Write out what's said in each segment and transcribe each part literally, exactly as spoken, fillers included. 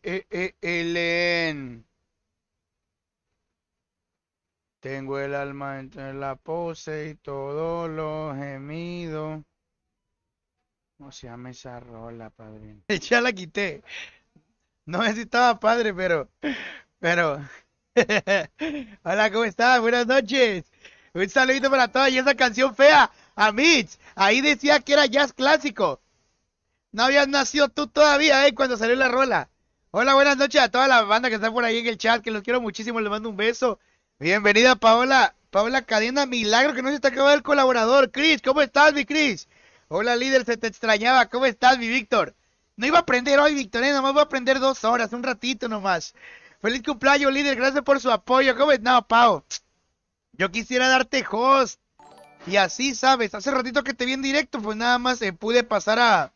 eh, eh, Elen. Tengo el alma entre la pose y todo lo gemido. ¿Cómo se llama esa rola, padrino? Ya la quité. No sé si estaba padre, pero, pero. Hola, ¿cómo estás? Buenas noches. Un saludito para todos. Y esa canción fea, a Mitch. Ahí decía que era jazz clásico. No habías nacido tú todavía, ¿eh? Cuando salió la rola. Hola, buenas noches a toda la banda que está por ahí en el chat, que los quiero muchísimo, les mando un beso. Bienvenida, Paola, Paola Cadena, milagro que no se te acaba el colaborador. Chris, ¿cómo estás, mi Chris? Hola, líder, se te extrañaba, ¿cómo estás, mi Víctor? No iba a aprender hoy, Víctor, ¿eh? Nomás voy a aprender dos horas, un ratito nomás. Feliz cumpleaños, líder, gracias por su apoyo. ¿Cómo estás? No, Pau, yo quisiera darte host. Y así, ¿sabes? Hace ratito que te vi en directo, pues nada más eh, pude pasar a...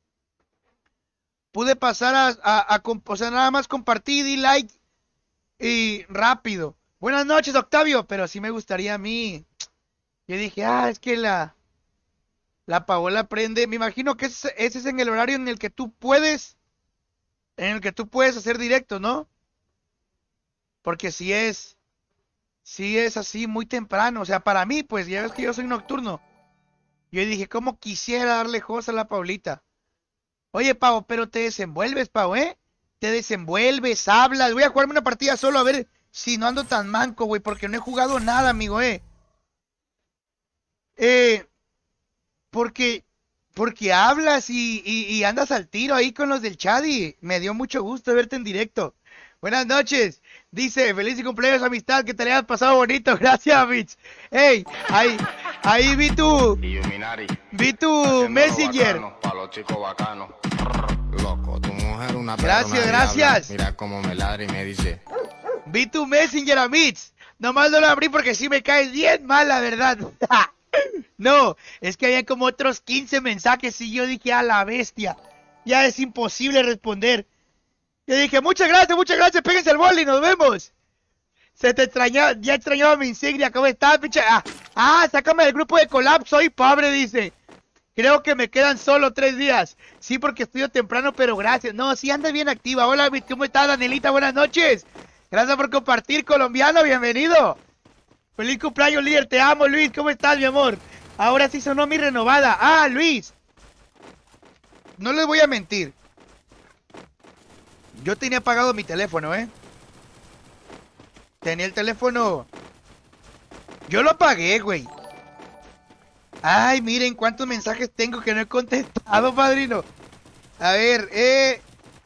Pude pasar a, a, a, o sea, nada más compartir y like y rápido. Buenas noches, Octavio, pero sí me gustaría a mí. Yo dije, ah, es que la, la Paola prende. Me imagino que ese, ese es en el horario en el que tú puedes, en el que tú puedes hacer directo, ¿no? Porque si es, si es así muy temprano, o sea, para mí, pues ya ves que yo soy nocturno. Yo dije, ¿cómo quisiera darle host a la Paulita? Oye, Pau, pero te desenvuelves, Pau, ¿eh? Te desenvuelves, hablas. Voy a jugarme una partida solo a ver si no ando tan manco, güey, porque no he jugado nada, amigo, ¿eh? Eh, porque, porque hablas y, y, y andas al tiro ahí con los del chat y me dio mucho gusto verte en directo. Buenas noches. Dice, feliz cumpleaños, amistad, que te le hayas pasado bonito. Gracias, Mitch. Hey, ahí, ahí vi tu, vi tu Messenger. Loco, tu mujer una Gracias, gracias. Mira cómo me ladra y me dice. Vi tu Messenger a Mitch. Nomás no lo abrí porque sí me caes bien mal, la verdad. No, es que había como otros quince mensajes y yo dije, a la bestia. Ya es imposible responder. Yo dije, muchas gracias, muchas gracias, péguense el boli, nos vemos. Se te extrañaba, ya extrañaba mi insignia, ¿cómo estás, pinche? Ah, ah, sácame del grupo de Collab, soy pobre, dice. Creo que me quedan solo tres días. Sí, porque estudio temprano, pero gracias. No, sí, andas bien activa. Hola, ¿cómo estás, Danielita? Buenas noches. Gracias por compartir, colombiano, bienvenido. Feliz cumpleaños, líder, te amo, Luis. ¿Cómo estás, mi amor? Ahora sí sonó mi renovada. Ah, Luis. No les voy a mentir. Yo tenía apagado mi teléfono, ¿eh? Tenía el teléfono... Yo lo apagué, güey. Ay, miren cuántos mensajes tengo que no he contestado, padrino. A ver, eh...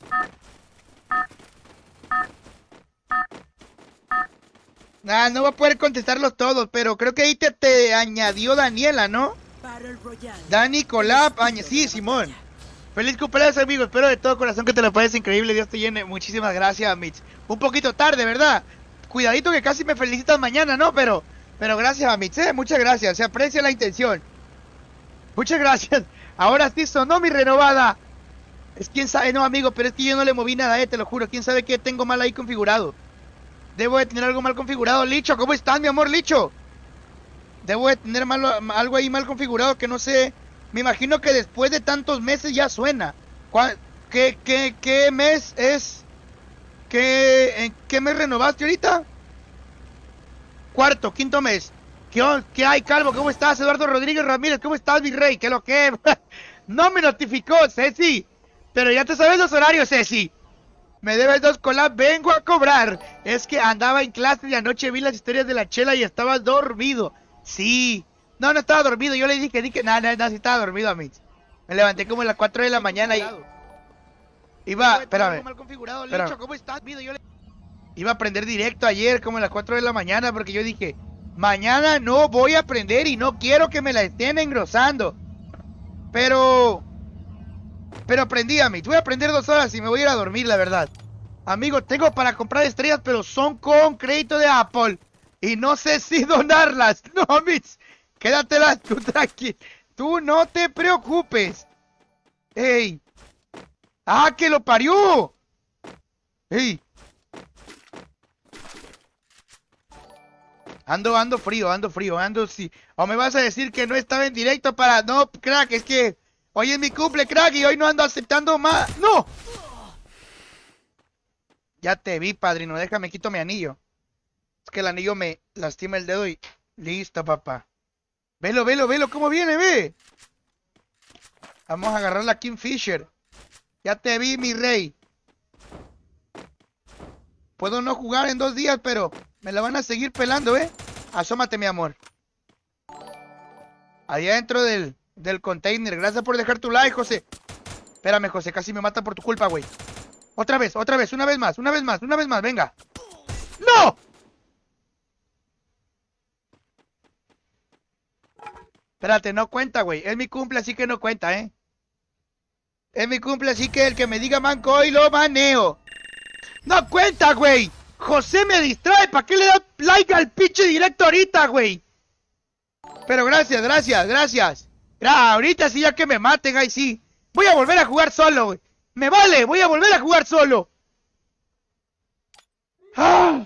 Ah, no voy a poder contestarlos todos, pero creo que ahí te, te añadió Daniela, ¿no? Dani Colap, añ... sí, Simón. Feliz cumpleaños, amigo. Espero de todo corazón que te lo pases increíble. Dios te llene. Muchísimas gracias, Mitch. Un poquito tarde, ¿verdad? Cuidadito que casi me felicitas mañana, ¿no? Pero, pero gracias, Mitch. ¿eh? Muchas gracias. Se aprecia la intención. Muchas gracias. Ahora sí sonó mi renovada. Es quién sabe, no, amigo, pero es que yo no le moví nada, eh, te lo juro. Quién sabe qué tengo mal ahí configurado. Debo de tener algo mal configurado. Licho, ¿cómo estás, mi amor, Licho? Debo de tener malo, algo ahí mal configurado que no sé. Me imagino que después de tantos meses ya suena. ¿Qué, qué, qué mes es? ¿Qué, ¿En qué mes renovaste ahorita? Cuarto, quinto mes. ¿Qué, qué hay, Calvo? ¿Cómo estás? Eduardo Rodríguez Ramírez, ¿cómo estás, mi rey? ¿Qué lo que? No me notificó, Ceci. Pero ya te sabes los horarios, Ceci. Me debes dos colas, vengo a cobrar. Es que andaba en clase y anoche vi las historias de la Chela y estaba dormido. Sí. No, no estaba dormido. Yo le dije, dije, nada, nada, no, sí estaba dormido a mí. Me levanté como a las cuatro de la mañana y... Iba, espérame. espérame. ¿Cómo estás? Iba a prender directo ayer como a las cuatro de la mañana porque yo dije, mañana no voy a prender y no quiero que me la estén engrosando. Pero... Pero aprendí a mí. Voy a aprender dos horas y me voy a ir a dormir, la verdad. Amigo, tengo para comprar estrellas, pero son con crédito de Apple. Y no sé si donarlas. No, Mitch. Quédatelas tú tranquilo. Tú no te preocupes. ¡Ey! ¡Ah, que lo parió! ¡Ey! Ando, ando frío, ando frío, ando sí. O me vas a decir que no estaba en directo para... No, crack, es que... Hoy es mi cumple, crack, y hoy no ando aceptando más... ¡No! Ya te vi, padrino. Déjame, quito mi anillo. Es que el anillo me lastima el dedo y... Listo, papá. Velo, velo, velo. ¿Cómo viene, ve? Vamos a agarrar la Kingfisher. Ya te vi, mi rey. Puedo no jugar en dos días, pero me la van a seguir pelando, ¿eh? Asómate, mi amor. Allá dentro del, del container. Gracias por dejar tu like, José. Espérame, José. Casi me mata por tu culpa, güey. Otra vez, otra vez. Una vez más, una vez más, una vez más. Venga. ¡No! Espérate, no cuenta, güey. Es mi cumple, así que no cuenta, ¿eh? Es mi cumple, así que el que me diga manco hoy lo baneo. ¡No cuenta, güey! José me distrae. ¿Para qué le da like al pinche directo ahorita, güey? Pero gracias, gracias, gracias. Ah, ahorita sí, ya que me maten, ahí sí. Voy a volver a jugar solo, güey. Me vale, voy a volver a jugar solo. ¡Ah!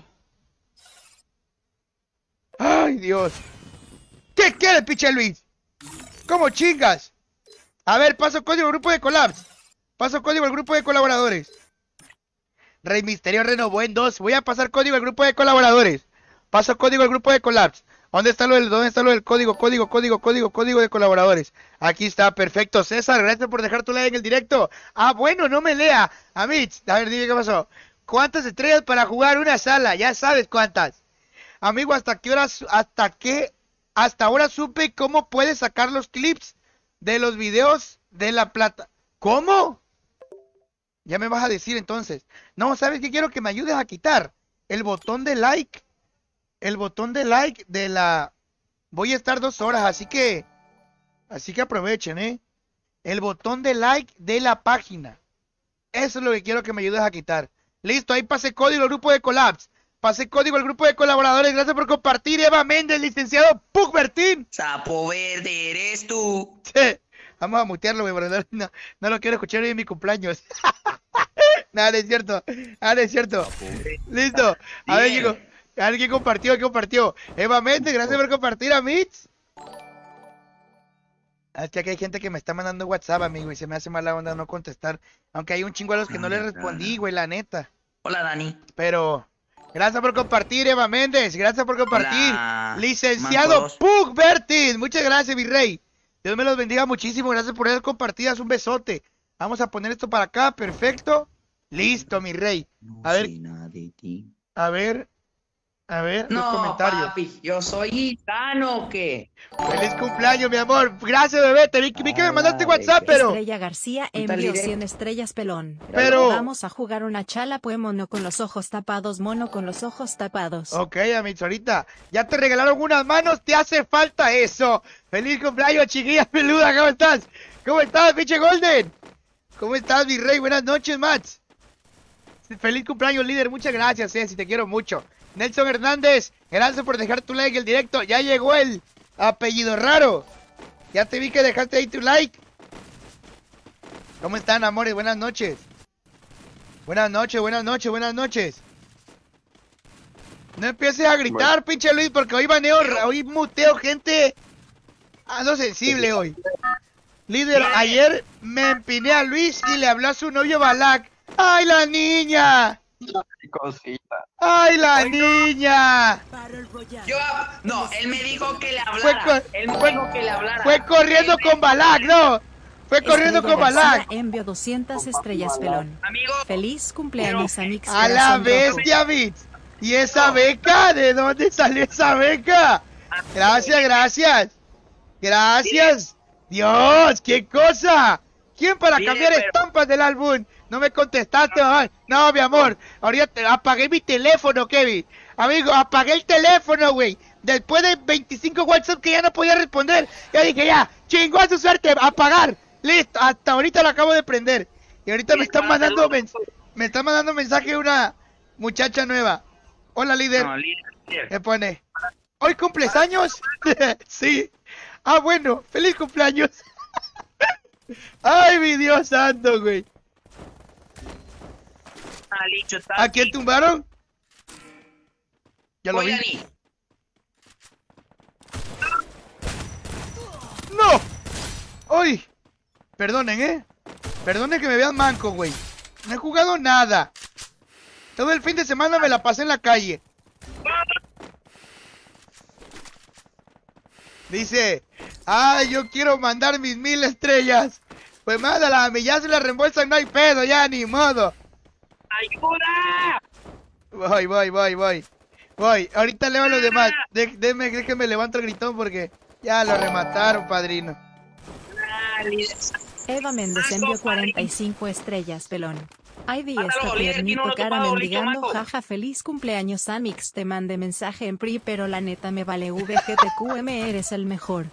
¡Ay, Dios! ¿Qué quiere, pinche Luis? ¿Cómo chingas? A ver, paso código al grupo de collabs. Paso código al grupo de colaboradores. Rey Misterio renovó en dos. Voy a pasar código al grupo de colaboradores. Paso código al grupo de collabs. ¿Dónde está lo del, dónde está lo del código? Código, código, código, código de colaboradores. Aquí está, perfecto. César, gracias por dejar tu like en el directo. Ah, bueno, no me lea. Amits, a ver, dime qué pasó. ¿Cuántas estrellas para jugar una sala? Ya sabes cuántas. Amigo, ¿hasta qué horas, hasta qué, hasta ahora supe cómo puedes sacar los clips de los videos de la plata? ¿Cómo? Ya me vas a decir entonces. No, ¿sabes qué? Quiero que me ayudes a quitar el botón de like. El botón de like de la... Voy a estar dos horas, así que... Así que aprovechen, ¿eh? El botón de like de la página. Eso es lo que quiero que me ayudes a quitar. Listo, ahí pasé código al grupo de collabs. Pasé código al grupo de colaboradores. Gracias por compartir. Eva Méndez, licenciado Pug Bertín. Sapo verde, eres tú. Sí. Vamos a mutearlo, güey, no, no, no lo quiero escuchar hoy en mi cumpleaños. Nada, no es cierto. Nada, no es cierto. Listo. A ver, chicos. ¿Alguien compartió? ¿Quién compartió? Eva Méndez, gracias por compartir a Mitch. Es que aquí hay gente que me está mandando WhatsApp, amigo, y se me hace mala onda no contestar. Aunque hay un chingo a los que no, no les respondí, güey, la neta. Hola, Dani. Pero, gracias por compartir, Eva Méndez. Gracias por compartir. Hola, Licenciado Pug Bertin. Muchas gracias, mi rey. Dios me los bendiga muchísimo. Gracias por esas compartidas. Un besote. Vamos a poner esto para acá. Perfecto. Listo, mi rey. A ver. A ver. A ver, no, los comentarios. Papi, yo soy gitano, ¿qué? Feliz cumpleaños, mi amor. Gracias, bebé. Te vi, vi que me mandaste WhatsApp, pero... Estrella García envió cien estrellas, pelón. Pero... Vamos a jugar una chala, pues mono con los ojos tapados, mono con los ojos tapados. Ok, amigos, ahorita ya te regalaron unas manos, te hace falta eso. Feliz cumpleaños, chiquilla peluda. ¿Cómo estás? ¿Cómo estás, pinche Golden? ¿Cómo estás, mi rey? Buenas noches, Max. Feliz cumpleaños, líder. Muchas gracias, eh, si te quiero mucho. Nelson Hernández, gracias por dejar tu like en el directo. Ya llegó el apellido raro. Ya te vi que dejaste ahí tu like. ¿Cómo están, amores? Buenas noches. Buenas noches, buenas noches, buenas noches. No empieces a gritar, bueno. Pinche Luis, porque hoy baneo, hoy muteo gente. Ando sensible hoy. Líder, ayer me empiné a Luis y le habló a su novio Balak. ¡Ay, la niña! Cosita. ¡Ay, la Ay, niña! No. Yo, no, él me dijo que le hablara. Fue, él me fue, dijo que le hablara. Fue corriendo con Balak, ¿no? Fue corriendo Estrella con Balak. Envió doscientas estrellas, pelón. Amigo. Feliz cumpleaños, Amix. A la bestia, Mix. ¿Y esa beca? ¿De dónde salió esa beca? Gracias, gracias. Gracias. Dios, qué cosa. ¿Quién para sí, cambiar pero... estampas del álbum? No me contestaste, mamá. No, mi amor. Ahorita te... apagué mi teléfono, Kevin. Amigo, apagué el teléfono, güey. Después de veinticinco WhatsApp que ya no podía responder. Ya dije, ya, chingó a su suerte, apagar. Listo, hasta ahorita lo acabo de prender. Y ahorita sí, me están mandando mens me está mandando mensaje una muchacha nueva. Hola, líder. No, líder, líder. ¿Qué pone? ¿Hoy cumples años? Sí. Ah, bueno, feliz cumpleaños. Ay, mi Dios santo, güey. ¿A quién tumbaron? Ya lo vi. ¡No! ¡Uy! Perdonen, ¿eh? Perdonen que me vean manco, güey. No he jugado nada. Todo el fin de semana me la pasé en la calle. Dice, ay, yo quiero mandar mis mil estrellas. Pues mándala, a mí ya se la reembolsan, no hay pedo, ya ni modo. ¡Ayuda! Voy, voy, voy, voy. Voy, ahorita leo a los demás. De, déjeme, déjeme levanto el gritón porque ya lo remataron, padrino. Eva Méndez envió cuarenta y cinco estrellas, pelón. Ay, di Mándalo, esta líder, piernito aquí no lo cara topado, mendigando, listo, maco. jaja, feliz cumpleaños, Amix, te mandé mensaje en P R I, pero la neta me vale V G T Q M, eres el mejor.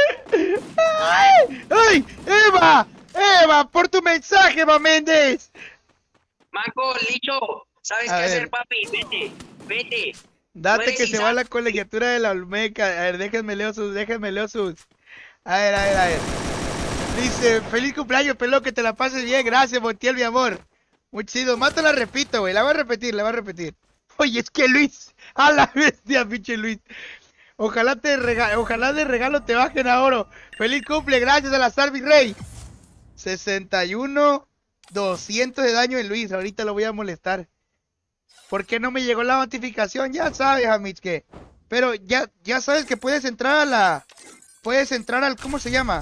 ¡Ay! ¡Ay! ¡Eva! ¡Eva! ¡Por tu mensaje, Eva Méndez! Manco, Licho, ¿sabes A qué ver. hacer, papi? Vete, vete. Date Puedes que se izar- va a la colegiatura de la Olmeca. A ver, déjenme leo sus, déjenme leo sus. A ver, a ver, a ver. Dice, feliz cumpleaños, pelón, que te la pases bien. Gracias, Montiel, mi amor. Muy chido. Más te la repito, güey. La voy a repetir, la voy a repetir. Oye, es que Luis. A la bestia, pinche Luis. Ojalá te rega ojalá de regalo te bajen a oro. Feliz cumple, gracias a la Star Rey. sesenta y uno, doscientos de daño en Luis. Ahorita lo voy a molestar. ¿Por qué no me llegó la notificación? Ya sabes, Amich, que. Pero ya, ya sabes que puedes entrar a la. Puedes entrar al. ¿Cómo se llama?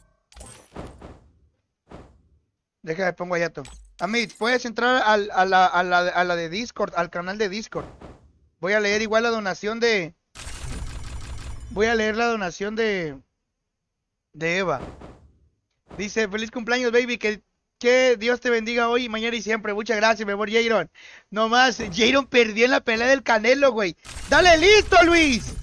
Déjame, pongo allá todo. Amich, puedes entrar al, a, la, a, la, a la de Discord, al canal de Discord. Voy a leer igual la donación de. Voy a leer la donación de. De Eva. Dice, feliz cumpleaños, baby, que. Que Dios te bendiga hoy, mañana y siempre. Muchas gracias, mi amor, Jairon. No más, Jairon perdió en la pelea del Canelo, güey. ¡Dale listo, Luis!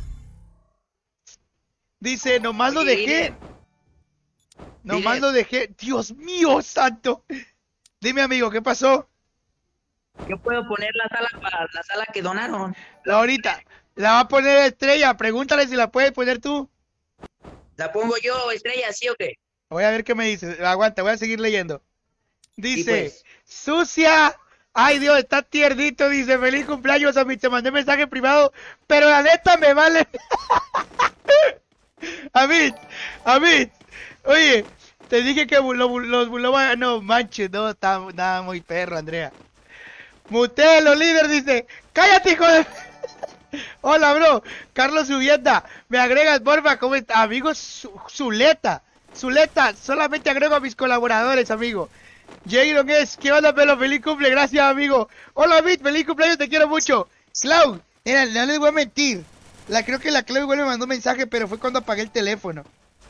Dice, nomás lo Oye, dejé. líder. Nomás Líder. lo dejé. Dios mío, santo. Dime, amigo, ¿qué pasó? Yo puedo poner la sala para la sala que donaron. Ahorita, la va a poner Estrella. Pregúntale si la puedes poner tú. La pongo yo, estrella, ¿sí o qué? Voy a ver qué me dice. Aguanta, voy a seguir leyendo. Dice, pues. sucia. Ay, Dios, está tiernito. Dice, feliz cumpleaños a mí. Te mandé mensaje privado. Pero la neta me vale. Amit, Amit. Oye, te dije que lo- los buloba. No, manches, no, está nada muy perro, Andrea. Mutelo, líder, dice, cállate, hijo de. Hola, bro. Carlos Subienda, me agregas, porfa, ¿cómo está? Amigo Zu- Zuleta. Zuleta, solamente agrego a mis colaboradores, amigo. Jairon es, ¿qué onda, pelo? Feliz cumple, gracias, amigo. Hola, Bit, feliz cumpleaños, te quiero mucho. Clau, mira, no les voy a mentir. La, creo que la Clau igual me mandó un mensaje, pero fue cuando apagué el teléfono.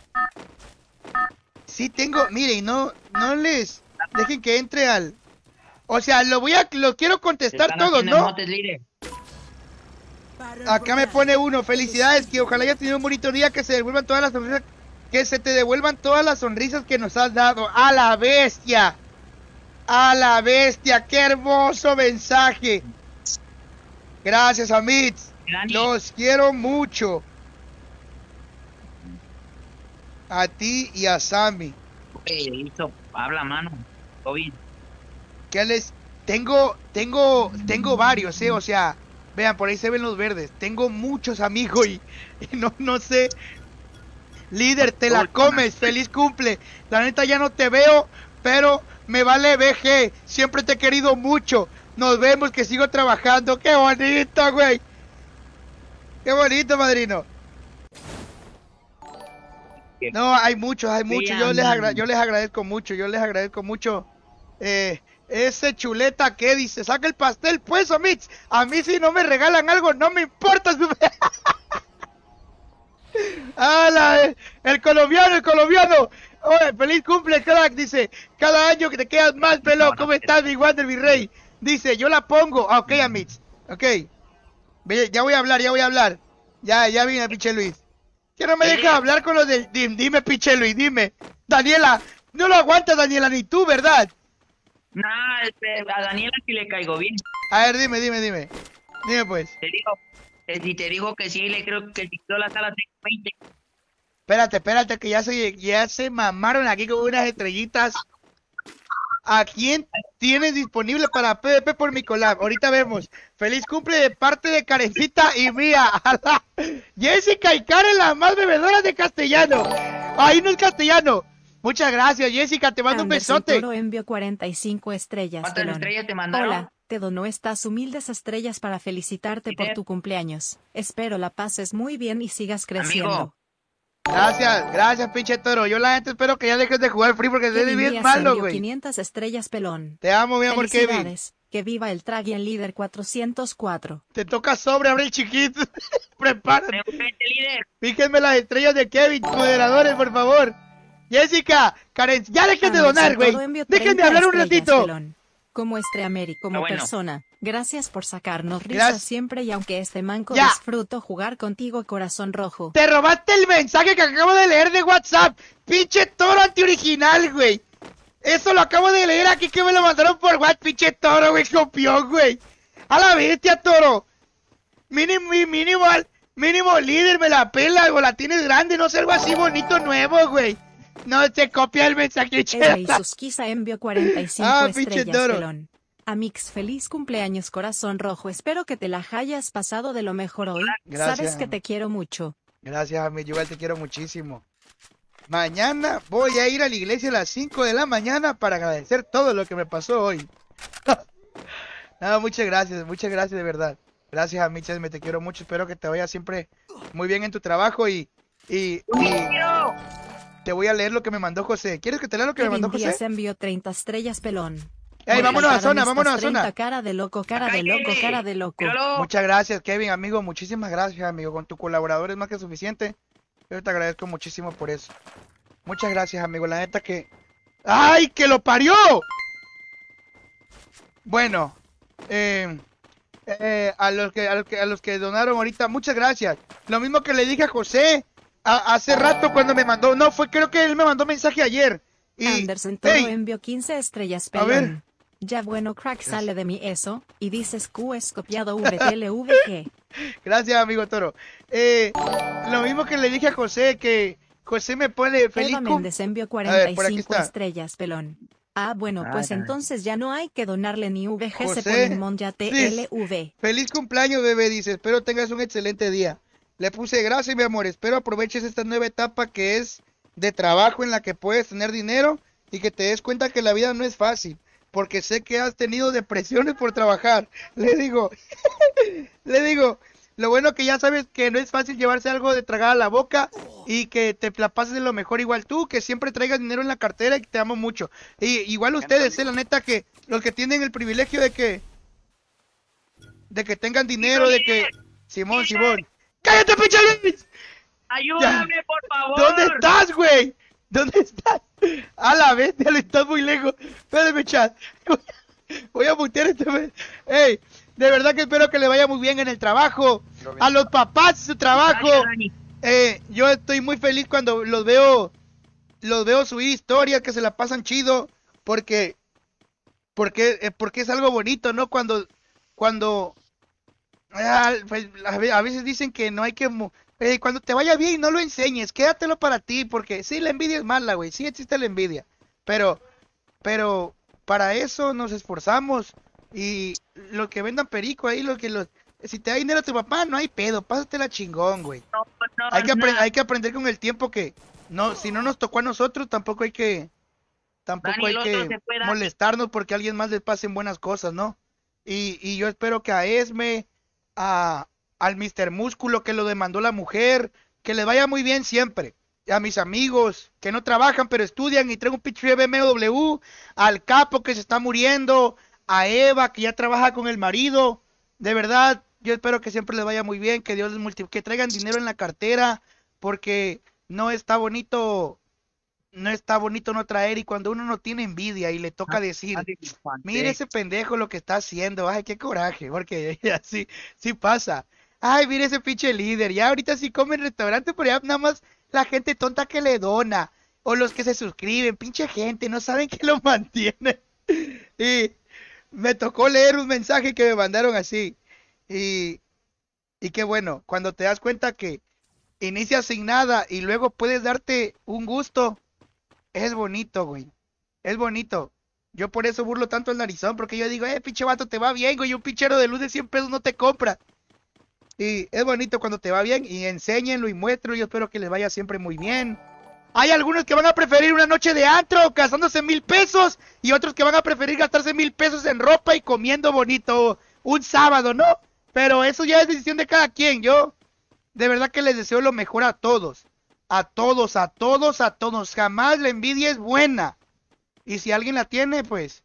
Sí tengo, miren, no, no les dejen que entre al. O sea, lo voy a, lo quiero Te contestar están todos, haciendo ¿no? emotes, líder. Acá me pone uno, felicidades, que ojalá hayas tenido un bonito día, que se devuelvan todas las sonrisas, que se te devuelvan todas las sonrisas que nos has dado. ¡A la bestia! ¡A la bestia! ¡Qué hermoso mensaje! Gracias, Amits. Granny. Los quiero mucho. A ti y a Sammy. Oye, listo, habla, mano. Todo bien. ¿Qué les? Tengo, tengo, tengo varios, eh, o sea, vean, por ahí se ven los verdes. Tengo muchos amigos y, y no, no sé. Líder, te la comes, feliz cumple. La neta ya no te veo, pero me vale B G. Siempre te he querido mucho. Nos vemos, que sigo trabajando. Qué bonito, güey. Qué bonito, madrino. No, hay muchos, hay muchos. Yo les, agra- yo les agradezco mucho, yo les agradezco mucho. Eh, ese chuleta que dice, saca el pastel, pues, Amix. A mí si no me regalan algo, no me importa. ¡Hala! El, el colombiano, el colombiano. Oye, feliz cumple, crack. Dice, cada año que te quedas más, pelo. ¿Cómo estás, mi Wander, mi rey? Dice, yo la pongo. Ah, ok, Amix. Ok. Ve, ya voy a hablar, ya voy a hablar. Ya, ya vine, pinche Luis. Que no me dejas hablar con los del... Dim- Dime, pinche Luis, dime. Daniela, no lo aguantas, Daniela, ni tú, ¿verdad? Nah, este, a Daniela sí le caigo bien. A ver, dime, dime, dime. Dime, pues. Te digo, eh, si te digo que sí, le creo que si yo la sala tengo veinte. Espérate, espérate, que ya se, ya se mamaron aquí con unas estrellitas. ¿A quién tienes disponible para P V P por mi collab? Ahorita vemos. Feliz cumple de parte de Karencita y mía. Jessica y Karen, las más bebedoras de castellano. Ahí no es castellano. Muchas gracias, Jessica, te mando un Anderson besote. Toro envió cuarenta y cinco estrellas. ¿Cuántas pelón. estrellas te mandaron? Hola, te dono estas humildes estrellas para felicitarte por Peter. tu cumpleaños. Espero la pases muy bien y sigas creciendo. Amigo. Gracias, gracias, pinche toro. Yo la gente espero que ya dejes de jugar Free porque Kevin eres bien Díaz malo, envió güey. quinientas estrellas, pelón. Te amo, mi amor, Kevin. Felicidades. Que viva el Traggy en líder cuatrocientos cuatro. Te toca sobre, abre el chiquito. Prepárate. Preocupete, líder. Fíjenme las estrellas de Kevin, moderadores, por favor. Jessica, Karen, ya dejen de Anderson donar, güey. Toro envió Dejen de treinta hablar un estrellas, ratito. pelón. Como Estreameri, como Ah, bueno. persona. Gracias por sacarnos risas Gracias. siempre y aunque este manco Ya. disfruto jugar contigo, corazón rojo. Te robaste el mensaje que acabo de leer de WhatsApp. Pinche toro antioriginal, güey. Eso lo acabo de leer aquí que me lo mandaron por WhatsApp. Pinche toro, güey, copión, güey. A la bestia, toro. Mínimo, mínimo, al- mínimo líder, me la pela, o la tienes grande, no sé, algo así bonito, nuevo, güey. No, se copia el mensaje, Eva y Susquiza envió cuarenta y cinco Ah, pinche estrellas, toro. pelón. Amix, feliz cumpleaños, corazón rojo. Espero que te la hayas pasado de lo mejor hoy. Gracias. Sabes que te quiero mucho. Gracias, amigo, yo igual te quiero muchísimo. Mañana voy a ir a la iglesia a las cinco de la mañana para agradecer todo lo que me pasó hoy. No, muchas gracias, muchas gracias de verdad. Gracias, amigas, me te quiero mucho. Espero que te vaya siempre muy bien en tu trabajo y, y, y te voy a leer lo que me mandó José. ¿Quieres que te lea lo que me Kevin mandó Díaz José? envió treinta estrellas, pelón. Ey, Me vámonos a faltaron zona, estas vámonos a treinta, zona. cara de loco, cara de loco, Cállate. cara de loco. Míralo. Muchas gracias, Kevin, amigo. Muchísimas gracias, amigo. Con tu colaborador es más que suficiente. Yo te agradezco muchísimo por eso. Muchas gracias, amigo. La neta que... ¡Ay, que lo parió! Bueno, eh, eh, a los que a los que a los que donaron ahorita, muchas gracias. Lo mismo que le dije a José a- hace rato cuando me mandó, no fue, creo que él me mandó mensaje ayer. Y, Anderson Toro ey, envió quince estrellas, A ver. pelón. Ya bueno, crack, sale de mí eso. Y dices Q es copiado V T L V G. gracias, amigo Toro. Eh, lo mismo que le dije a José, que José me pone feliz Eva cum- Méndez envió por aquí cuarenta y cinco está. estrellas, pelón. Ah, bueno, pues Ay, ay. entonces ya no hay que donarle ni V G, José, se ponen Monja T L V. Feliz cumpleaños, bebé, dice. Espero tengas un excelente día. Le puse gracias, mi amor. Espero aproveches esta nueva etapa que es de trabajo en la que puedes tener dinero y que te des cuenta que la vida no es fácil. Porque sé que has tenido depresiones por trabajar. Le digo, le digo, lo bueno que ya sabes que no es fácil llevarse algo de tragar a la boca y que te la pases de lo mejor igual tú, que siempre traigas dinero en la cartera y que te amo mucho. Y igual ustedes, eh, la neta que los que tienen el privilegio de que de que tengan dinero, de que Simón, Simón. ¡Cállate, pinche Luis! Ayúdame, por favor. ¿Dónde estás, güey? ¿Dónde estás? A la vez, ya lo estás muy lejos. Espérame, chat. Voy a mutear este mes. Ey, de verdad que espero que le vaya muy bien en el trabajo. A los papás su trabajo. Gracias, Dani. Eh, yo estoy muy feliz cuando los veo, los veo subir historias que se la pasan chido, porque, porque, eh, porque es algo bonito, ¿no? Cuando, cuando, ah, pues, a ve- a veces dicen que no hay que, mo- eh, cuando te vaya bien no lo enseñes, quédatelo para ti, porque sí, la envidia es mala, güey, sí existe la envidia, pero, pero para eso nos esforzamos y lo que vendan perico ahí, lo que los, si te da dinero a tu papá, no hay pedo, pásatela chingón, güey. No, no, Hay que, apre- no. hay que aprender con el tiempo que no, si no nos tocó a nosotros, tampoco hay que tampoco Dani, hay el otro que se fue, Dani. molestarnos porque a alguien más le pasen buenas cosas, ¿no? Y, y yo espero que a Esme, a al mister Músculo que lo demandó la mujer, que le vaya muy bien siempre. A mis amigos que no trabajan pero estudian y traigo un pinche B M W, al Capo que se está muriendo, a Eva que ya trabaja con el marido. De verdad, yo espero que siempre les vaya muy bien, que Dios les multiplique, que traigan dinero en la cartera, porque no está bonito, no está bonito no traer, y cuando uno no tiene envidia y le toca decir, mire ese pendejo lo que está haciendo, ay, qué coraje, porque así, sí pasa. Ay, mire ese pinche líder, ya ahorita sí come en restaurante, pero ya nada más la gente tonta que le dona, o los que se suscriben, pinche gente, no saben que lo mantiene. Y me tocó leer un mensaje que me mandaron así. Y, y qué bueno, cuando te das cuenta que inicias sin nada y luego puedes darte un gusto, es bonito, güey. Es bonito. Yo por eso burlo tanto el narizón, porque yo digo, eh, pinche vato, te va bien, güey, un pinchero de luz de cien pesos no te compra. Y es bonito cuando te va bien, y enséñenlo y muéstrenlo, yo espero que les vaya siempre muy bien. Hay algunos que van a preferir una noche de antro gastándose mil pesos y otros que van a preferir gastarse mil pesos en ropa y comiendo bonito un sábado, ¿no? Pero eso ya es decisión de cada quien. Yo de verdad que les deseo lo mejor a todos. A todos, a todos, a todos. Jamás la envidia es buena. Y si alguien la tiene, pues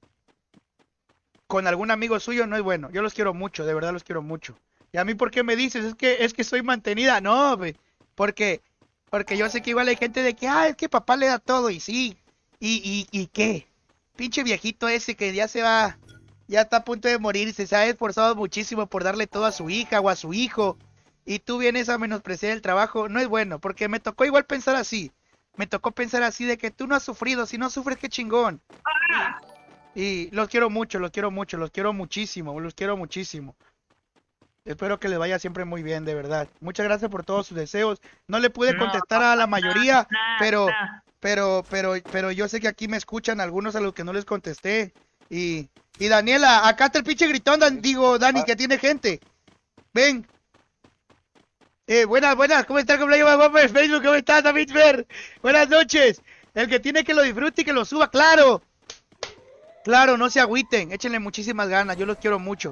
con algún amigo suyo no es bueno. Yo los quiero mucho, de verdad los quiero mucho. ¿Y a mí por qué me dices? Es que es que soy mantenida. No, pues, porque porque yo sé que igual hay gente de que, ah, es que papá le da todo. Y sí, y, y, y qué, pinche viejito ese que ya se va, ya está a punto de morir, se ha esforzado muchísimo por darle todo a su hija o a su hijo, y tú vienes a menospreciar el trabajo. No es bueno, porque me tocó igual pensar así. Me tocó pensar así de que tú no has sufrido, si no sufres, qué chingón. Y, y los quiero mucho, los quiero mucho, los quiero muchísimo, los quiero muchísimo. Espero que les vaya siempre muy bien, de verdad. Muchas gracias por todos sus deseos. No le pude contestar a la mayoría, pero, pero, pero, pero yo sé que aquí me escuchan algunos a los que no les contesté. Y, y Daniela, acá está el pinche gritón, Dan, digo, Dani, que tiene gente. Ven. Eh, buenas, buenas, ¿cómo está el cumpleaños más guapo de Facebook? ¿Cómo estás, David Fer? Buenas noches. El que tiene que lo disfrute y que lo suba, claro. Claro, no se agüiten, échenle muchísimas ganas, yo los quiero mucho.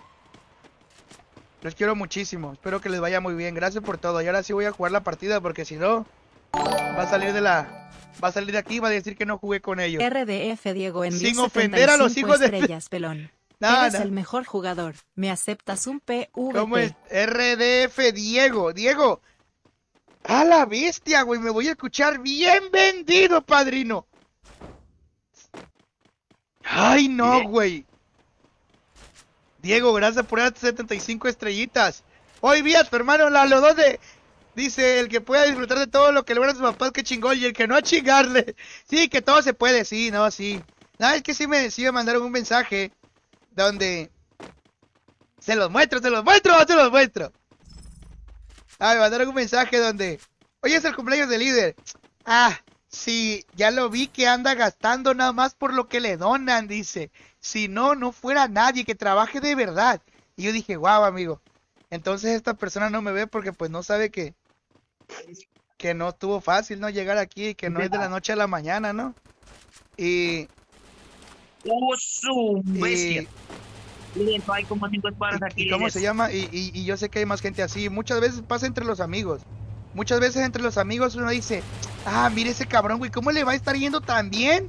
Los quiero muchísimo, espero que les vaya muy bien, gracias por todo. Y ahora sí voy a jugar la partida porque si no, va a salir de la... Va a salir de aquí y va a decir que no jugué con ellos. R D F Diego en Sin ofender a los hijos de... estrellas, pelón. No, Eres no. el mejor jugador. ¿Me aceptas un P V P? ¿Cómo es? R D F Diego, Diego. A la bestia, güey, me voy a escuchar bien vendido, padrino. Ay, no, güey. Diego, gracias por las setenta y cinco estrellitas. Hoy vi a tu hermano Lalo, ¿dónde? Dice, el que pueda disfrutar de todo lo que logran sus papás, que chingón, y el que no a chingarle. Sí, que todo se puede, sí, no, sí. No, es que sí me, sí me mandaron un mensaje donde... Se los muestro, se los muestro, se los muestro. Ah, me mandaron un mensaje donde... Hoy es el cumpleaños del líder. Ah, sí, ya lo vi que anda gastando nada más por lo que le donan, dice. Si no, no fuera nadie, que trabaje de verdad. Y yo dije, guau, amigo. Entonces esta persona no me ve porque pues no sabe que... Que no estuvo fácil, ¿no? Llegar aquí y que no es de la noche a la mañana, ¿no? Y... ¡Oh, su bestia! Y, Miren, hay como cinco espadas y, aquí. y ¿cómo se llama? Y, y, y yo sé que hay más gente así. Muchas veces pasa entre los amigos. Muchas veces entre los amigos uno dice, ah, mire ese cabrón, güey, ¿cómo le va a estar yendo tan bien?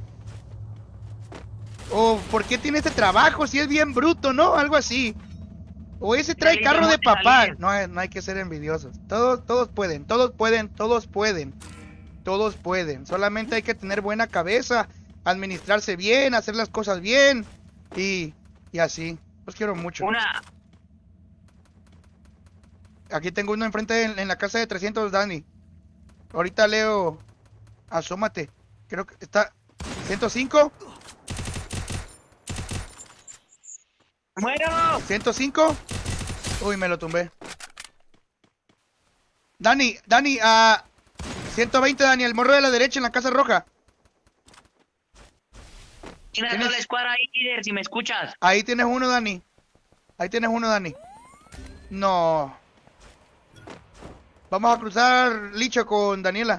O, ¿por qué tiene este trabajo si es bien bruto, no? Algo así. O ese trae carro de papá. No hay, no hay que ser envidiosos. Todos, todos pueden, todos pueden, todos pueden. Todos pueden. Solamente hay que tener buena cabeza, administrarse bien, hacer las cosas bien. Y, y así. Los quiero mucho. Una. Aquí tengo uno enfrente en, en la casa de trescientos, Dani. Ahorita Leo, asómate. Creo que está ciento cinco. ¡Muero! ciento cinco. Uy, me lo tumbé. Dani, Dani, a ciento veinte, Dani, el morro de la derecha en la casa roja. Tienes ¿Tienes? toda la escuadra ahí, líder, si me escuchas. Ahí tienes uno, Dani. Ahí tienes uno, Dani. No. Vamos a cruzar Licho con Daniela.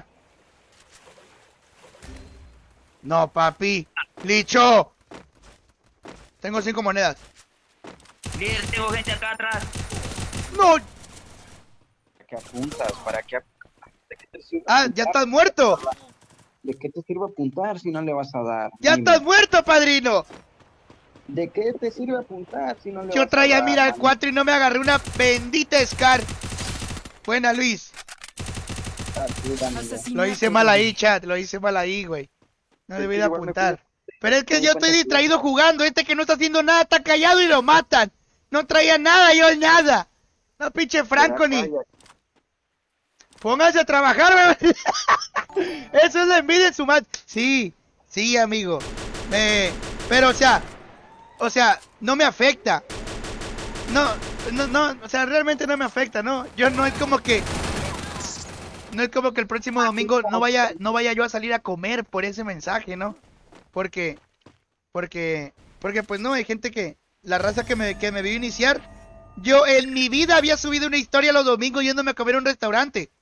No, papi. Licho. Tengo cinco monedas. Líder, tengo gente acá atrás. No. ¿Para qué apuntas? ¿Para qué ap- ¿De qué te sirve Ah, apuntar? ya estás muerto. ¿De qué te sirve apuntar si no le vas a dar? Ya Dime. estás muerto, padrino. ¿De qué te sirve apuntar si no le Yo vas a traía dar? mira el mami? cuatro y no me agarré una bendita Scar. Buena, Luis. Ah, tú, Dani, Lo hice mal ahí, chat. Lo hice mal ahí, güey. No Es debí que de igual me apuntar. fui- Pero es que me yo fui estoy con- distraído jugando. Este que no está haciendo nada está callado y lo matan. No traía nada, yo nada. No, pinche Franco Ya, ni. calla. Pónganse a trabajar, güey. Eso es la envidia en su madre. Sí, sí, amigo. Me... Pero, o sea, o sea, no me afecta. No, no, no, o sea, realmente no me afecta, ¿no? Yo no es como que... No es como que el próximo domingo no vaya, no vaya yo a salir a comer por ese mensaje, ¿no? Porque, porque, porque pues no, hay gente que, la raza que me, que me vio iniciar, yo en mi vida había subido una historia los domingos yéndome a comer a un restaurante.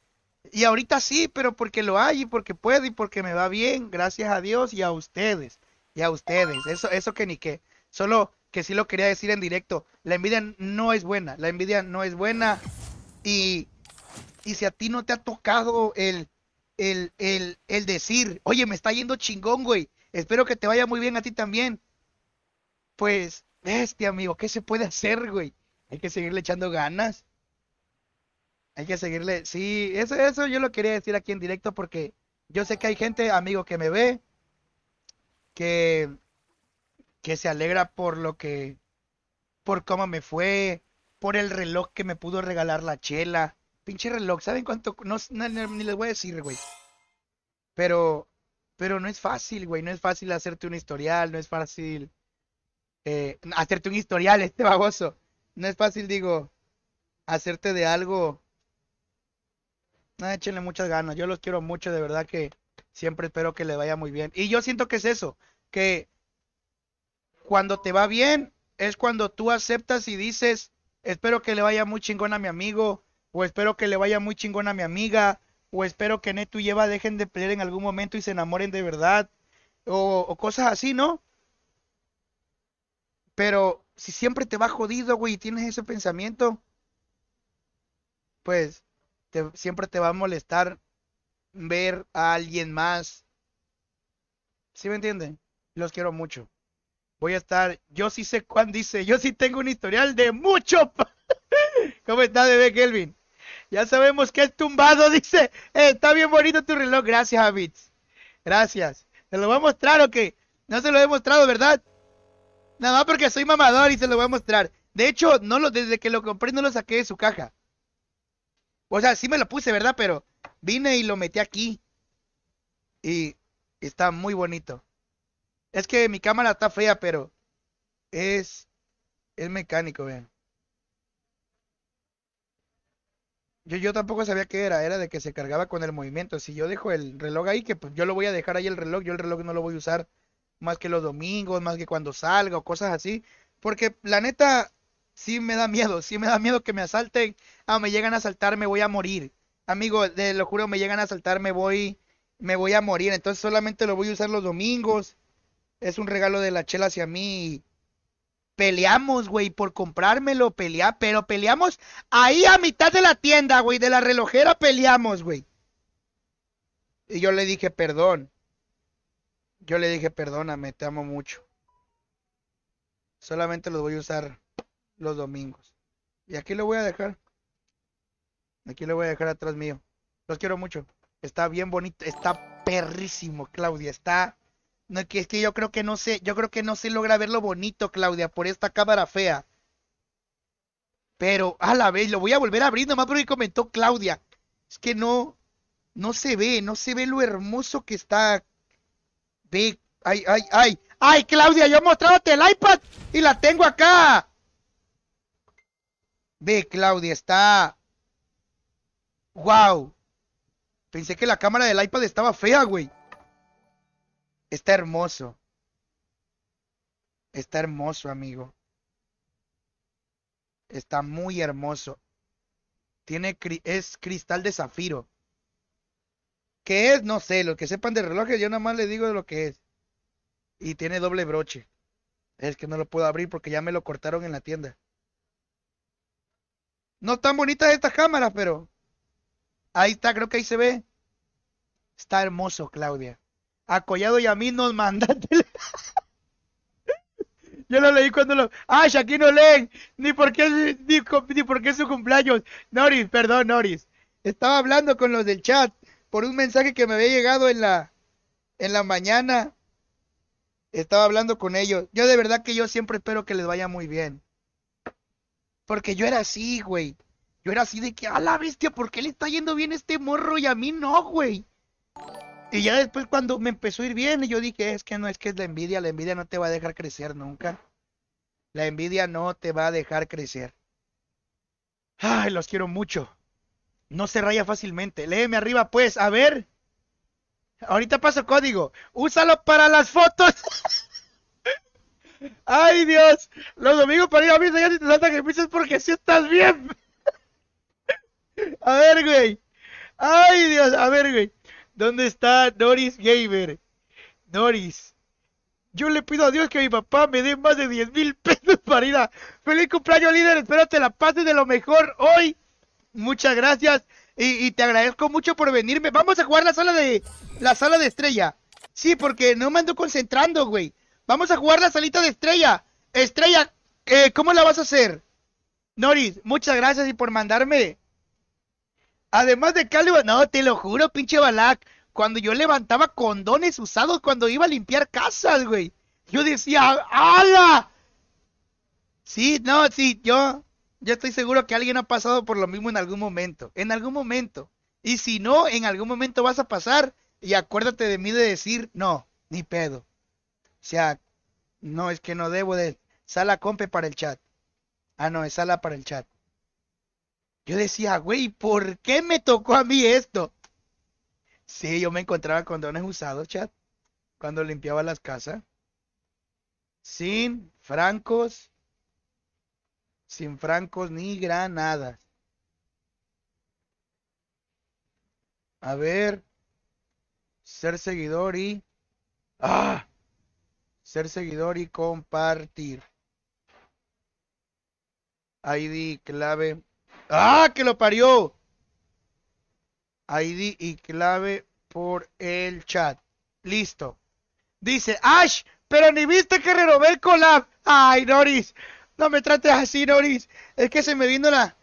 Y ahorita sí, pero porque lo hay y porque puedo y porque me va bien, gracias a Dios y a ustedes. Y a ustedes. Eso, eso que ni qué. Solo que sí lo quería decir en directo. La envidia no es buena. La envidia no es buena. Y, y si a ti no te ha tocado el, el, el, el decir, oye, me está yendo chingón, güey. Espero que te vaya muy bien a ti también. Pues, bestia, amigo, ¿qué se puede hacer, güey? Hay que seguirle echando ganas. Hay que seguirle. Sí, eso, eso yo lo quería decir aquí en directo porque yo sé que hay gente, amigo, que me ve, que, que se alegra por lo que, por cómo me fue, por el reloj que me pudo regalar la chela. Pinche reloj, ¿saben cuánto? No, no- no- ni les voy a decir, güey. Pero, pero no es fácil, güey. No es fácil hacerte un historial, no es fácil eh, hacerte un historial, este baboso. No es fácil, digo, hacerte de algo. Ah, échenle muchas ganas. Yo los quiero mucho, de verdad que siempre espero que le vaya muy bien. Y yo siento que es eso, que cuando te va bien es cuando tú aceptas y dices, espero que le vaya muy chingón a mi amigo, o espero que le vaya muy chingón a mi amiga, o espero que Neto y Eva dejen de pelear en algún momento y se enamoren de verdad, o, o cosas así, ¿no? Pero si siempre te va jodido, güey, y tienes ese pensamiento, pues te- siempre te va a molestar ver a alguien más. ¿Sí me entienden? Los quiero mucho. Voy a estar, yo sí sé cuán dice, yo sí tengo un historial de mucho. pa- ¿Cómo está, bebé Kelvin? Ya sabemos que es tumbado, dice. Eh, está bien bonito tu reloj, gracias, Habits. Gracias. ¿Se lo voy a mostrar o qué? No se lo he mostrado, ¿verdad? Nada más porque soy mamador y se lo voy a mostrar. De hecho, no lo, desde que lo compré no lo saqué de su caja. O sea, sí me lo puse, ¿verdad? Pero vine y lo metí aquí. Y está muy bonito. Es que mi cámara está fea, pero es, es mecánico, vean. Yo, yo tampoco sabía qué era, era de que se cargaba con el movimiento. Si yo dejo el reloj ahí, que pues yo lo voy a dejar ahí el reloj, yo el reloj no lo voy a usar más que los domingos, más que cuando salga o cosas así. Porque la neta, sí me da miedo, sí me da miedo que me asalten. Ah, me llegan a asaltar, me voy a morir. Amigo, te lo juro, me llegan a asaltar, me voy, me voy a morir. Entonces solamente lo voy a usar los domingos. Es un regalo de la chela hacia mí. Peleamos, güey, por comprármelo, pelea, pero peleamos ahí a mitad de la tienda, güey, de la relojera peleamos, güey. Y yo le dije, perdón, yo le dije, perdóname, te amo mucho. Solamente los voy a usar los domingos. Y aquí lo voy a dejar, aquí lo voy a dejar atrás mío. Los quiero mucho. Está bien bonito, está perrísimo, Claudia, está... No, que es que yo creo que no sé, yo creo que no se logra verlo bonito, Claudia, por esta cámara fea. Pero, a la vez, lo voy a volver a abrir nomás porque comentó Claudia. Es que no, no se ve, no se ve lo hermoso que está. Ve, ay, ay, ay, ay, Claudia, yo mostrándote el iPad y la tengo acá. Ve, Claudia, está. Wow. Pensé que la cámara del iPad estaba fea, güey. Está hermoso. Está hermoso, amigo. Está muy hermoso. Tiene, cri- es cristal de zafiro. ¿Qué es? No sé. Los que sepan de relojes, yo nada más les digo de lo que es. Y tiene doble broche. Es que no lo puedo abrir porque ya me lo cortaron en la tienda. No tan bonitas estas cámaras, pero ahí está, creo que ahí se ve. Está hermoso, Claudia. A Collado y a mí nos mandaste. Yo lo leí cuando lo. ¡Ah, aquí no leen! Ni por qué, ni, co- ni por qué es su cumpleaños. Noris, perdón, Noris. Estaba hablando con los del chat por un mensaje que me había llegado en la, en la mañana. Estaba hablando con ellos. Yo de verdad que yo siempre espero que les vaya muy bien. Porque yo era así, güey. Yo era así de que, a la bestia, ¿por qué le está yendo bien este morro y a mí no, güey? Y ya después cuando me empezó a ir bien, yo dije, es que no, es que es la envidia, la envidia no te va a dejar crecer nunca. La envidia no te va a dejar crecer. Ay, los quiero mucho. No se raya fácilmente. Léeme arriba, pues, a ver. Ahorita paso código. Úsalo para las fotos. Ay, Dios. Los domingos para ir a misa ya si te saltan que piensas porque si estás bien. A ver, güey. Ay, Dios, a ver, güey. ¿Dónde está Noris Gamer? Noris. Yo le pido a Dios que mi papá me dé más de diez mil pesos para ir a... ¡Feliz cumpleaños, líder! Espero te la pases de lo mejor hoy. Muchas gracias. Y, y te agradezco mucho por venirme. Vamos a jugar la sala de... La sala de estrella. Sí, porque no me ando concentrando, güey. Vamos a jugar la salita de estrella. Estrella, eh, ¿cómo la vas a hacer? Noris, muchas gracias y por mandarme... Además de Caliban, no, te lo juro, pinche Balak. Cuando yo levantaba condones usados cuando iba a limpiar casas, güey. Yo decía, ¡ala! Sí, no, sí, yo, yo estoy seguro que alguien ha pasado por lo mismo en algún momento. En algún momento. Y si no, en algún momento vas a pasar. Y acuérdate de mí de decir, no, ni pedo. O sea, no, es que no debo de... Sala compe para el chat. Ah, no, es sala para el chat. Yo decía, güey, ¿por qué me tocó a mí esto? Sí, yo me encontraba condones usados, chat, cuando limpiaba las casas. Sin francos, sin francos ni granadas. A ver, ser seguidor y... ¡Ah! Ser seguidor y compartir. I D, clave... ¡Ah, que lo parió! I D y clave por el chat. Listo. Dice, Ash, pero ni viste que renové el collab. Ay, Noris, no me trates así, Noris. Es que se me vino la...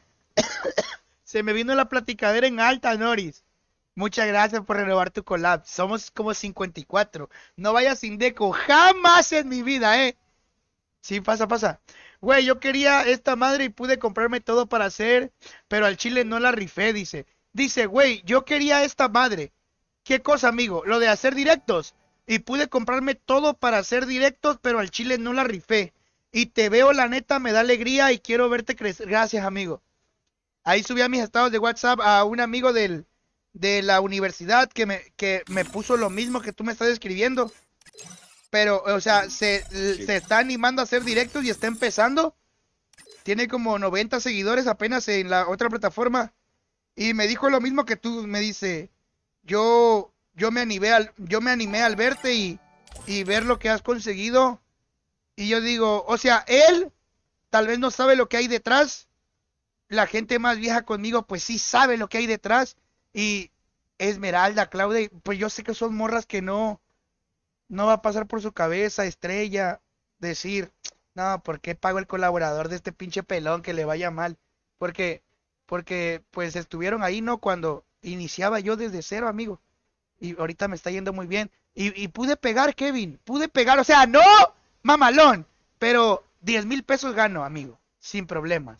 se me vino la platicadera en alta, Noris. Muchas gracias por renovar tu collab. Somos como cincuenta y cuatro. No vayas sin deco. Jamás en mi vida, eh. Sí, pasa, pasa. Güey, yo quería esta madre y pude comprarme todo para hacer, pero al chile no la rifé, dice. Dice, güey, yo quería esta madre. ¿Qué cosa, amigo? Lo de hacer directos. Y pude comprarme todo para hacer directos, pero al chile no la rifé. Y te veo, la neta, me da alegría y quiero verte crecer. Gracias, amigo. Ahí subí a mis estados de WhatsApp a un amigo del, de la universidad que me, que me puso lo mismo que tú me estás escribiendo. Pero, o sea, se, sí. se está animando a hacer directos y está empezando. Tiene como noventa seguidores apenas en la otra plataforma. Y me dijo lo mismo que tú, me dice, yo, yo me animé al, yo me animé al verte y, y ver lo que has conseguido. Y yo digo, o sea, él tal vez no sabe lo que hay detrás. La gente más vieja conmigo, pues sí sabe lo que hay detrás. Y Esmeralda, Claudia, pues yo sé que son morras que no... No va a pasar por su cabeza, Estrella, decir, no, ¿por qué pago el colaborador de este pinche pelón que le vaya mal? Porque, porque, pues estuvieron ahí, ¿no? Cuando iniciaba yo desde cero, amigo. Y ahorita me está yendo muy bien. Y, y pude pegar, Kevin, pude pegar, o sea, no, mamalón, pero diez mil pesos gano, amigo, sin problemas.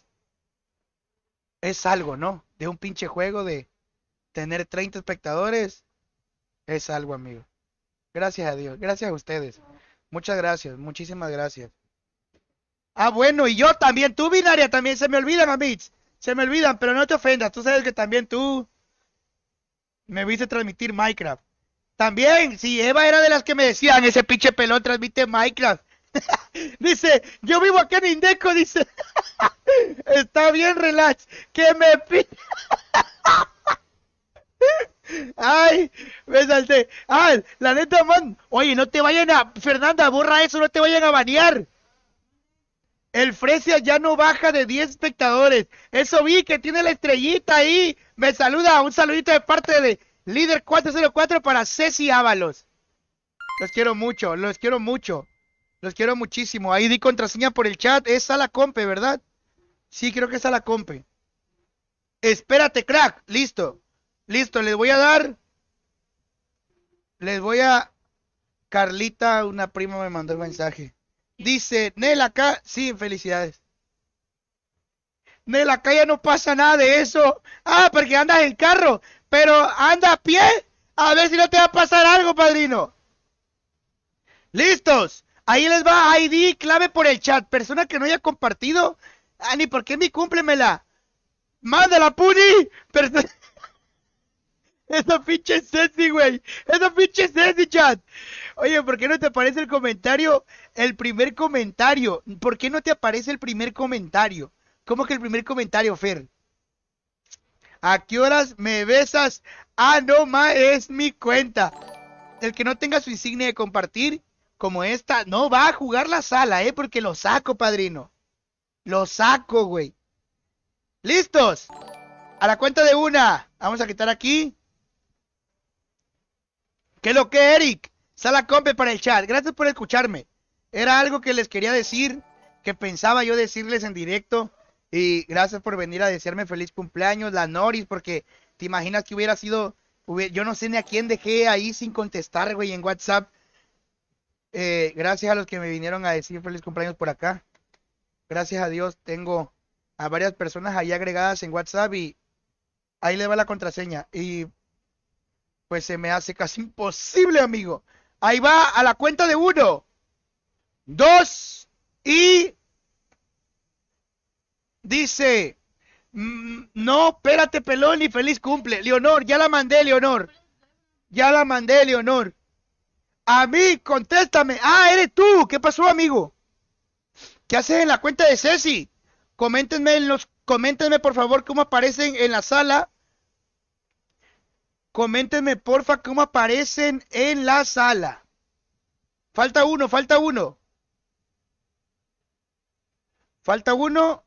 Es algo, ¿no? De un pinche juego de tener treinta espectadores, es algo, amigo. Gracias a Dios, gracias a ustedes. Muchas gracias, muchísimas gracias. Ah, bueno, y yo también, tú, Binaria, también se me olvidan, amigos. Se me olvidan, pero no te ofendas, tú sabes que también tú me viste transmitir Minecraft. También, si Eva era de las que me decían, ese pinche pelón transmite Minecraft. Dice, yo vivo acá en Indeco, dice. Está bien, relax, que me pide. Ay, me salté. Ah, la neta, man. Oye, no te vayan a... Fernanda, borra eso, no te vayan a banear. El Fresia ya no baja de diez espectadores. Eso vi que tiene la estrellita ahí. Me saluda, un saludito de parte de Líder cuatro cero cuatro para Ceci Ábalos. Los quiero mucho, los quiero mucho. Los quiero muchísimo. Ahí di contraseña por el chat. Es Sala Compe, ¿verdad? Sí, creo que es Sala Compe. Espérate, crack. Listo. Listo, les voy a dar. Les voy a... Carlita, una prima me mandó el mensaje. Dice, Nel, acá... Sí, felicidades. Nel, acá ya no pasa nada de eso. Ah, porque andas en carro. Pero anda a pie. A ver si no te va a pasar algo, padrino. ¿Listos? Ahí les va I D, clave por el chat. Persona que no haya compartido. Ah, ni por qué mi cúmplemela. Mándala, Puni. Persona... Esa pinche Ceci, güey. Esa pinche Ceci, chat. Oye, ¿por qué no te aparece el comentario? El primer comentario. ¿Por qué no te aparece el primer comentario? ¿Cómo que el primer comentario, Fer? ¿A qué horas me besas? Ah, no, ma, es mi cuenta. El que no tenga su insignia de compartir, como esta, no va a jugar la sala, ¿eh? Porque lo saco, padrino. Lo saco, güey. ¿Listos? A la cuenta de una. Vamos a quitar aquí. ¿Qué es lo que, Eric? Sala compe para el chat. Gracias por escucharme. Era algo que les quería decir, que pensaba yo decirles en directo. Y gracias por venir a desearme feliz cumpleaños, la Noris, porque te imaginas que hubiera sido... Hubiera, yo no sé ni a quién dejé ahí sin contestar, güey, en WhatsApp. Eh, gracias a los que me vinieron a decir feliz cumpleaños por acá. Gracias a Dios tengo a varias personas ahí agregadas en WhatsApp y ahí le va la contraseña. Y pues se me hace casi imposible, amigo. Ahí va a la cuenta de uno, dos y... Dice, mm, no, espérate, pelón, y feliz cumple. Leonor, ya la mandé, Leonor. Ya la mandé, Leonor. A mí, contéstame. Ah, eres tú. ¿Qué pasó, amigo? ¿Qué haces en la cuenta de Ceci? Coméntenme en los, coméntenme por favor cómo aparecen en la sala. Coméntenme porfa cómo aparecen en la sala. Falta uno, falta uno. Falta uno.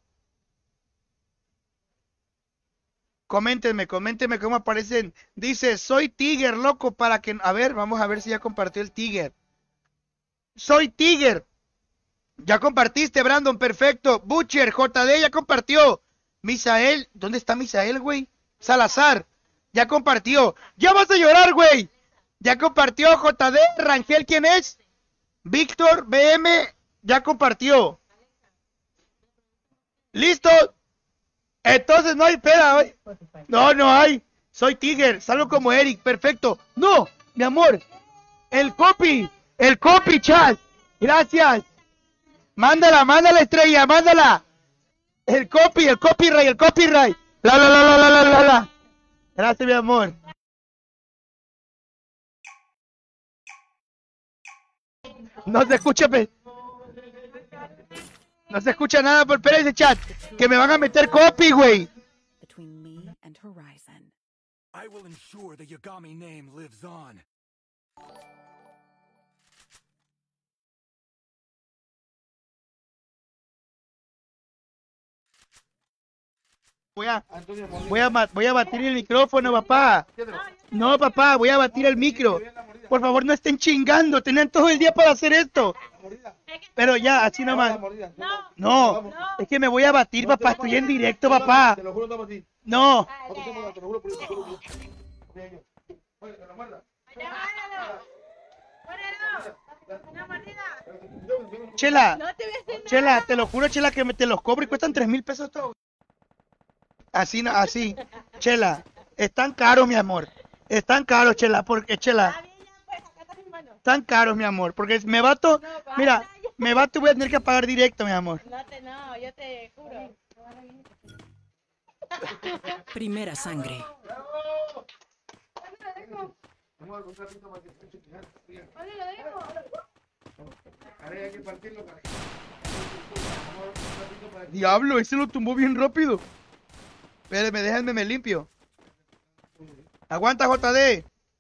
Coméntenme, coméntenme cómo aparecen. Dice, soy Tiger, loco, para que... A ver, vamos a ver si ya compartió el Tiger. Soy Tiger. Ya compartiste, Brandon, perfecto. Butcher, J D, ya compartió. Misael, ¿dónde está Misael, güey? Salazar, ya compartió. Ya vas a llorar, güey. Ya compartió J D, Rangel, ¿quién es? Víctor, B M, ya compartió. ¿Listo? Entonces no hay peda hoy. No, no hay. Soy Tiger, salgo como Eric, perfecto. No, mi amor. El copy, el copy, chat. Gracias. Mándala, mándala, estrella, mándala. El copy, el copyright, el copyright. La, la, la, la, la, la, la, la. Gracias, mi amor. No se escucha, pe. No se escucha nada por ese chat. Que me van a meter copy, güey. Between me and Horizon. I will ensure the Yagami name lives on. Voy a, voy a, voy a batir el micrófono, papá. No, papá, voy a batir el micro. Por favor, no estén chingando. Tienen todo el día para hacer esto. Pero ya, así nomás. No, es que me voy a batir, papá. Estoy en directo, papá. No. Chela, Chela, te lo juro, Chela, que me te los cobro y cuestan tres mil pesos todo. Así, no, así, Chela, están caros, mi amor. Están caros, Chela, porque, Chela. Están caros, mi amor, porque me bato, mira, me bato y voy a tener que pagar directo, mi amor. No, te, no, yo te juro. Primera sangre. Diablo, ese lo tumbó bien rápido. Espérenme, déjenme, me limpio. Aguanta, J D.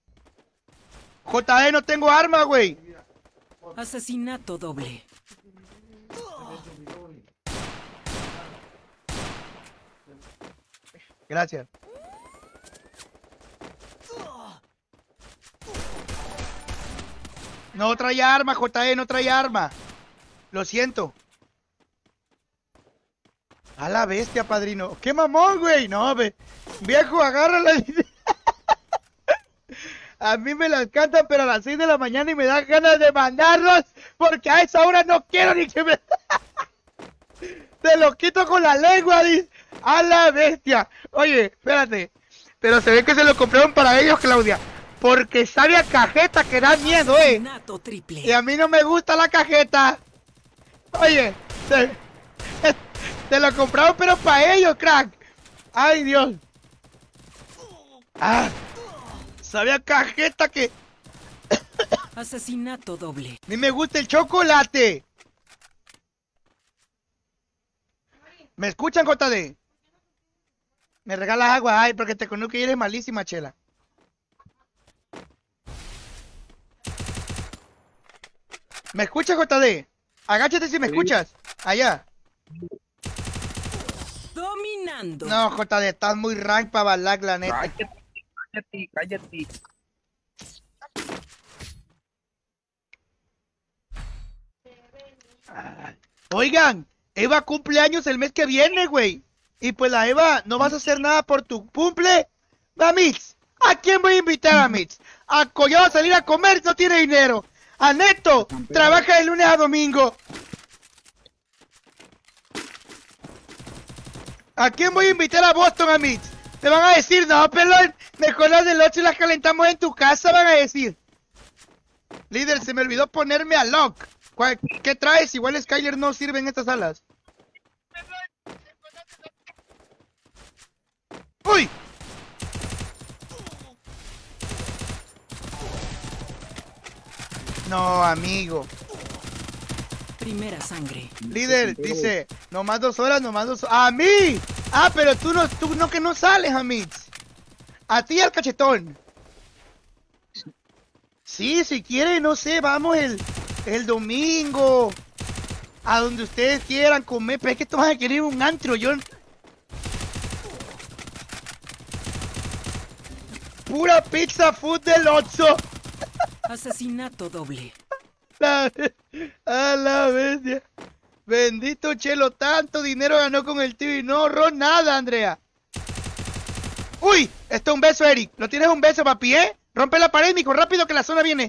J D, no tengo arma, güey. Asesinato doble. Gracias. No trae arma, J D, no trae arma. Lo siento. A la bestia, padrino. ¡Qué mamón, güey! No, ve. Viejo, agárrala. A mí me las cantan, pero a las seis de la mañana y me dan ganas de mandarlos, porque a esa hora no quiero ni que me... Te lo quito con la lengua, dice. A la bestia. Oye, espérate. Pero se ve que se lo compraron para ellos, Claudia. Porque sabe a cajeta que da miedo, eh. Triple. Y a mí no me gusta la cajeta. Oye, se... te lo compraron, pero para ellos, crack. Ay, Dios. Ah. Sabía cajeta que... Asesinato doble. A mí me gusta el chocolate. ¿Me escuchan, J D? Me regalas agua, ay, porque te conozco y eres malísima, chela. ¿Me escuchas, J D? Agáchate si me escuchas. Allá. Dominando. No, J D, estás muy rank para bailar, la neta. Cállate, cállate, cállate. Oigan, Eva cumple años el mes que viene, güey. Y pues la Eva, ¿no vas a hacer nada por tu cumple? A Mitz, ¿a quién voy a invitar a Mitz? A Collado a salir a comer, no tiene dinero. A Neto, trabaja de lunes a domingo. ¿A quién voy a invitar a Boston, a Mitz? Te van a decir, no, pelón, mejor las del ocho y las calentamos en tu casa, van a decir. Líder, se me olvidó ponerme a lock. ¿Qué traes? Igual Skyler no sirve en estas salas. ¡Uy! No, amigo. Primera sangre. Líder, dice, nomás dos horas, nomás dos horas. ¡A mí! Ah, pero tú no, tú no que no sales, Hamid. A ti al cachetón. Sí, si quiere, no sé, vamos el, el domingo. A donde ustedes quieran comer. Pero es que estos van a querer un antro, yo... Pura pizza food del Oxxo. Asesinato doble. La, a la bestia. Bendito Chelo, tanto dinero ganó con el T V. No ahorró nada, Andrea. Uy, esto es un beso, Eric. ¿Lo tienes un beso, papi, eh? Rompe la pared, mijo, rápido que la zona viene.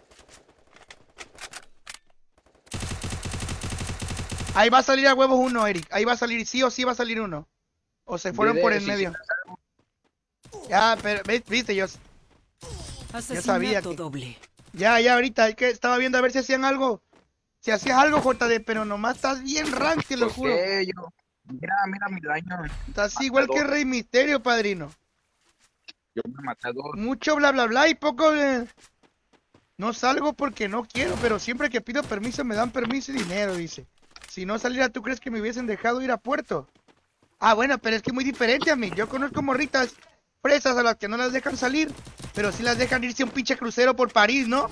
Ahí va a salir a huevos uno, Eric. Ahí va a salir, sí o sí va a salir uno. O se fueron por el medio. Ya, pero, viste, yo... Asesinato sabía que- doble. Ya, ya, ahorita, es que estaba viendo a ver si hacían algo. Si hacías algo, J D, pero nomás estás bien rank, te lo ¿Por juro. qué yo? Mira, mira mi daño. Estás igual que Rey Misterio, padrino. Yo me maté a dos. Mucho bla bla bla y poco... eh, No salgo porque no quiero, pero siempre que pido permiso me dan permiso y dinero, dice. Si no saliera, ¿tú crees que me hubiesen dejado ir a puerto? Ah, bueno, pero es que es muy diferente a mí. Yo conozco morritas fresas a las que no las dejan salir, pero sí las dejan irse a un pinche crucero por París, ¿no?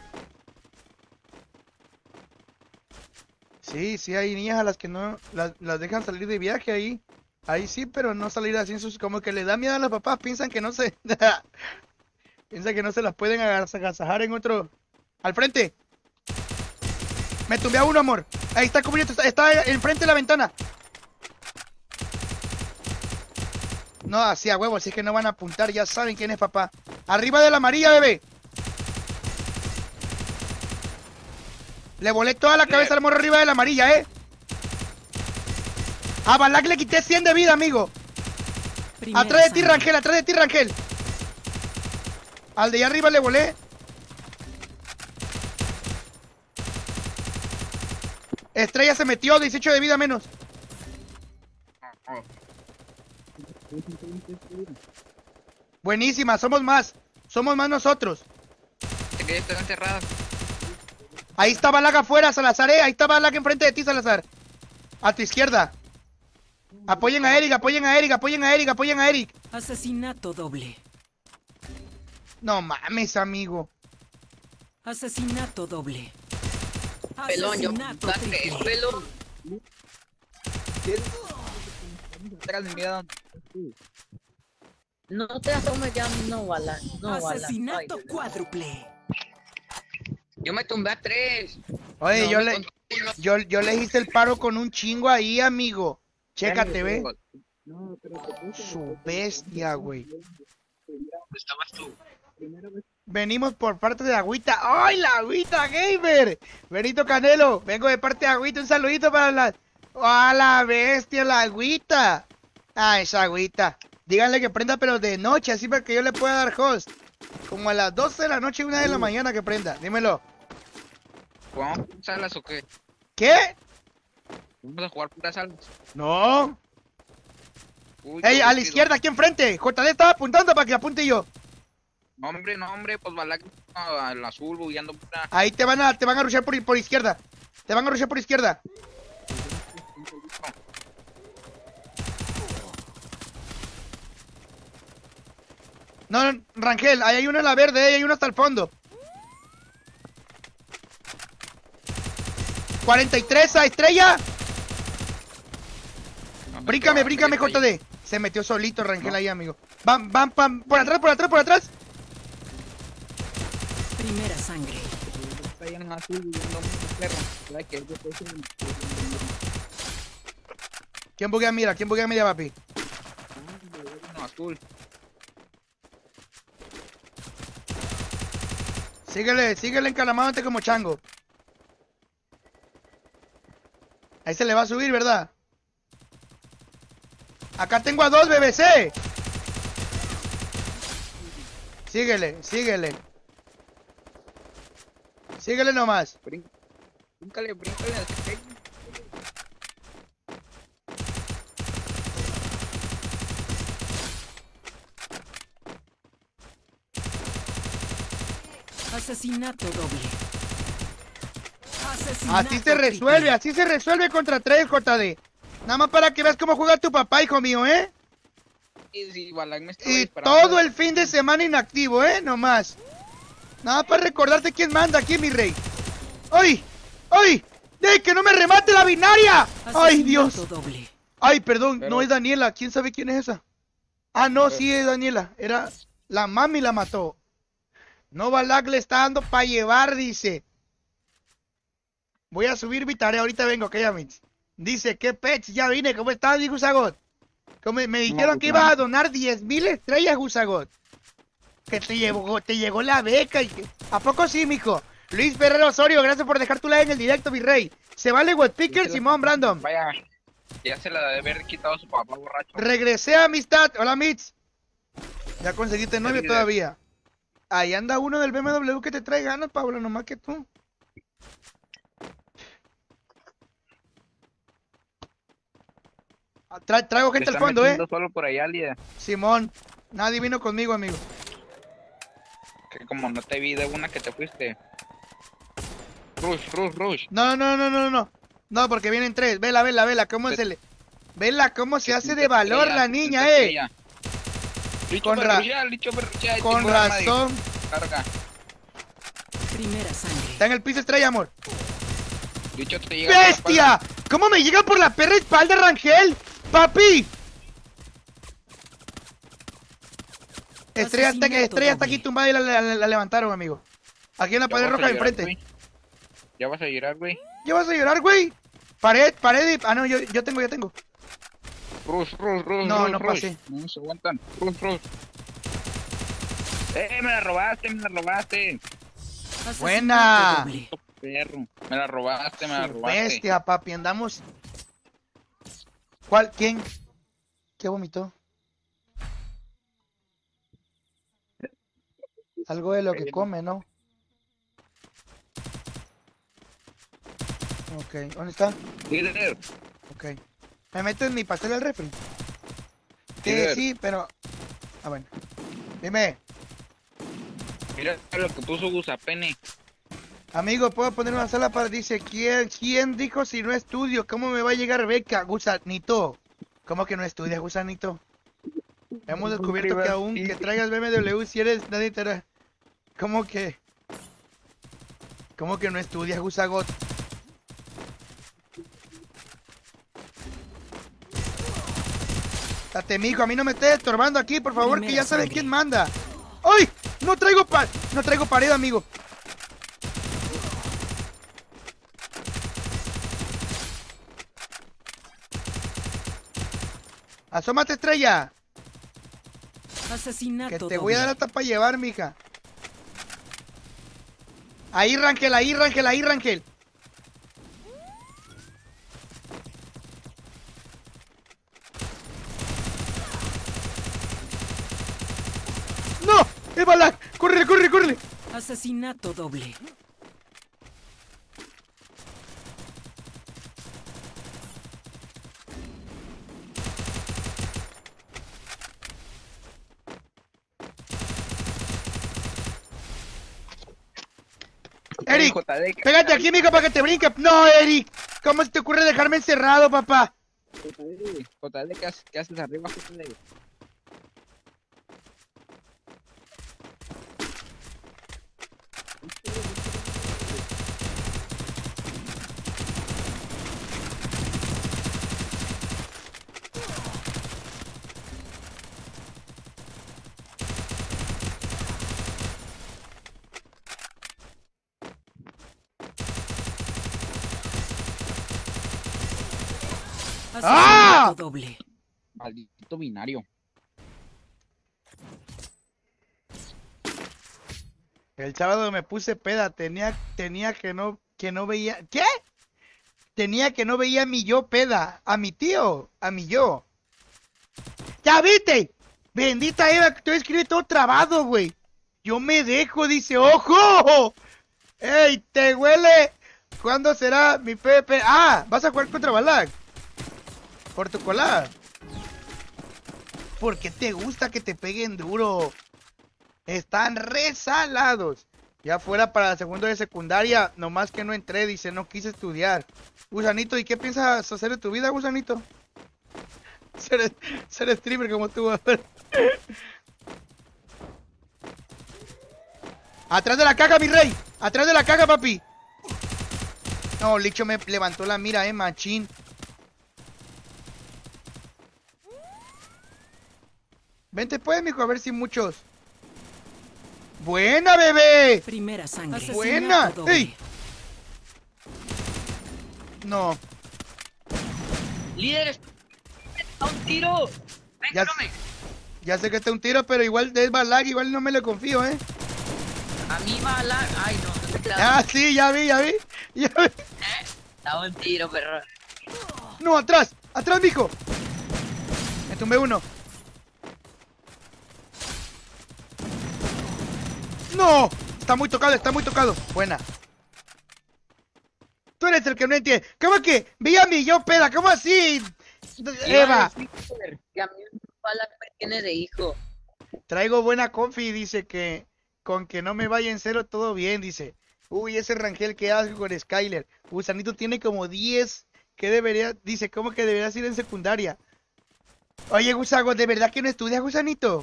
Sí, sí, hay niñas a las que no las, las dejan salir de viaje ahí. Ahí sí, pero no salir así en sus... Como que le da miedo a los papás, piensan que no se... piensan que no se las pueden agas- agasajar en otro... ¡Al frente! Me tumbé a uno, amor. Ahí está cubierto, está, está enfrente de la ventana. No, así a huevo, así es que no van a apuntar, ya saben quién es papá. Arriba de la amarilla, bebé. Le volé toda la cabeza al morro arriba de la amarilla, eh. A Balak le quité cien de vida, amigo. Primera Atrás de ti, sangre. Rangel, atrás de ti, Rangel. Al de allá arriba le volé. Estrella se metió, dieciocho de vida menos. Buenísima, somos más. Somos más nosotros. Te quedé toda encerrada. Ahí está Balak afuera, Salazar, eh. Ahí está Balak enfrente de ti, Salazar. A tu izquierda. Apoyen a Eric, apoyen a Eric, apoyen a Eric, apoyen a Eric. Asesinato doble. No mames, amigo. Asesinato doble. Pelón, yo. Asesinato Date, triple. pelón. Trágame miedo. No te asomes ya, no, Bala. No, Bala. Asesinato Ay, cuádruple. Yo me tumbé a tres. Oye, No, yo me le, con- yo, yo le hice el paro con un chingo ahí, amigo. Chécate, ve. Su bestia, güey. Estabas tú. Venimos por parte de Agüita. ¡Ay, la Agüita Gamer! Benito Canelo, vengo de parte de Agüita. Un saludito para la... ¡Ah, la bestia, la Agüita! Ah, esa Agüita. Díganle que prenda, pero de noche, así para que yo le pueda dar host. Como a las doce de la noche y una de la mañana que prenda. Dímelo. ¿Jugamos puras salas o qué? ¿Qué? ¿Vamos a jugar puras salas? No. Uy, ¡Ey, qué a la rápido. izquierda, aquí enfrente! J D estaba apuntando para que apunte yo. No, hombre, no, hombre, pues Balak al azul, bugueando pura. Ahí te van a, te van a rushear por, por izquierda. Te van a rushear por izquierda. No, no, Rangel, ahí hay uno en la verde, ahí hay uno hasta el fondo. cuarenta y tres a estrella. No, Bríncame, no, bríncame, ahí. J D. Se metió solito Rangel No. ahí, amigo. Van, van, van. Por atrás, por atrás, por atrás. Primera sangre. Está ahí en azul viendo un perro. ¿Sabes qué? Yo estoy en- ¿Quién buguea mira? ¿Quién buguea mira, papi? No, azul. Síguele, síguele encalamándote como chango. Ahí se le va a subir, ¿verdad? Acá tengo a dos, B B C. Síguele, síguele. Síguele nomás. Brin- Bríncale, bríncale. al que pegue. Asesinato doble. Asesinato Así se resuelve, triple. así se resuelve contra tres, J D. Nada más para que veas cómo juega tu papá, hijo mío, ¿eh? Y si Balak me estaba Y disparando. todo el fin de semana inactivo, ¿eh? Nomás. Nada para recordarte quién manda aquí, mi rey. ¡Ay! ¡Ay! ¡De que no me remate la binaria! ¡Ay, Dios! Asesinato doble. Ay, perdón, Pero- no es Daniela. ¿Quién sabe quién es esa? Ah, no, sí es Daniela. Era la mami la mató. No, Balak le está dando para llevar, dice. Voy a subir mi tarea, ahorita vengo, que ya Mitz. Dice, ¿qué pech? Ya vine, ¿cómo estás, dijo Gusagot? Como me dijeron que ibas a donar diez mil estrellas, Gusagot. Que te llegó, te llegó la beca. Y que... ¿A poco sí, mijo? Luis Ferrero Osorio, gracias por dejar tu like en el directo, mi rey. Se vale Wetpicker, Simón Brandon. Vaya, ya se la debe haber quitado su papá borracho. Regresé a amistad. Hola, Mitz. ¿Ya conseguiste novio líder. todavía? Ahí anda uno del B M W que te trae ganas, Pablo, nomás que tú. Ah, tra- traigo Te gente al está fondo, eh. metiendo solo por allá, líder. Simón, nadie vino conmigo, amigo. Que como no te vi de una que te fuiste. Rush, rush, rush. No, no, no, no, no. No, porque vienen tres. Vela, vela, vela, cómo se le... Vela, cómo se hace de valor la niña, eh. Licho Con ra- perruchea, licho perruchea, Con tengo arma de razón. carga. Primera sangre. Está en el piso estrella, amor. Licho te llega por la ¡Bestia! espalda. ¿Cómo me llega por la perra espalda, Rangel? ¡Papi! Estrella está, Asesinato estrella está aquí doble. tumbada y la, la- la levantaron, amigo. Aquí en la Ya pared vas a roja de llorar, enfrente. güey. Ya vas a llorar, güey. ¿Qué vas a llorar, güey? Pared, pared y... Ah, no, yo, yo tengo, yo tengo. Rush, rush, rush, No, rush, no rush. pasé. No se aguantan. Rush, rush. Eh, me la robaste, me la robaste. Asesinato Buena. doble. Perro. Me la robaste, me la Su robaste. bestia, papi, andamos... ¿Cuál? ¿Quién? ¿Qué vomitó? Algo de lo que come, ¿no? Ok, ¿dónde está? Líder, Ok. ¿Me meto en mi pastel al refri? Sí, líder. sí, pero... Ah, bueno. Dime, Mira lo que puso Gusapene. amigo, ¿puedo poner una sala para... Dice, ¿quién, quién dijo si no estudio? ¿Cómo me va a llegar beca? Gusanito. ¿Cómo que no estudias, Gusanito? Hemos descubierto que aún que traigas B M W si eres... Nadie te hará... ¿Cómo que? ¿Cómo que no estudias, Gusagot? Date, mijo, a mí no me estés estorbando aquí, por favor, que Primera ya saben sangre. quién manda. ¡Ay! No traigo pa... No traigo pared, amigo. Asómate, estrella. Asesinato Que te doble. voy a dar hasta para llevar, mija. Ahí, Rangel, ahí, Rangel, ahí, Rangel. ¡No! ¡Es Balak! ¡Córrele, córrele, córrele! Asesinato doble. Eric, J D, que- pégate aquí, mijo, para que te brinque. No, Eric. ¿Cómo se te ocurre dejarme encerrado, papá? J D, J D, ¿qué haces, qué haces arriba, J D? ¡Ah! doble. Maldito binario. El sábado me puse peda, tenía, tenía que no, que no veía, ¿qué? Tenía que no veía a mi yo peda, a mi tío, a mi yo. ¡Ya viste! Bendita Eva, que tú escribes todo trabado, güey. Yo me dejo, dice, ¡ojo! ¡Ey, te huele! ¿Cuándo será mi Pepe? ¡Ah! ¿Vas a jugar contra Balak? Por tu colada. ¿Por qué te gusta que te peguen duro? Están resalados. Ya fuera para la segunda de secundaria, nomás que no entré, dice, no quise estudiar. Gusanito, ¿y qué piensas hacer de tu vida, Gusanito? Ser, ser streamer como tú. Atrás de la caja, mi rey. Atrás de la caja, papi. No, Licho me levantó la mira, eh, machín. Vente pues, mijo, a ver si muchos. ¡Buena, bebé! Primera sangre. ¡Buena! ¡Ey! No. Líderes, a un tiro. Ya, ya sé que está un tiro, pero igual es Balag, igual no me le confío, ¿eh? A mí va la... Ay, no, no te quedas. Ah, sí, ya vi, ya vi. Ya vi. ¿Eh? Da un tiro, perro. No, atrás, atrás, mijo. Me tumbé uno. ¡No! Está muy tocado, está muy tocado. Buena. Tú eres el que no entiende. ¿Cómo que? Veía a mi yo peda, ¿cómo así? Eva. Que a mí Balak me tiene de hijo. Traigo buena confi, dice que con que no me vaya en cero todo bien, dice. Uy, ese Rangel que hace con Skyler. Gusanito tiene como diez. ¿Qué debería? Dice, ¿cómo que deberías ir en secundaria? Oye, Gusago, ¿de verdad que no estudias, Gusanito?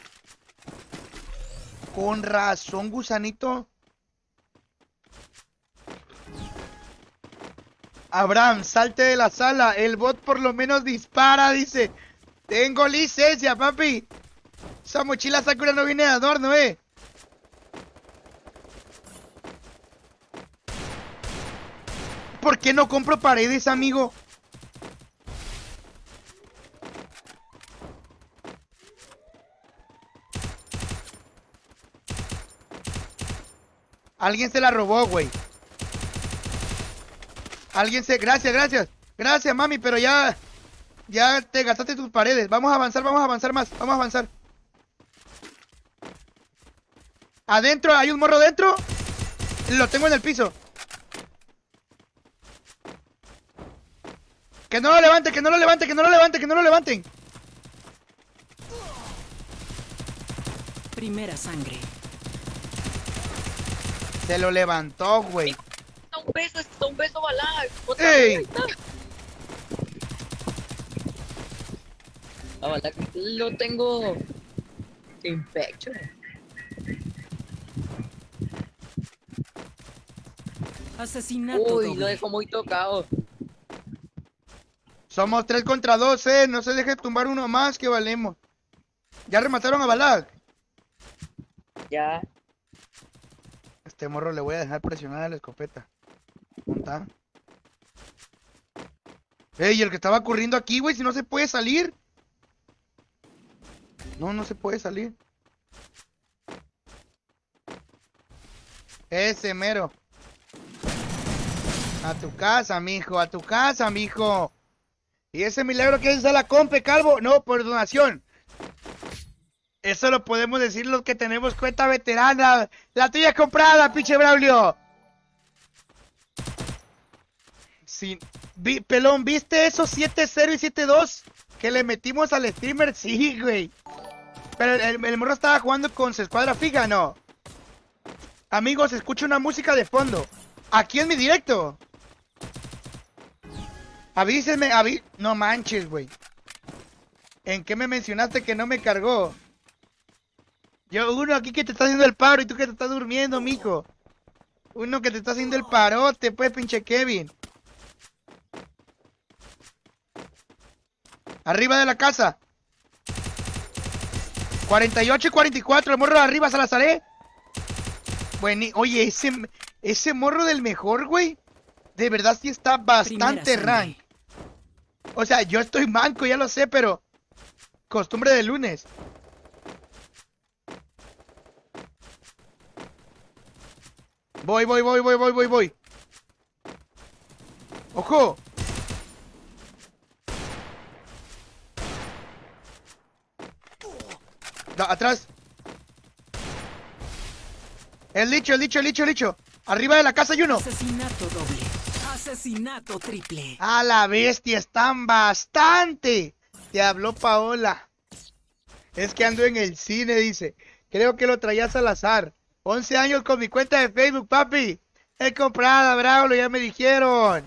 Con razón, Gusanito. Abraham, salte de la sala. El bot por lo menos dispara, dice. Tengo licencia, papi. Esa mochila Sakura no viene de adorno, eh. ¿Por qué no compro paredes, amigo? Alguien se la robó, güey. Alguien se... Gracias, gracias. Gracias, mami, pero ya... Ya te gastaste tus paredes. Vamos a avanzar, vamos a avanzar más. Vamos a avanzar. Adentro, hay un morro dentro. Lo tengo en el piso. Que no lo levanten, que no lo levanten, que no lo levanten, que no lo levanten. Primera sangre. Se lo levantó, güey. Está un beso, está un beso, Balak. ¡Ey! A Balak lo tengo sin pecho. Asesinato Uy, doble. lo dejo muy tocado. Somos tres contra dos, eh. No se deje tumbar uno más, que valemos. Ya remataron a Balag. Ya. Este morro le voy a dejar presionar a la escopeta. ¿Dónde está? Ey, el que estaba corriendo aquí, güey, si no se puede salir. No, no se puede salir. Ese mero. A tu casa, mijo, a tu casa, mijo. ¿Y ese milagro que es a la compe, calvo? No, por donación. Eso lo podemos decir los que tenemos cuenta veterana. La tuya es comprada, pinche Braulio. Sí. Vi, pelón, ¿viste esos siete cero y siete dos que le metimos al streamer? Sí, güey. Pero el, el morro estaba jugando con su escuadra fija, ¿no? Amigos, escucho una música de fondo. Aquí en mi directo. Avísenme, aví... No manches, güey. ¿En qué me mencionaste que no me cargó? Yo, uno aquí que te está haciendo el paro y tú que te estás durmiendo, mijo. Uno que te está haciendo el parote, pues, pinche Kevin. Arriba de la casa. cuarenta y ocho y cuarenta y cuatro, el morro de arriba, Salazaré. Bueno, oye, ese, ese morro del mejor, güey. De verdad sí está bastante rank. O sea, yo estoy manco, ya lo sé, pero... Costumbre de lunes. Voy, voy, voy, voy, voy, voy, voy. ¡Ojo! Da, atrás. El licho, el licho, el licho, el licho. Arriba de la casa hay uno. Asesinato doble. Asesinato triple. A la bestia, están bastante. Te habló Paola. Es que ando en el cine, dice. Creo que lo traías al azar. once años con mi cuenta de Facebook, papi. He comprado, bravo, ya me dijeron.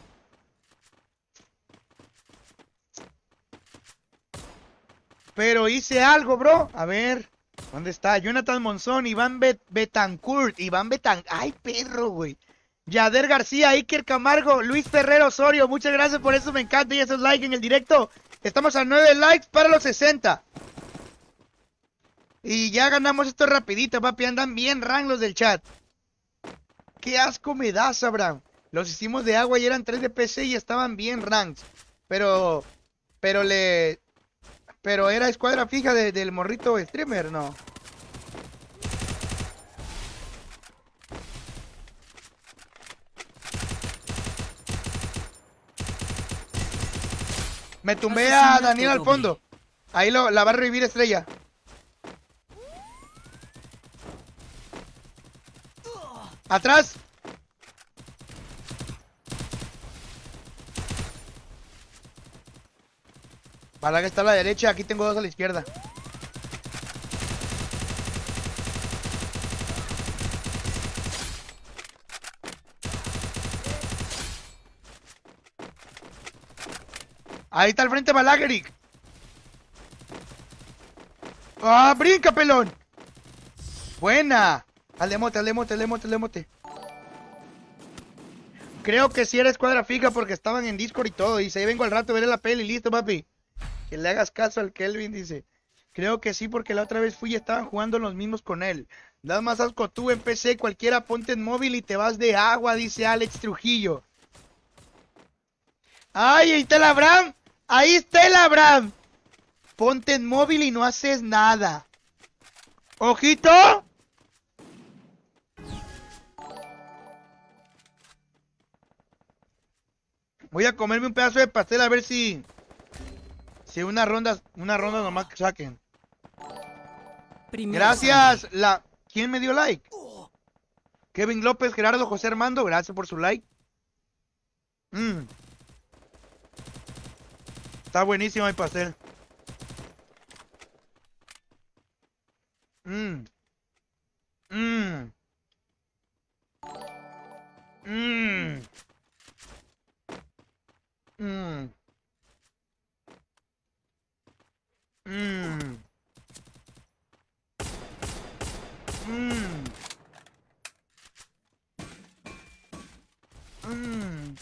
Pero hice algo, bro. A ver, ¿dónde está? Jonathan Monzón, Iván Bet Betancourt, Iván Betan... ¡Ay, perro, güey! Yader García, Iker Camargo, Luis Ferrero Osorio. Muchas gracias por eso, me encanta. Y esos likes en el directo. Estamos a nueve likes para los sesenta. Y ya ganamos esto rapidito, papi. Andan bien rank los del chat. Qué asco me das, Abraham. Los hicimos de agua y eran tres de P C y estaban bien ranks. Pero... Pero le... Pero era escuadra fija de, del morrito streamer, ¿no? Me tumbé a Daniel al fondo. Ahí lo, la va a revivir Estrella. Atrás. Para que está a la derecha, aquí tengo dos a la izquierda. Ahí está al frente Balageric. ¡Ah, brinca, pelón! Buena. Al demote, al demote, al demote, al demote. Creo que sí era escuadra fija porque estaban en Discord y todo. Dice, ahí vengo al rato, veré la peli, listo, papi. Que le hagas caso al Kelvin, dice. Creo que sí, porque la otra vez fui y estaban jugando los mismos con él. Das más asco tú en P C, cualquiera ponte en móvil y te vas de agua, dice Alex Trujillo. ¡Ay, ahí está el Abraham! ¡Ahí está el Abraham! Ponte en móvil y no haces nada. ¡Ojito! Voy a comerme un pedazo de pastel a ver si... Si una ronda, una ronda nomás que saquen. Gracias, la... ¿Quién me dio like? Kevin López, Gerardo José Armando, gracias por su like. Mm. Está buenísimo el pastel. Mmm. Mmm. Mmm. Mmm. Mmm. Mmm. Mmm.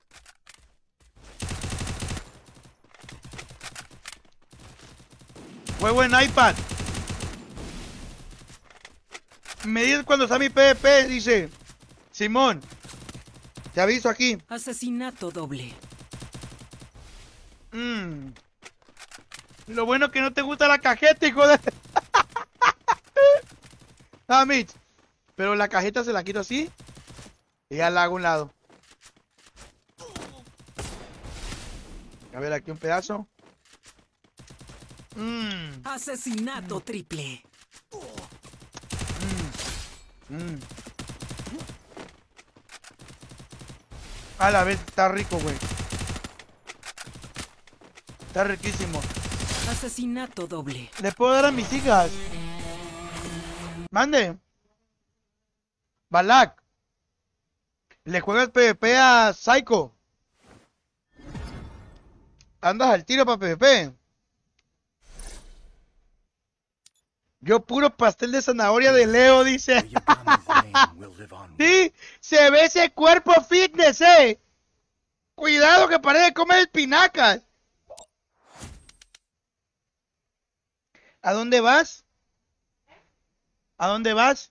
Juego en iPad. Me dices cuando está mi P V P, dice Simón. Te aviso aquí. Asesinato doble. Mmm. Lo bueno que no te gusta la cajeta, hijo de... Ah, Mitch. Pero la cajeta se la quito así. Y ya la hago a un lado. A ver, aquí un pedazo. Mmm. Asesinato triple. Mmm. Mmm. A la vez, está rico, güey. Está riquísimo. Asesinato doble. Le puedo dar a mis hijas. Mande. Balak. Le juegas P V P a Psycho. Andas al tiro para P V P. Yo puro pastel de zanahoria de Leo, dice. Sí, se ve ese cuerpo fitness, eh. Cuidado que parece comer espinacas. ¿A dónde vas? ¿A dónde vas?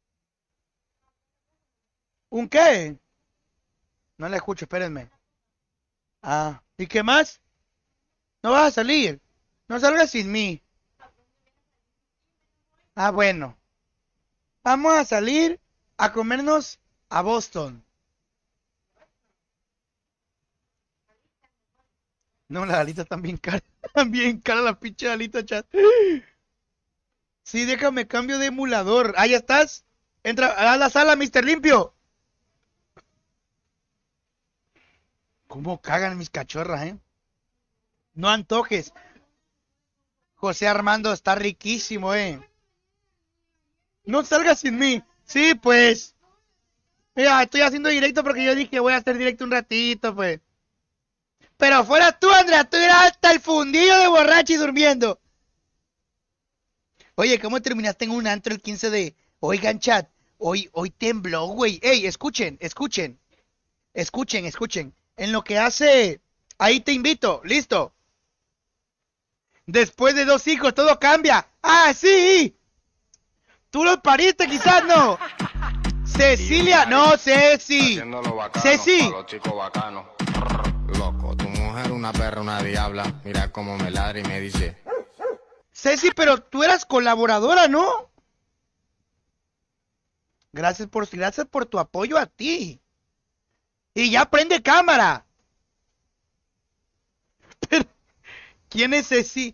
¿Un qué? No le escucho, espérenme. Ah, ¿y qué más? No vas a salir. No salgas sin mí. Ah, bueno. Vamos a salir a comernos a Boston. No, las alitas están bien caras. Están bien caras las pinches alitas, chat. Sí, déjame cambio de emulador. Ahí estás. Entra a la sala, mister Limpio. ¿Cómo cagan mis cachorras, eh? No antojes. José Armando está riquísimo, eh. No salgas sin mí. Sí, pues. Mira, estoy haciendo directo porque yo dije voy a hacer directo un ratito, pues. Pero fuera tú, Andrea, tú eras hasta el fundillo de borracho y durmiendo. Oye, ¿cómo terminaste en un antro el quince de... Oigan, chat, hoy, hoy tembló, güey. Ey, escuchen, escuchen. Escuchen, escuchen. En lo que hace... Ahí te invito, listo. Después de dos hijos, todo cambia. ¡Ah, sí! Tú los pariste, quizás no. Cecilia, no, Ceci. Ceci. Loco, tu mujer una perra, una diabla. Mira cómo me ladra y me dice. Ceci, pero tú eras colaboradora, ¿no? Gracias por, gracias por tu apoyo a ti. Y ya prende cámara. Pero, ¿quién es Ceci?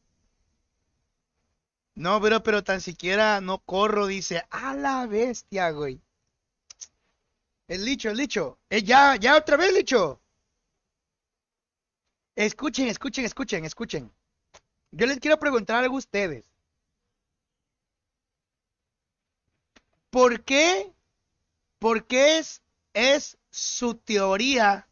No, pero, pero tan siquiera no corro, dice. A la bestia, güey. El Licho, el Licho. Eh, ya, ya otra vez, Licho. Escuchen, escuchen, escuchen, escuchen. Yo les quiero preguntar algo a ustedes. ¿Por qué? ¿Por qué es, es su teoría?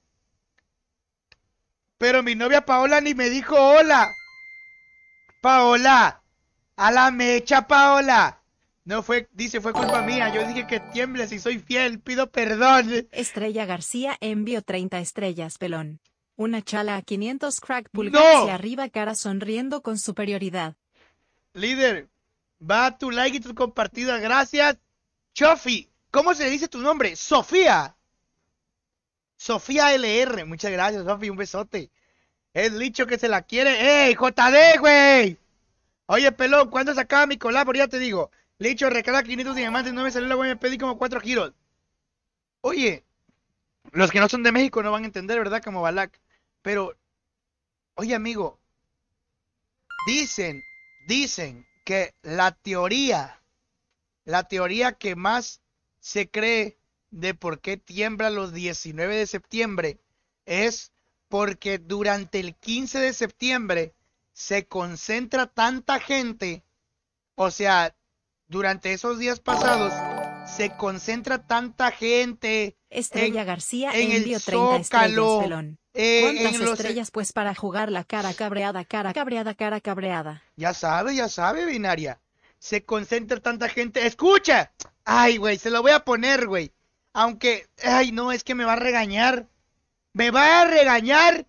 Pero mi novia Paola ni me dijo hola. Paola. A la mecha, Paola. No fue, dice, fue culpa mía. Yo dije que tiemble si soy fiel. Pido perdón. Estrella García envió treinta estrellas, pelón. Una chala a quinientos crack ¡No! pulgar hacia arriba, cara sonriendo con superioridad. Líder, va tu like y tu compartida. Gracias. Chofi, ¿cómo se dice tu nombre? Sofía. Sofía L R. Muchas gracias, Sofi. Un besote. Es Licho que se la quiere. ¡Ey, J D, güey! Oye, pelón, ¿cuándo se acaba mi collab? Pero ya te digo. Licho, recarga quinientos diamantes. No me salió la web, me pedí como cuatro giros. Oye, los que no son de México no van a entender, ¿verdad? Como Balak. Pero, oye, amigo. Dicen, dicen que la teoría, la teoría que más se cree de por qué tiembla los diecinueve de septiembre es porque durante el quince de septiembre se concentra tanta gente, o sea, durante esos días pasados se concentra tanta gente. Estrella en, García en envió el treinta Zócalo, estrellas, pelón. eh, ¿Cuántas en los- estrellas pues para jugar la cara cabreada, cara cabreada, cara cabreada? Ya sabe, ya sabe, binaria. Se concentra tanta gente. ¡Escucha! Ay, güey, se lo voy a poner, güey. Aunque, ay, no, es que me va a regañar. ¡Me va a regañar!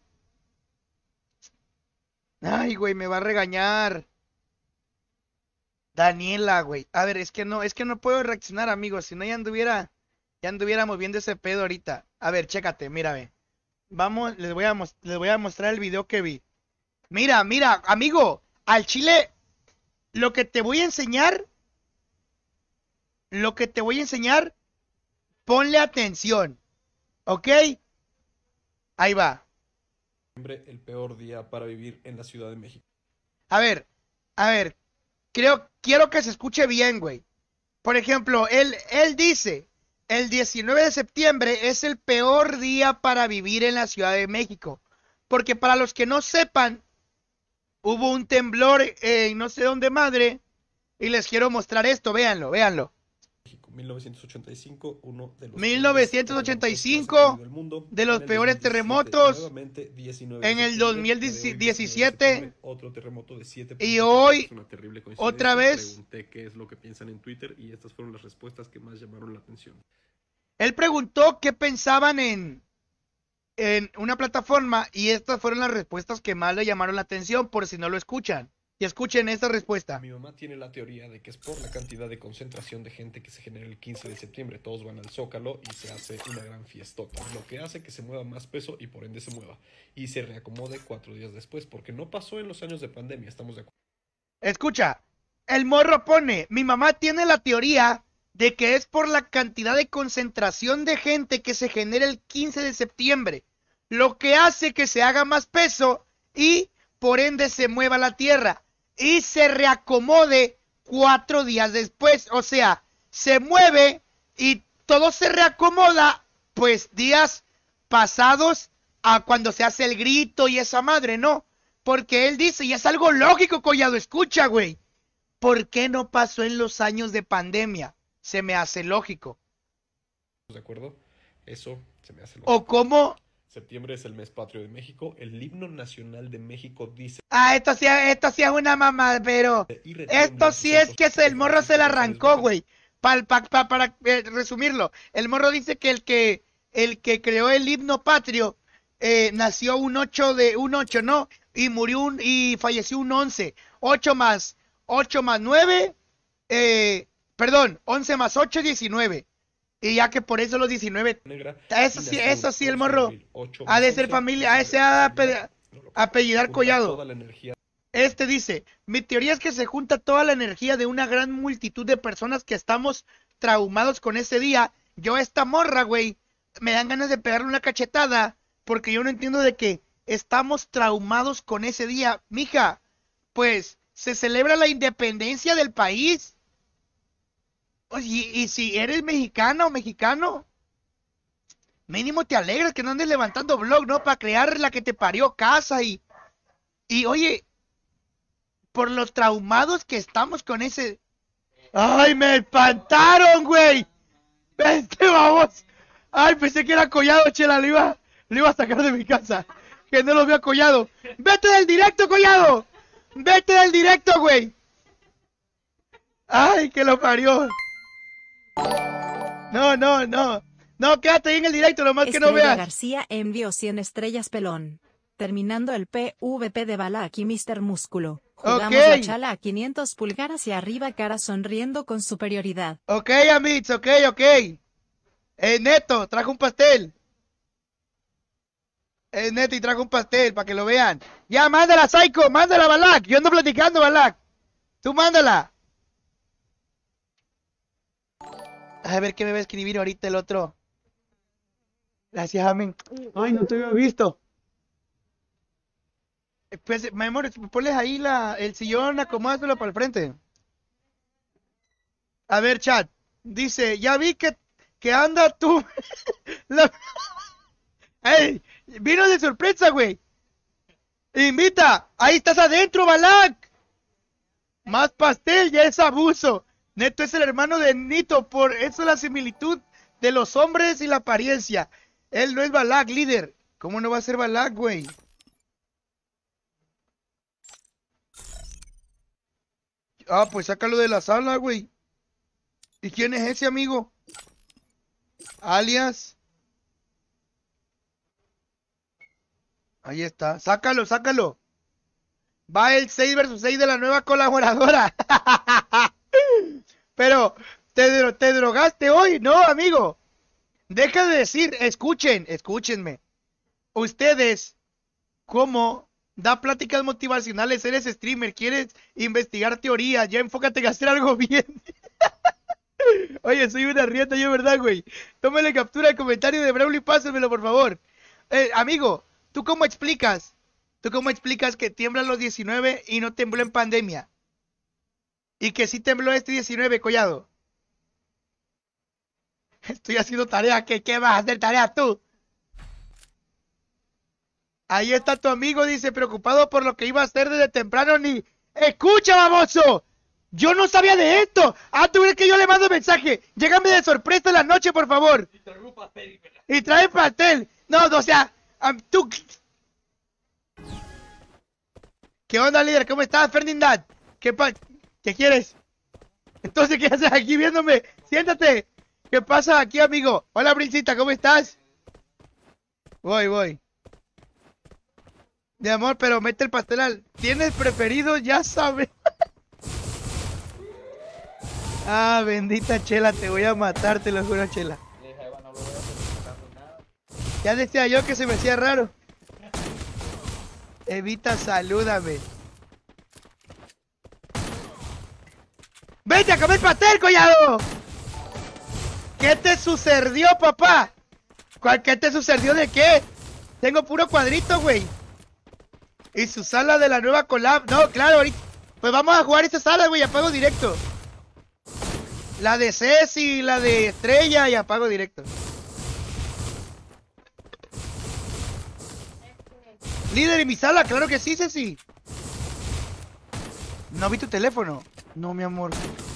Ay, güey, me va a regañar. Daniela, güey. A ver, es que no, es que no puedo reaccionar, amigos. Si no, ya anduviera, ya anduviéramos viendo ese pedo ahorita. A ver, chécate, mírame. Vamos, les voy a, mos- les voy a mostrar el video que vi. Mira, mira, amigo, al chile, lo que te voy a enseñar, lo que te voy a enseñar, ponle atención, ¿ok? Ahí va. El peor día para vivir en la Ciudad de México. A ver, a ver, creo, quiero que se escuche bien, güey. Por ejemplo, él, él dice, el diecinueve de septiembre es el peor día para vivir en la Ciudad de México. Porque para los que no sepan, hubo un temblor en no sé dónde madre, y les quiero mostrar esto, véanlo, véanlo. mil novecientos ochenta y cinco, uno de los mil novecientos ochenta y cinco, del mundo. de los En el peores dos mil diecisiete, terremotos. nuevamente, diecinueve de En el septiembre, dos mil la de hoy, diecinueve de diecisiete, septiembre, otro terremoto de siete y punto hoy, siete, es una terrible coincidencia. otra vez. Pregunté qué es lo que piensan en Twitter y estas fueron las respuestas que más llamaron la atención. Él preguntó qué pensaban en, en una plataforma y estas fueron las respuestas que más le llamaron la atención, por si no lo escuchan. Y escuchen esta respuesta. Mi mamá tiene la teoría de que es por la cantidad de concentración de gente que se genera el quince de septiembre. Todos van al Zócalo y se hace una gran fiestota, lo que hace que se mueva más peso y por ende se mueva y se reacomode cuatro días después, porque no pasó en los años de pandemia, estamos de acuerdo. Escucha, el morro pone, mi mamá tiene la teoría de que es por la cantidad de concentración de gente que se genera el quince de septiembre, lo que hace que se haga más peso y por ende se mueva la tierra y se reacomode cuatro días después. O sea, se mueve y todo se reacomoda pues días pasados a cuando se hace el grito y esa madre, ¿no? Porque él dice, y es algo lógico, Collado, escucha, güey. ¿Por qué no pasó en los años de pandemia? Se me hace lógico. ¿De acuerdo? Eso se me hace lógico. O cómo... Septiembre es el mes patrio de México. El himno nacional de México dice... Ah, esto sí, esto sí es una mamá, pero... Esto sí es que se, el morro se la arrancó, güey. Pa, pa, pa, para eh, resumirlo. El morro dice que el que, el que creó el himno patrio eh, nació un ocho de... Un ocho, ¿no? Y murió un... Y falleció un once. ocho más... ocho más nueve... Eh, perdón, once más ocho, diecinueve. Y ya que por eso los diecinueve, eso sí, eso sí, el morro ha de ser familia, a ese ha de apellidar Collado. Este dice, mi teoría es que se junta toda la energía de una gran multitud de personas que estamos traumados con ese día. Yo a esta morra, güey, me dan ganas de pegarle una cachetada, porque yo no entiendo de que estamos traumados con ese día. Mija, pues, se celebra la independencia del país. Oye, y, y si eres mexicana o mexicano, mínimo te alegras que no andes levantando blog, ¿no? Para crear la que te parió casa y... Y oye, por los traumados que estamos con ese... ¡Ay, me espantaron, güey! ¡Vente, vamos! ¡Ay, pensé que era Collado, chela! Lo iba, lo iba a sacar de mi casa. Que no lo veo Collado. ¡Vete del directo, Collado! ¡Vete del directo, güey! ¡Ay, que lo parió! No, no, no. No, quédate ahí en el directo, nomás que no veas. García envió cien estrellas pelón. Terminando el P V P de Balak y mister Músculo. Jugamos okay. La chala a quinientos pulgar hacia arriba, cara sonriendo con superioridad. Ok, amigos, ok, ok. Eh, Neto, trajo un pastel. Eh, Neto, y trajo un pastel, para que lo vean. Ya, mándala, Psycho, mándala, Balak. Yo ando platicando, Balak. Tú mándala. A ver qué me va a escribir ahorita el otro. Gracias, amén. Ay, no te había visto. Pues, mi amor, ponles ahí la, el sillón, acomódaselo para el frente. A ver, chat. Dice, ya vi que, que anda tú. la... Ey, vino de sorpresa, güey. Invita. Ahí estás adentro, Balak. Más pastel, ya es abuso. Neto es el hermano de Nito, por eso la similitud de los hombres y la apariencia. Él no es Balak, líder. ¿Cómo no va a ser Balak, güey? Ah, pues sácalo de la sala, güey. ¿Y quién es ese, amigo? Alias. Ahí está. Sácalo, sácalo. Va el seis versus seis de la nueva colaboradora. Pero, ¿te, ¿te drogaste hoy? No, amigo. Deja de decir, escuchen, escúchenme. Ustedes, ¿cómo da pláticas motivacionales? Eres streamer, quieres investigar teorías, ya enfócate en hacer algo bien. Oye, soy una rieta yo, ¿verdad, güey? Tómale captura del comentario de Brawl y pásenmelo, por favor. Eh, amigo, ¿tú cómo explicas? ¿Tú cómo explicas que tiemblan los diecinueve y no tembló en pandemia? Y que sí tembló este diecinueve, Collado. Estoy haciendo tarea. ¿Qué, qué vas a hacer tarea tú? Ahí está tu amigo, dice, preocupado por lo que iba a hacer desde temprano. Ni... ¡Escucha, baboso! Yo no sabía de esto. Ah, tú crees que yo le mando mensaje. Llégame de sorpresa en la noche, por favor. Y trae un pastel. Y trae pastel. No, o sea, um, tú... ¿Qué onda, líder? ¿Cómo estás, Ferdinand? ¿Qué pasa? ¿Qué quieres? Entonces, ¿qué haces aquí viéndome? Siéntate. ¿Qué pasa aquí, amigo? Hola, Brincita, ¿cómo estás? Voy, voy. Mi amor, pero mete el pastel al... ¿Tienes preferido? Ya sabes. Ah, bendita Chela, te voy a matar, te lo juro, Chela. Ya decía yo que se me hacía raro. Evita, salúdame. ¡Vete a comer pastel, collado! ¿Qué te sucedió, papá? ¿Cuál, ¿Qué te sucedió de qué? Tengo puro cuadrito, güey. Y su sala de la nueva collab. No, claro, ahorita. Pues vamos a jugar esta sala, güey, apago directo. La de Ceci, la de Estrella y apago directo. Líder en mi sala, claro que sí, Ceci. ¿No vi tu teléfono? No, mi amor.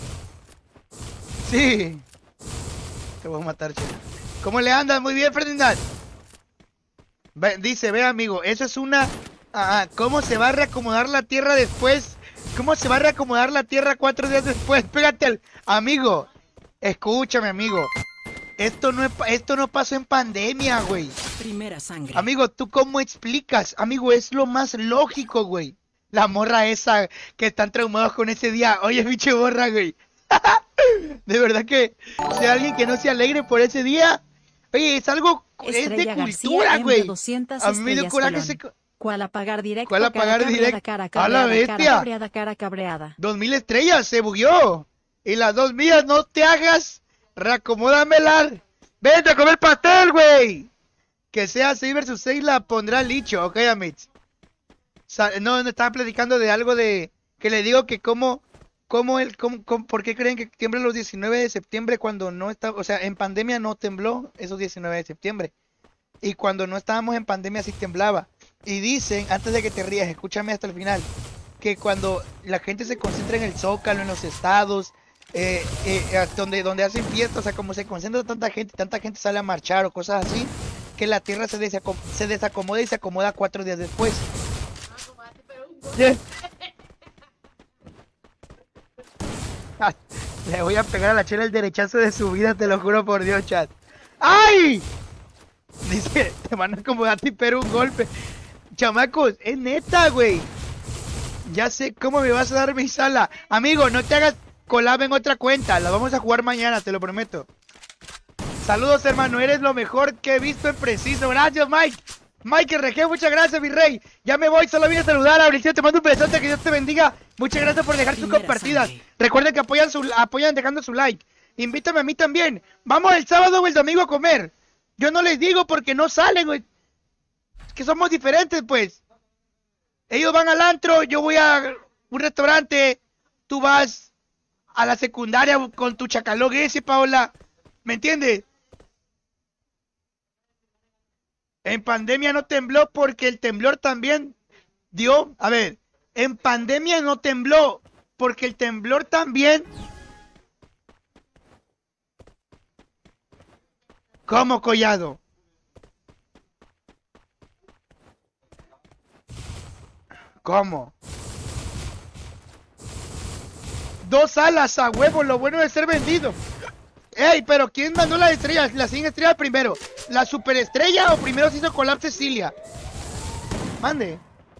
Sí. Te voy a matar, Chela. ¿Cómo le andas? Muy bien, Ferdinand. Ve, dice, ve, amigo, eso es una... Ah, ¿cómo se va a reacomodar la tierra después? ¿Cómo se va a reacomodar la tierra cuatro días después? Pégate al... Amigo, escúchame, amigo. Esto no, es, esto no pasó en pandemia, güey. Primera sangre. Amigo, ¿tú cómo explicas? Amigo, es lo más lógico, güey. La morra esa que están traumados con ese día. Oye, biche borra, güey. De verdad que si alguien que no se alegre por ese día. Oye, es algo... Estrella es de cultura, güey. A mí me dio coraje ese... ¿Cuál apagar directo? ¿Cuál apagar cara directo? Cara A la cabreada, bestia. cara cabreada, cara cabreada. Dos mil estrellas, se bugueó. Y las dos mías, no te hagas. Reacomódamela. Vente a comer pastel, güey. Que sea seis versus seis la pondrá Licho. Ok, Amits. No, no estaba platicando de algo de... Que le digo que cómo... Cómo el, cómo, cómo, ¿Por qué creen que tiemblan los diecinueve de septiembre cuando no está... O sea, en pandemia no tembló esos diecinueve de septiembre. Y cuando no estábamos en pandemia sí temblaba. Y dicen, antes de que te rías, escúchame hasta el final, que cuando la gente se concentra en el Zócalo, en los estados, eh, eh, donde, donde hacen fiestas, o sea, como se concentra tanta gente, tanta gente sale a marchar o cosas así, que la tierra se, desacom se desacomoda y se acomoda cuatro días después. Le voy a pegar a la Chela el derechazo de su vida, te lo juro por Dios, chat. ¡Ay! Dice, te van a acomodar a ti, pero un golpe. Chamacos, es neta, güey. Ya sé cómo me vas a dar mi sala. Amigo, no te hagas collab en otra cuenta. La vamos a jugar mañana, te lo prometo. Saludos, hermano. Eres lo mejor que he visto en preciso. Gracias, Mike. Mike R G, muchas gracias, mi rey. Ya me voy, solo vine a saludar. Abricio, te mando un besote, que Dios te bendiga. Muchas gracias por dejar sus compartidas. Recuerden que apoyan, su, apoyan dejando su like. Invítame a mí también. Vamos el sábado o el domingo a comer. Yo no les digo porque no salen, güey. Es que somos diferentes, pues. Ellos van al antro, yo voy a un restaurante. Tú vas a la secundaria con tu chacalón ese, Paola. ¿Me entiendes? En pandemia no tembló porque el temblor también dio... A ver, en pandemia no tembló porque el temblor también... ¿Cómo, Collado? ¿Cómo? Dos alas a huevo, lo bueno de ser vendido. Ey, pero ¿quién mandó las estrellas? Las cien estrellas primero. ¿La superestrella o primero se hizo collab Cecilia? Mande.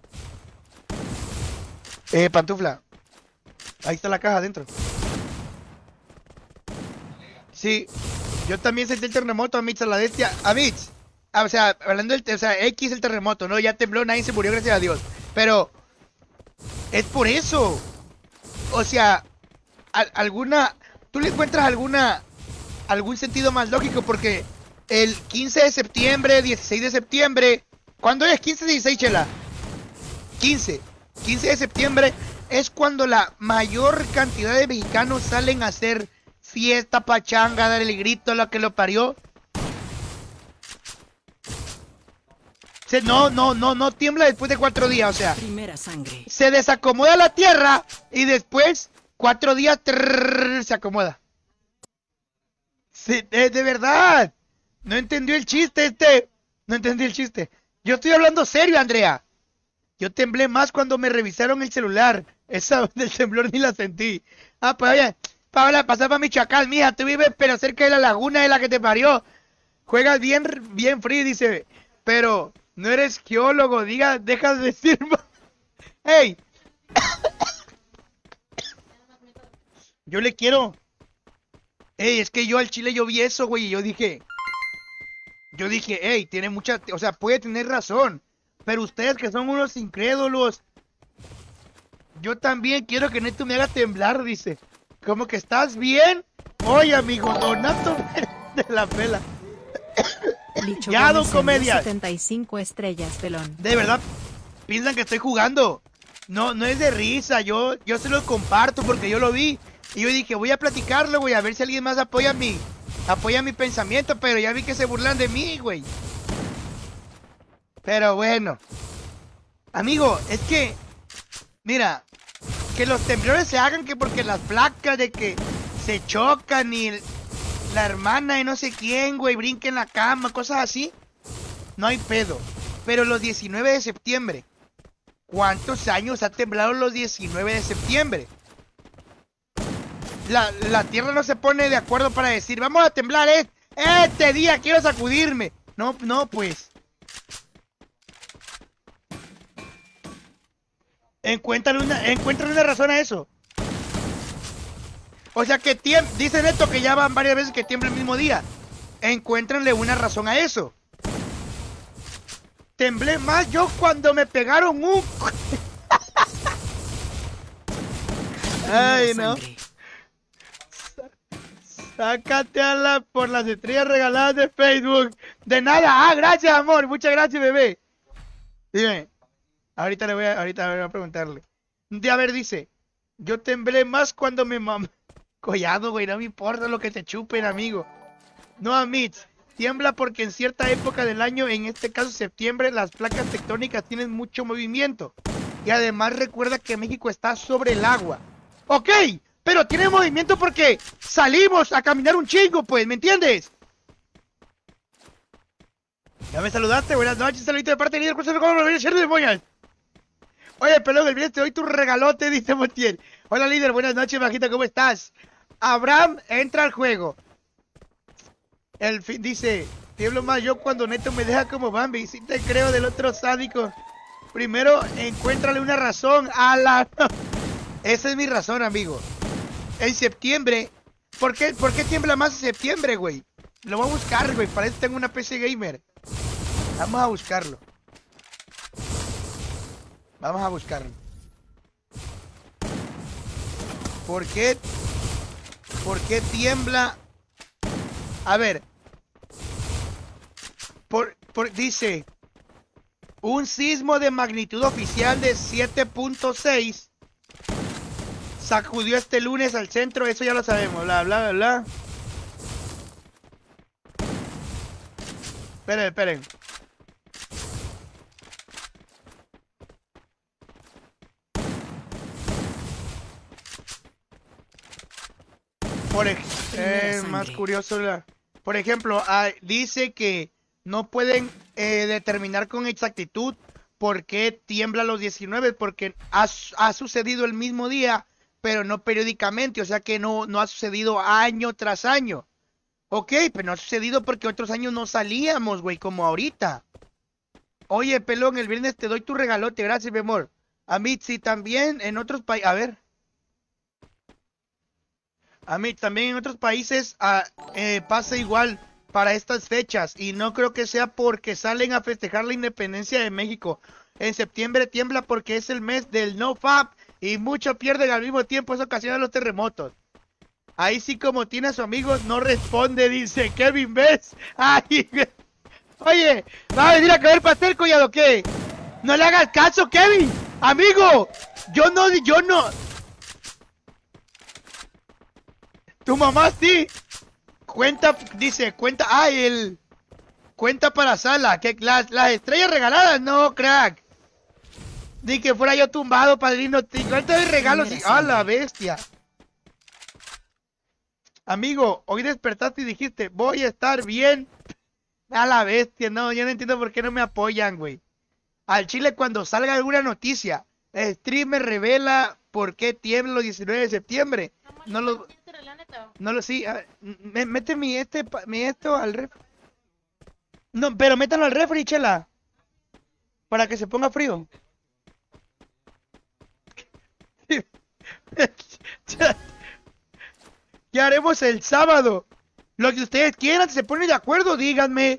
Eh, pantufla. Ahí está la caja adentro. Sí. Yo también sentí el terremoto, Amitz, a la bestia. Amitz. Ah, o sea, hablando del... O sea, X el terremoto, ¿no? Ya tembló, nadie se murió, gracias a Dios. Pero... Es por eso. O sea... Al, alguna... ¿Tú le encuentras alguna... algún sentido más lógico? Porque... El quince de septiembre, dieciséis de septiembre... ¿Cuándo es? ¿quince, dieciséis, Chela? quince. quince de septiembre es cuando la mayor cantidad de mexicanos salen a hacer... fiesta, pachanga, dar el grito a lo que lo parió. Se, no, no, no, no tiembla después de cuatro días, o sea. Primera sangre. Se desacomoda la tierra y después, cuatro días, trrr, se acomoda. Sí, de, de verdad. No entendió el chiste este. No entendí el chiste. Yo estoy hablando serio, Andrea. Yo temblé más cuando me revisaron el celular. Esa del temblor ni la sentí. Ah, pues oye. Paola, pasa para Michoacán, mija, tú vives pero cerca de la laguna de la que te parió. Juegas bien, bien free, dice. Pero No eres geólogo, diga, dejas de decir... ¡Ey! Yo le quiero... Ey, es que yo al chile yo vi eso, güey, y yo dije... Yo dije, ey, tiene mucha... O sea, puede tener razón. Pero ustedes que son unos incrédulos... Yo también quiero que Neto me haga temblar, dice. Como que estás bien. Oye, amigo, Donato de la pela. Licho Ya, Gómez don Comedia. setenta y cinco estrellas, pelón. De verdad, piensan que estoy jugando. No, no es de risa. Yo, yo se lo comparto porque yo lo vi. Y yo dije, voy a platicarlo, güey, a ver si alguien más apoya mi, apoya mi pensamiento. Pero ya vi que se burlan de mí, güey. Pero bueno. Amigo, es que... Mira, que los temblores se hagan que porque las placas de que se chocan y la hermana y no sé quién, güey, brinca en la cama, cosas así. No hay pedo. Pero los diecinueve de septiembre, ¿cuántos años ha temblado los diecinueve de septiembre? La, la tierra no se pone de acuerdo para decir, vamos a temblar eh, este día, quiero sacudirme. No, no, pues. Encuéntrale una, encuéntrale una razón a eso. O sea que tiembla, dicen esto que ya van varias veces que tiembla el mismo día. Encuéntranle una razón a eso. Temblé más yo cuando me pegaron un... Ay, no. Sácate a la por las estrellas regaladas de Facebook. De nada. Ah, gracias, amor. Muchas gracias, bebé. Dime. Ahorita le voy a, ahorita voy a preguntarle. De a ver, dice. Yo temblé más cuando me mam... Collado, güey, no me importa lo que te chupen, amigo. No, Amitz. Tiembla porque en cierta época del año, en este caso septiembre, las placas tectónicas tienen mucho movimiento. Y además recuerda que México está sobre el agua. Ok, pero tiene movimiento porque salimos a caminar un chingo, pues, ¿me entiendes? Ya me saludaste, buenas noches, saludito de parte de líder, ¿cómo lo voy a hacer de moñas? Oye, pelón, el viernes te doy tu regalote, dice Montiel. Hola, líder, buenas noches, bajita, ¿cómo estás? Abraham entra al juego. El fin dice, tiemblo más yo cuando Neto me deja como Bambi. Si te creo del otro sádico. Primero, encuéntrale una razón a la... Esa es mi razón, amigo. En septiembre, ¿por qué, ¿por qué tiembla más en septiembre, güey? Lo voy a buscar, güey, para eso tengo una P C gamer. Vamos a buscarlo. Vamos a buscarlo. ¿Por qué? ¿Por qué tiembla? A ver. Por, por, dice. Un sismo de magnitud oficial de siete punto seis sacudió este lunes al centro. Eso ya lo sabemos. Bla, bla, bla, bla. Esperen, esperen. Por ej eh, más curioso, la... por ejemplo, ah, dice que no pueden eh, determinar con exactitud por qué tiembla los diecinueve, porque ha, ha sucedido el mismo día, pero no periódicamente, o sea que no, no ha sucedido año tras año. Ok, pero no ha sucedido porque otros años no salíamos, güey, como ahorita. Oye, pelón, el viernes te doy tu regalote, gracias, mi amor. A mí, sí, también en otros países, a ver. A mí también en otros países ah, eh, pasa igual para estas fechas. Y no creo que sea porque salen a festejar la independencia de México. En septiembre tiembla porque es el mes del NoFap y muchos pierden al mismo tiempo. Eso ocasiona los terremotos. Ahí sí, como tiene a su amigo, no responde, dice Kevin Bess. Ay, oye, ¿va a venir a comer pastel, collado, qué? No le hagas caso, Kevin. Amigo, yo no, yo no... Tu mamá sí. Cuenta, dice, cuenta, ay, el... Cuenta para sala, que las, las estrellas regaladas, no, crack. Ni que fuera yo tumbado, padrino. Igual te doy regalos y... ¡Ah, la bestia! Amigo, hoy despertaste y dijiste, voy a estar bien. A la bestia, no, yo no entiendo por qué no me apoyan, güey. Al chile, cuando salga alguna noticia, el stream me revela por qué tiembla los diecinueve de septiembre. No lo... No lo, sí, a, me, mete mi este, mi esto al refri. No, pero métanlo al refri, chela. para que se ponga frío. ¿Qué haremos el sábado? Lo que ustedes quieran, si se ponen de acuerdo, díganme.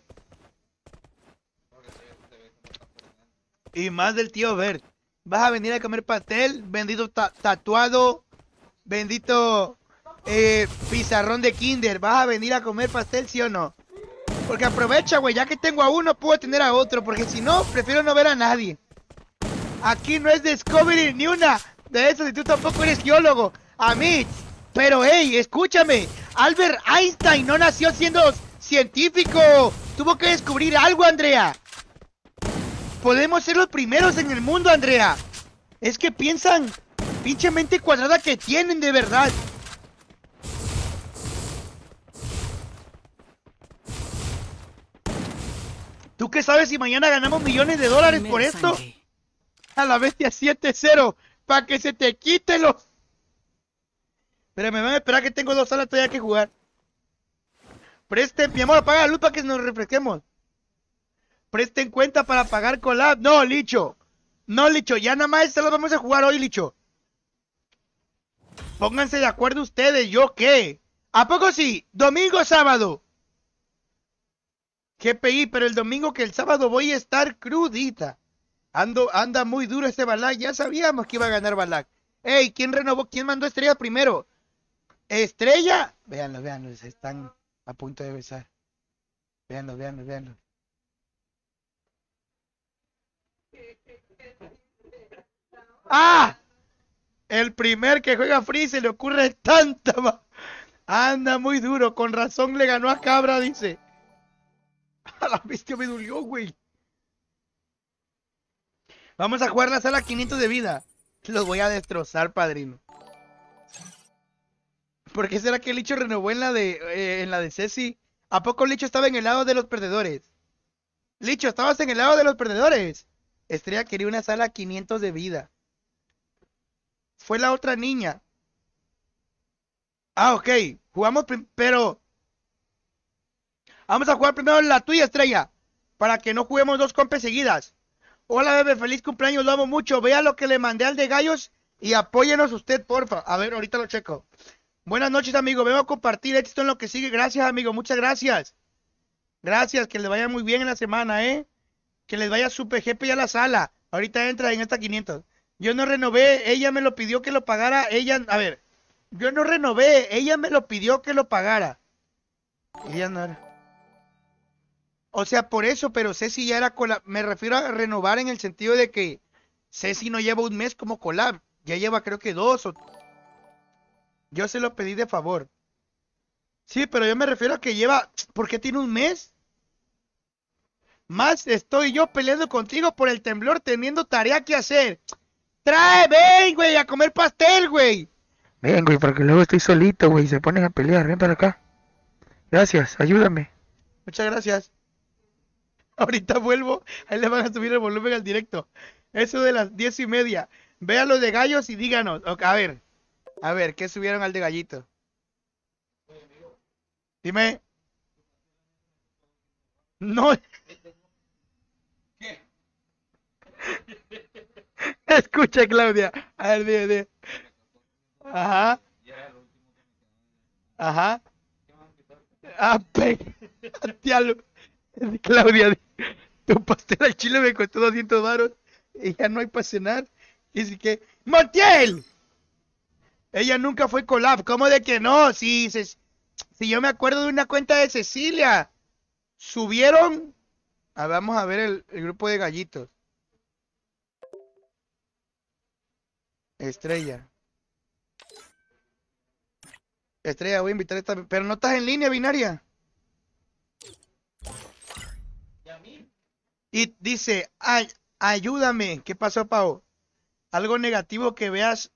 Y más del tío Bert. Vas a venir a comer pastel, bendito ta tatuado, bendito eh, pizarrón de kinder. ¿Vas a venir a comer pastel, sí o no? Porque aprovecha, güey, ya que tengo a uno, puedo tener a otro. Porque si no, prefiero no ver a nadie. Aquí no es Discovery ni una de esas y tú tampoco eres geólogo. A mí. Pero, hey, escúchame. Albert Einstein no nació siendo científico. Tuvo que descubrir algo, Andrea. Podemos ser los primeros en el mundo, Andrea. Es que piensan, pinche mente cuadrada que tienen de verdad. ¿Tú qué sabes si mañana ganamos millones de dólares por esto? A la bestia siete cero. Para que se te quite los... Pero me van a esperar que tengo dos salas todavía que jugar. Presten, mi amor, apaga la luz para que nos refresquemos. Presten cuenta para pagar collab. No, Licho. No, Licho, ya nada más solo vamos a jugar hoy, Licho. Pónganse de acuerdo ustedes, ¿yo qué? ¿A poco sí? Domingo, sábado. G P I, pero el domingo que el sábado voy a estar crudita. Ando, anda muy duro este Balak. Ya sabíamos que iba a ganar Balak. Ey, ¿quién renovó? ¿Quién mandó Estrella primero? ¿Estrella? Véanlo, véanlo, se están a punto de besar. Véanlo, véanlo, véanlo. ¡Ah! El primer que juega Free se le ocurre tanta ma... Anda muy duro, con razón le ganó a Cabra, dice. A la bestia me dolió, güey. Vamos a jugar la sala quinientos de vida. Los voy a destrozar, padrino. ¿Por qué será que Licho renovó en la de eh, en la de Ceci? ¿A poco Licho estaba en el lado de los perdedores? Licho, estabas en el lado de los perdedores. Estrella quería una sala quinientos de vida. Fue la otra niña. Ah, ok. Jugamos, pero... Vamos a jugar primero la tuya, Estrella. Para que no juguemos dos compes seguidas. Hola, bebé. Feliz cumpleaños. Lo amo mucho. Vea lo que le mandé al de gallos. Y apóyenos usted, porfa. A ver, ahorita lo checo. Buenas noches, amigo. Vengo a compartir esto en lo que sigue. Gracias, amigo. Muchas gracias. Gracias. Que les vaya muy bien en la semana, ¿eh? Que les vaya super jefe ya a la sala. Ahorita entra en esta quinientos. Yo no renové. Ella me lo pidió que lo pagara. Ella, a ver. Yo no renové. Ella me lo pidió que lo pagara. Ella no era. O sea, por eso, pero Ceci ya era collab. Me refiero a renovar en el sentido de que Ceci no lleva un mes como collab. Ya lleva creo que dos o... Yo se lo pedí de favor. Sí, pero yo me refiero a que lleva... ¿Por qué tiene un mes? Más estoy yo peleando contigo por el temblor teniendo tarea que hacer. Trae, ven, güey, a comer pastel, güey. Ven, güey, porque luego estoy solito, güey. Se ponen a pelear. Ven para acá. Gracias, ayúdame. Muchas gracias. Ahorita vuelvo. Ahí le van a subir el volumen al directo. Eso de las diez y media. Vean los de gallos y díganos. A ver. A ver, ¿qué subieron al de gallito? Dime. No. ¿Qué? Escucha, Claudia. A ver, dime, dime. Ajá. Ajá. Ah, pe... Claudia, tu pastel al chile me costó doscientos varos y ya no hay para cenar. Y así que, ¡Montiel! Ella nunca fue collab. ¿Cómo de que no? Si, si, si yo me acuerdo de una cuenta de Cecilia. Subieron... Ah, vamos a ver el, el grupo de gallitos. Estrella. Estrella, voy a invitar a esta... Pero no estás en línea, Binaria. Y dice, ay, ayúdame. ¿Qué pasó, Pau? Algo negativo que veas.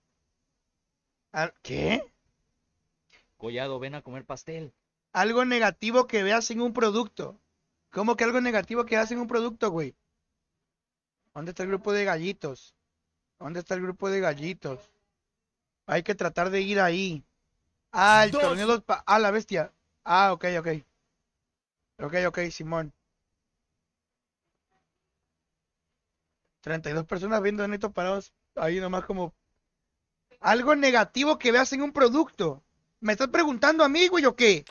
¿Qué? Collado, ven a comer pastel. Algo negativo que veas en un producto. ¿Cómo que algo negativo que veas en un producto, güey? ¿Dónde está el grupo de gallitos? ¿Dónde está el grupo de gallitos? Hay que tratar de ir ahí. Ah, el torneo dos... Ah, la bestia. Ah, ok, ok. Ok, ok, Simón. treinta y dos personas viendo neto parados ahí nomás como... Algo negativo que veas en un producto. ¿Me estás preguntando a mí, güey, o qué?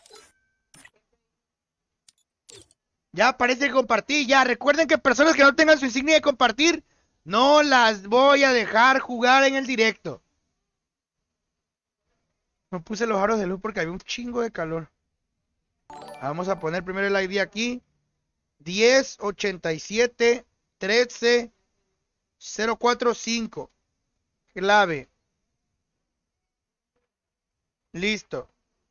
Ya parece que compartí, ya. Recuerden que personas que no tengan su insignia de compartir, no las voy a dejar jugar en el directo. No puse los aros de luz porque había un chingo de calor. Vamos a poner primero el I D aquí. diez ochenta y siete trece cero cuatro cinco. Clave. Listo.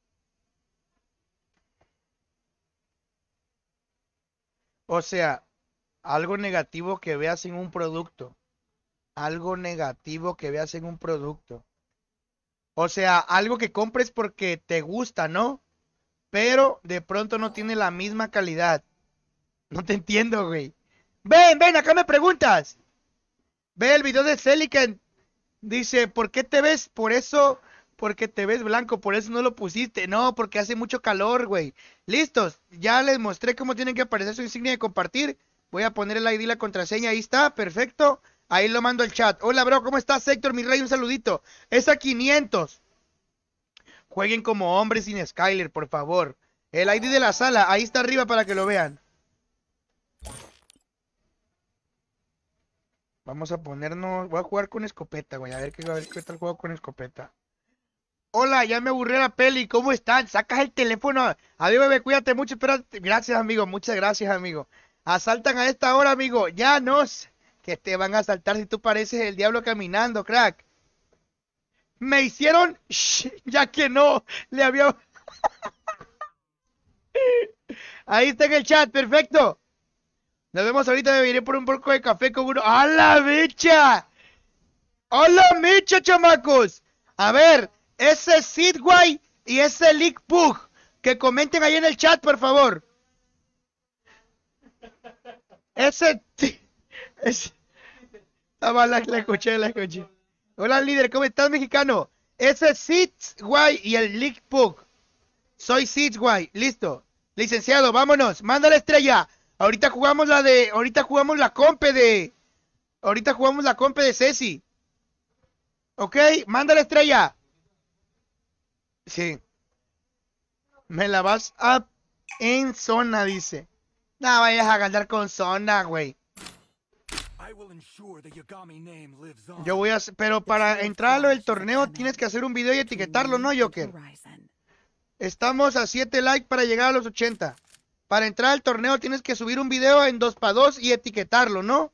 O sea, algo negativo que veas en un producto. Algo negativo que veas en un producto. O sea, algo que compres porque te gusta, ¿no? Pero de pronto no tiene la misma calidad. No te entiendo, güey. Ven, ven, acá me preguntas. Ve el video de Celican. Dice, ¿por qué te ves? Por eso, porque te ves blanco, por eso no lo pusiste. No, porque hace mucho calor, güey. Listos, ya les mostré cómo tienen que aparecer su insignia de compartir. Voy a poner el I D y la contraseña, ahí está, perfecto. Ahí lo mando al chat. Hola, bro, ¿cómo estás, Héctor? Mi rey, un saludito. Es a quinientos. Jueguen como hombres sin Skyler, por favor. El I D de la sala, ahí está arriba para que lo vean. Vamos a ponernos... Voy a jugar con escopeta, güey. A ver qué, a ver qué tal juego con escopeta. Hola, ya me aburrí la peli. ¿Cómo están? Sacas el teléfono. Adiós, bebé, cuídate mucho. Espérate. Gracias, amigo. Muchas gracias, amigo. Asaltan a esta hora, amigo. Ya no sé. Que te van a asaltar si tú pareces el diablo caminando, crack. Me hicieron... Shh, ya que no. Le había... Ahí está en el chat. Perfecto. Nos vemos ahorita. Me iré por un poco de café con uno. ¡A la mecha! ¡A la mecha, chamacos! A ver, ese Sidway y ese Leak Pug, que comenten ahí en el chat, por favor. Ese... ese... La, la, la escuché, la escuché. Hola, líder, ¿cómo estás, mexicano? Ese Sidway y el Leak Pug. Soy Sidway, listo. Licenciado, vámonos, manda la estrella. Ahorita jugamos la de... Ahorita jugamos la compe de... Ahorita jugamos la compe de Ceci. ¿Ok? Manda la estrella. Sí. Me la vas a... En zona, dice. No vayas a ganar con zona, güey. Yo voy a hacer... Pero para entrar a lo del torneo tienes que hacer un video y etiquetarlo, ¿no, Joker? Estamos a siete likes para llegar a los ochenta. Para entrar al torneo tienes que subir un video en dos para dos y etiquetarlo, ¿no?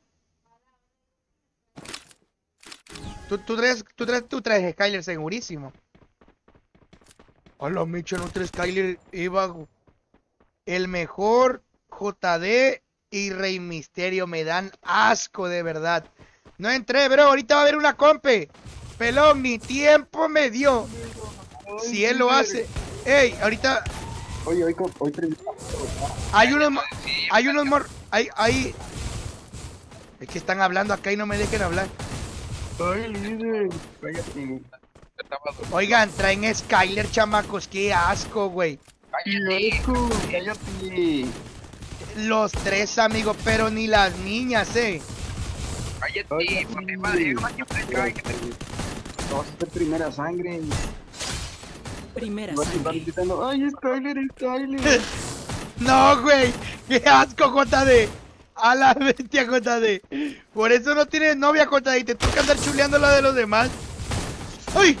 Tú, tú traes, tú traes, tú traes Skyler segurísimo. Hola, Micho, no traes Skyler. Iba el mejor J D y Rey Misterio. Me dan asco, de verdad. No entré, bro. Ahorita va a haber una compe. Pelón, ni tiempo me dio. Si él lo hace. Ey, ahorita... Oye, hoy, hoy hay unos, hay unos mor, hay, hay, es que están hablando acá y no me dejen hablar. Ay, líder, cállate. Oigan, traen Skyler, chamacos, qué asco, güey. Cállate, cállate. Los tres, amigos, pero ni las niñas, eh. Cállate, porque madre, vas a hacer primera sangre. Primera sangre. Ay, Skyler, Skyler. No, güey. Qué asco, J D. A la bestia, J D. Por eso no tienes novia, J D. Y te toca andar chuleando la de los demás. ¡Ay!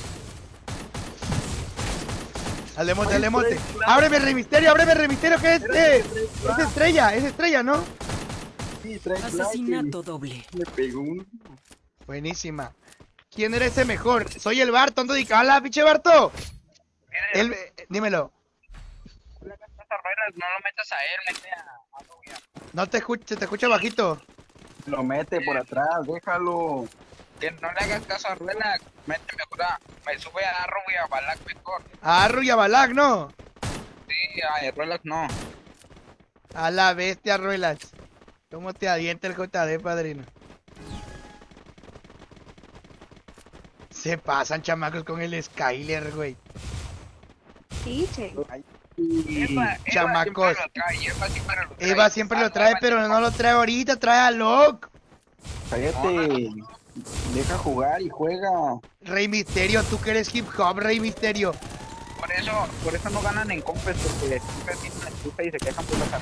Dale mote, dale mote. Ábreme, Rey Misterio, ábreme, Rey Misterio. ¿Qué es? Eh, es estrella, es estrella, ¿no? Sí, trae asesinato doble. Me pegó un... Buenísima. ¿Quién era ese mejor? Soy el Barto, ando de cala, pinche Barto. Él, dímelo. No lo metas a él, mete a... No te escucha, te escucha bajito. Lo mete por atrás, déjalo. Que no le hagas caso a Ruela, mete mejor a... Me sube a Arru y a Balak mejor. A Arru y a Balak, ¿no? Sí, a Ruelas no. A la bestia, Ruelas. ¿Cómo te adienta el J D, padrino? Se pasan, chamacos, con el Skyler, güey. Sí, che. Eva, chamacos. Eva siempre lo trae, Eva siempre lo trae, Eva siempre lo trae, pero no lo trae ahorita, trae a Locke. Cállate. Deja jugar y juega. Rey Misterio, tú que eres hip hop, Rey Misterio. Por eso, por eso no ganan en compes, porque siempre tienen una excusa y se quejan por la cara.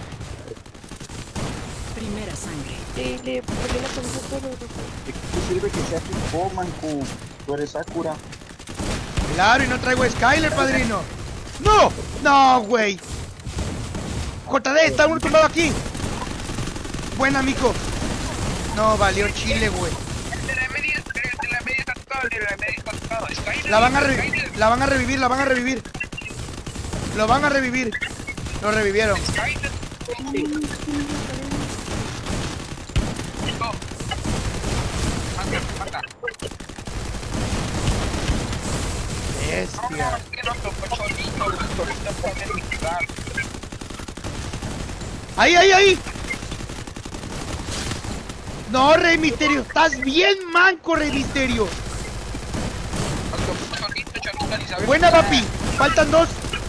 Primera sangre. Dile, ¿por qué la pones todo? ¿De qué sirve que sea hip hop, manco? Tú eres Sakura. Claro, y no traigo a Skyler, padrino. ¡No! ¡No, güey! J D, está uno tumbado aquí. Buena, mico. No, valió chile, güey. El de la media, el de la media está tocado, el de la media está tocado. Skyler, La van a revivir, Skyler, la van a revivir, la van a revivir. Lo van a revivir. Lo revivieron. Skyler. Go. Mata, mata. Bestia. No, es que no tocó solito, güey, solito puede mitigar. ¡Ahí, ahí, ahí! No, Rey Misterio, estás bien manco, Rey Misterio. Solito, solito, ni sabe Buena, jugar. papi. Faltan dos.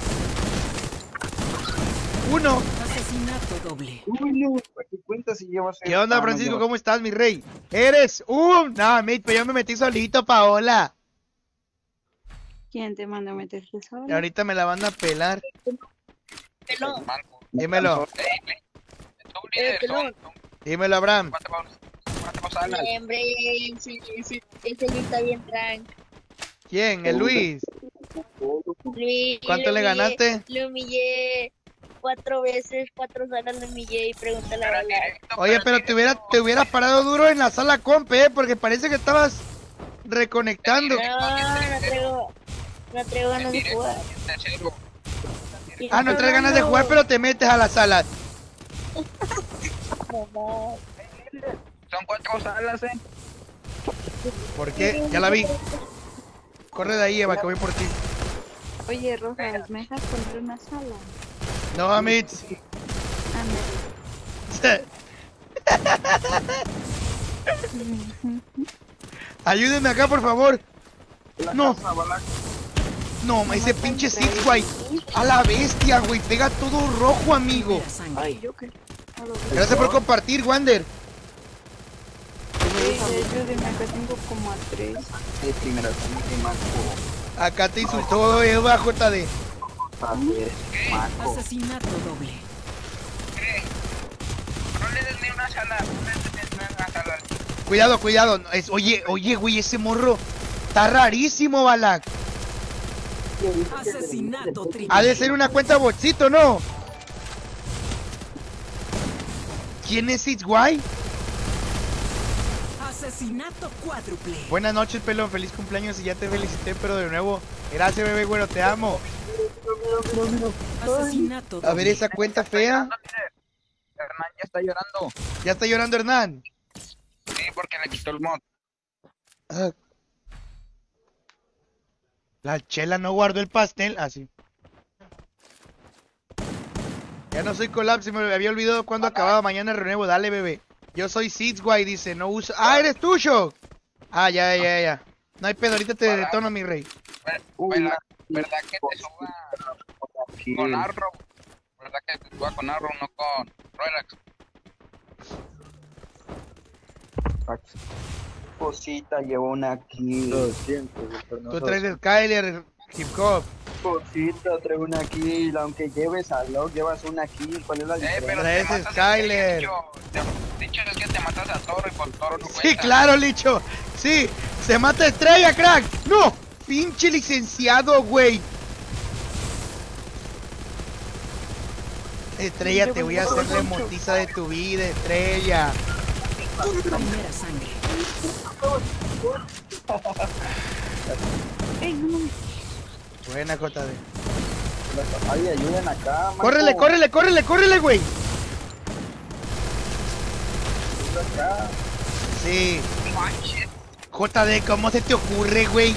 Uno. Asesinato doble. Uy, no, ¿para qué cuentas si llevas... ¿Qué onda, Ah, no, Francisco? llevas- ¿Cómo estás, mi rey? Eres un... No, mate, pero yo me metí solito, Paola. ¿Quién te mandó a meterse Y solo? ahorita me la van a pelar. Pelón. Manco. Dímelo. Eh, eh, tú líder, pelón. son- Dímelo, Abraham. ¿Cuánto vamos? ¿Cuánto vamos a dar? Hombre, ese, ese, ese sí está bien trank. ¿Quién? ¿El Luis? Luis, ¿Cuánto lo le humillé- ganaste? Le humillé cuatro veces, cuatro salas le humillé y pregúntale a Bala. Oye, pero te hubiera, te hubieras parado duro en la sala comp, eh, porque parece que estabas reconectando. No, no traigo, no traigo ganas de jugar. Tercero. Ah, no traes ganas de jugar, pero te metes a la sala. Mamá. Son cuatro salas, eh. ¿Por qué? Ya la vi. Corre de ahí, Eva, que voy por ti. Oye, Rojas, ¿me dejas poner una sala? No, Amits. Ándale. Ayúdenme acá, por favor. No. No, ese pinche Six, güey. A la bestia, güey. Pega todo rojo, amigo. Primera sangre. Ay, yo qué. Gracias por compartir, Wander. Ey, ayúdenme, acá tengo como a tres. Sí, primera sangre, manco. Acá te insultó Eva, J D. Joder, manco. Asesinato doble. ¿Qué? No le des ni una sala, no le des ni una sala. Cuidado, cuidado. no, Es, oye, oye, güey, ese morro está rarísimo, Balak. Asesinato triple. Ha de ser una cuenta botsito, ¿no? ¿Quién es Six Guay? Asesinato cuádruple. Buenas noches, pelón. Feliz cumpleaños y ya te felicité, pero de nuevo. Gracias, bebé, bueno, te amo. Asesinato doble. A ver esa cuenta fea. Hernán ya está llorando. Ya está llorando Hernán. Sí, porque le quitó el mod. Ah. La chela no guardó el pastel. Así. Ya no soy collab, se me había olvidado cuando acababa. Mañana renuevo, dale, bebé. Yo soy Seeds, guay, dice, no uso... ¡Ah, eres tú, Shock! Ah, ya, ya, ya. No hay pedo, ahorita te detono, mi rey. ¿Verdad, ¿verdad que te suba con Arrow? ¿Verdad que te suba con Arrow, no con Relax? Cosita, llevo una kill. Lo siento, Tú traes el Skyler, hip hop. Cosita, traigo una kill. Aunque lleves a Log, llevas una kill. ¿Cuál es la Eh, diferencia? pero Traes te matas Skyler. Dicho, te- dicho es que te matas a Toro y por Toro no Sí, cuenta. claro, Licho. Sí, se mata Estrella, crack. No, pinche licenciado, güey. Estrella, te voy a hacer la motiza de tu vida, Estrella. Primera sangre. Ey, no, no. Buena, J D. Ay, ayuden acá, manco. Córrele, córrele, córrele, córrele, güey. Acá. Sí. Manches. J D, ¿cómo se te ocurre, güey?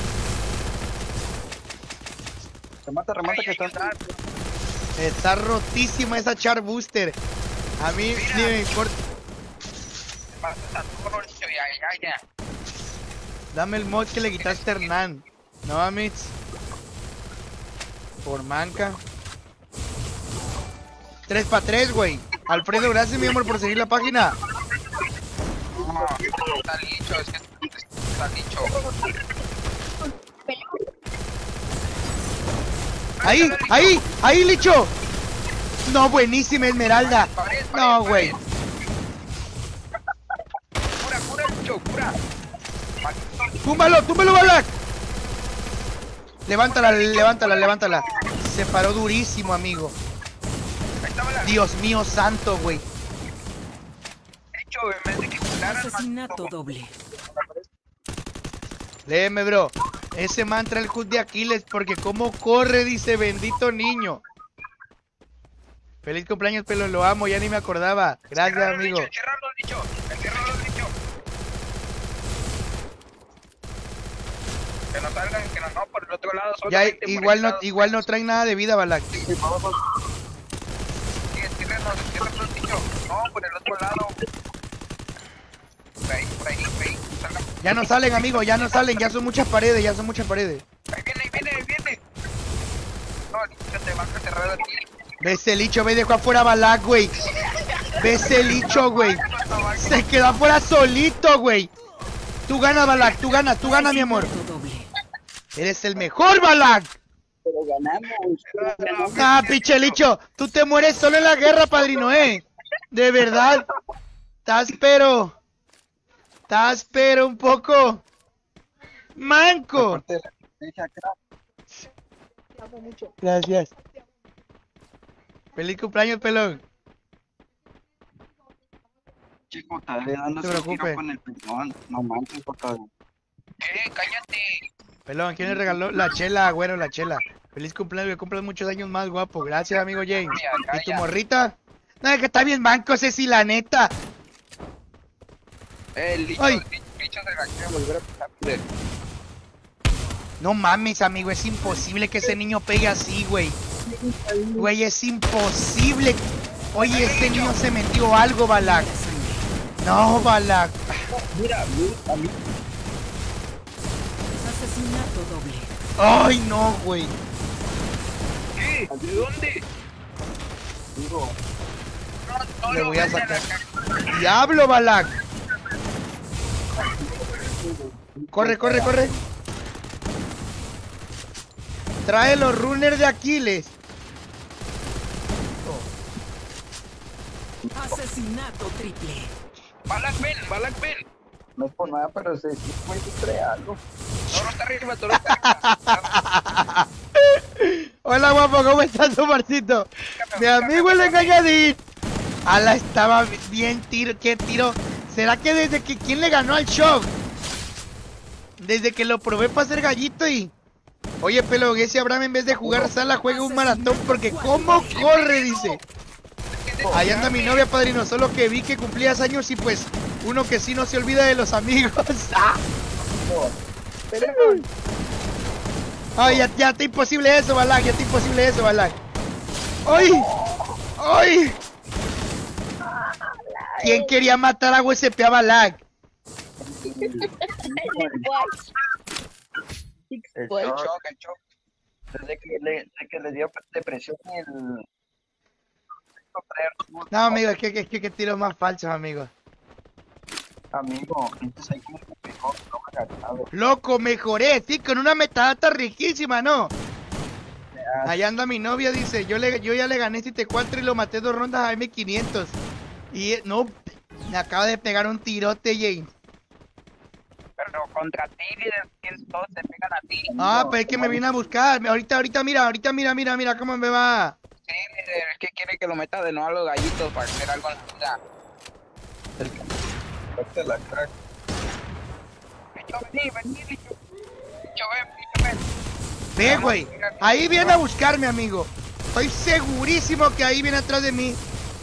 Remata, remata, que está... Está rotísima esa Char Booster. A mí ni me importa. Te matas a Toro, dicho, ya, ya, ya. Dame el mod que le quitaste a Hernán. No, Amits. Por manca. tres para tres, güey. Alfredo, gracias, mi amor, por seguir la página. está licho, es que está licho. Ahí, ahí, ahí, Licho. No, buenísima Esmeralda. No, güey. Cura, cura, Licho, cura. Túmbalo, túmbalo, Balak. Levántala, levántala, levántala. Se paró durísimo, amigo. Dios mío santo, güey. Asesinato doble. Léeme, bro. Ese man trae el hood de Aquiles porque cómo corre, dice, bendito niño. Feliz cumpleaños, pelo, lo amo, ya ni me acordaba. Gracias, amigo. Que no salgan, que no, no, por el otro lado. Ya, igual no, igual no traen nada de vida, Balak. Sí, ciérrenos, ciérrenos, Licho. No, por el otro lado. Por ahí, por ahí, por ahí. Salgan. Ya no salen, amigo, ya no salen, ya son muchas paredes, ya son muchas paredes. Ahí viene, ahí viene, ahí viene. No, Licho, te vas a cerrar aquí. Ve ese Licho, ve, dejó afuera a Balak, güey. Ve ese Licho, güey. Se quedó afuera solito, güey. Tú ganas, Balak, tú ganas, tú ganas, mi amor. Eres el mejor, Balak. Pero ganamos. Ah, pinche Licho, tú te mueres solo en la guerra, padrino, eh. De verdad. Estás pero. Estás pero un poco. Manco. Gracias. Feliz cumpleaños, pelón. Chico, tal vez dando No te preocupes. con el pelón. No manches, porque... ¿Qué? Cállate. Pelón, ¿quién le regaló la chela, güero, la chela? Feliz cumpleaños, que cumplas muchos años más, guapo. Gracias, amigo James. ¿Y tu morrita? No, es que está bien manco, Ceci, la neta. Eh, el Licho, Ay. el Licho se la quiere volver a pisar. Joder. No mames, amigo, es imposible que ese niño pegue así, güey. Güey, es imposible. Oye, ese niño se metió algo, Balak. No, Balak. Mira, a mí... Asesinato doble. Ay, no, güey. ¿Qué? ¿De dónde? Digo, No, no Le lo voy a venden sacar. acá. Diablo, Balak. Corre, corre, corre. Trae los runners de Aquiles. Asesinato triple. Balak, ven, Balak, ven. no es por nada, pero se sí puede traer algo. Toro está arriba, Toro está arriba. Hola, guapo, ¿cómo estás, Omarcito? Mi amigo el engañadín. Ala, estaba bien tiro, qué tiro. ¿Será que desde que quién le ganó al show? Desde que lo probé para ser gallito y... Oye, pelo, ese Abraham en vez de jugar sala juega un maratón porque ¿cómo corre? Dice. Ahí anda mi novia, padrino, solo que vi que cumplías años y pues uno que sí no se olvida de los amigos. ¡Ah! Ay, ya, ya está imposible eso, Balak, ya está imposible eso, Balak. ¡Ay! ¡Ay! ¿Quién quería matar a U S P a Balak? El shock, el shock. Desde que le, desde que le dio depresión el... No, amigo, es que, es que, que tiros más falsos, amigo. Amigo, entonces ahí como que mejor, no me agradado. Loco, mejoré, sí, con una metadata riquísima, ¿no? Allá anda mi novia, dice, yo le, yo ya le gané siete cuatro y lo maté dos rondas a M quinientos. Y eh, no, me acaba de pegar un tirote, James. Pero contra ti, líder, todos se pegan a ti. Ah, pues es que me viene a buscar. Ahorita, ahorita, mira, ahorita, mira, mira, mira cómo me va. Sí, líder, es que quiere que lo meta de nuevo a los gallitos para hacer algo en la vida. Fuerte la crack. Licho, vení, vení, Licho. Licho, ven, Licho, ven. Ve, güey, ahí viene a buscarme, amigo. Estoy segurísimo que ahí viene atrás de mí.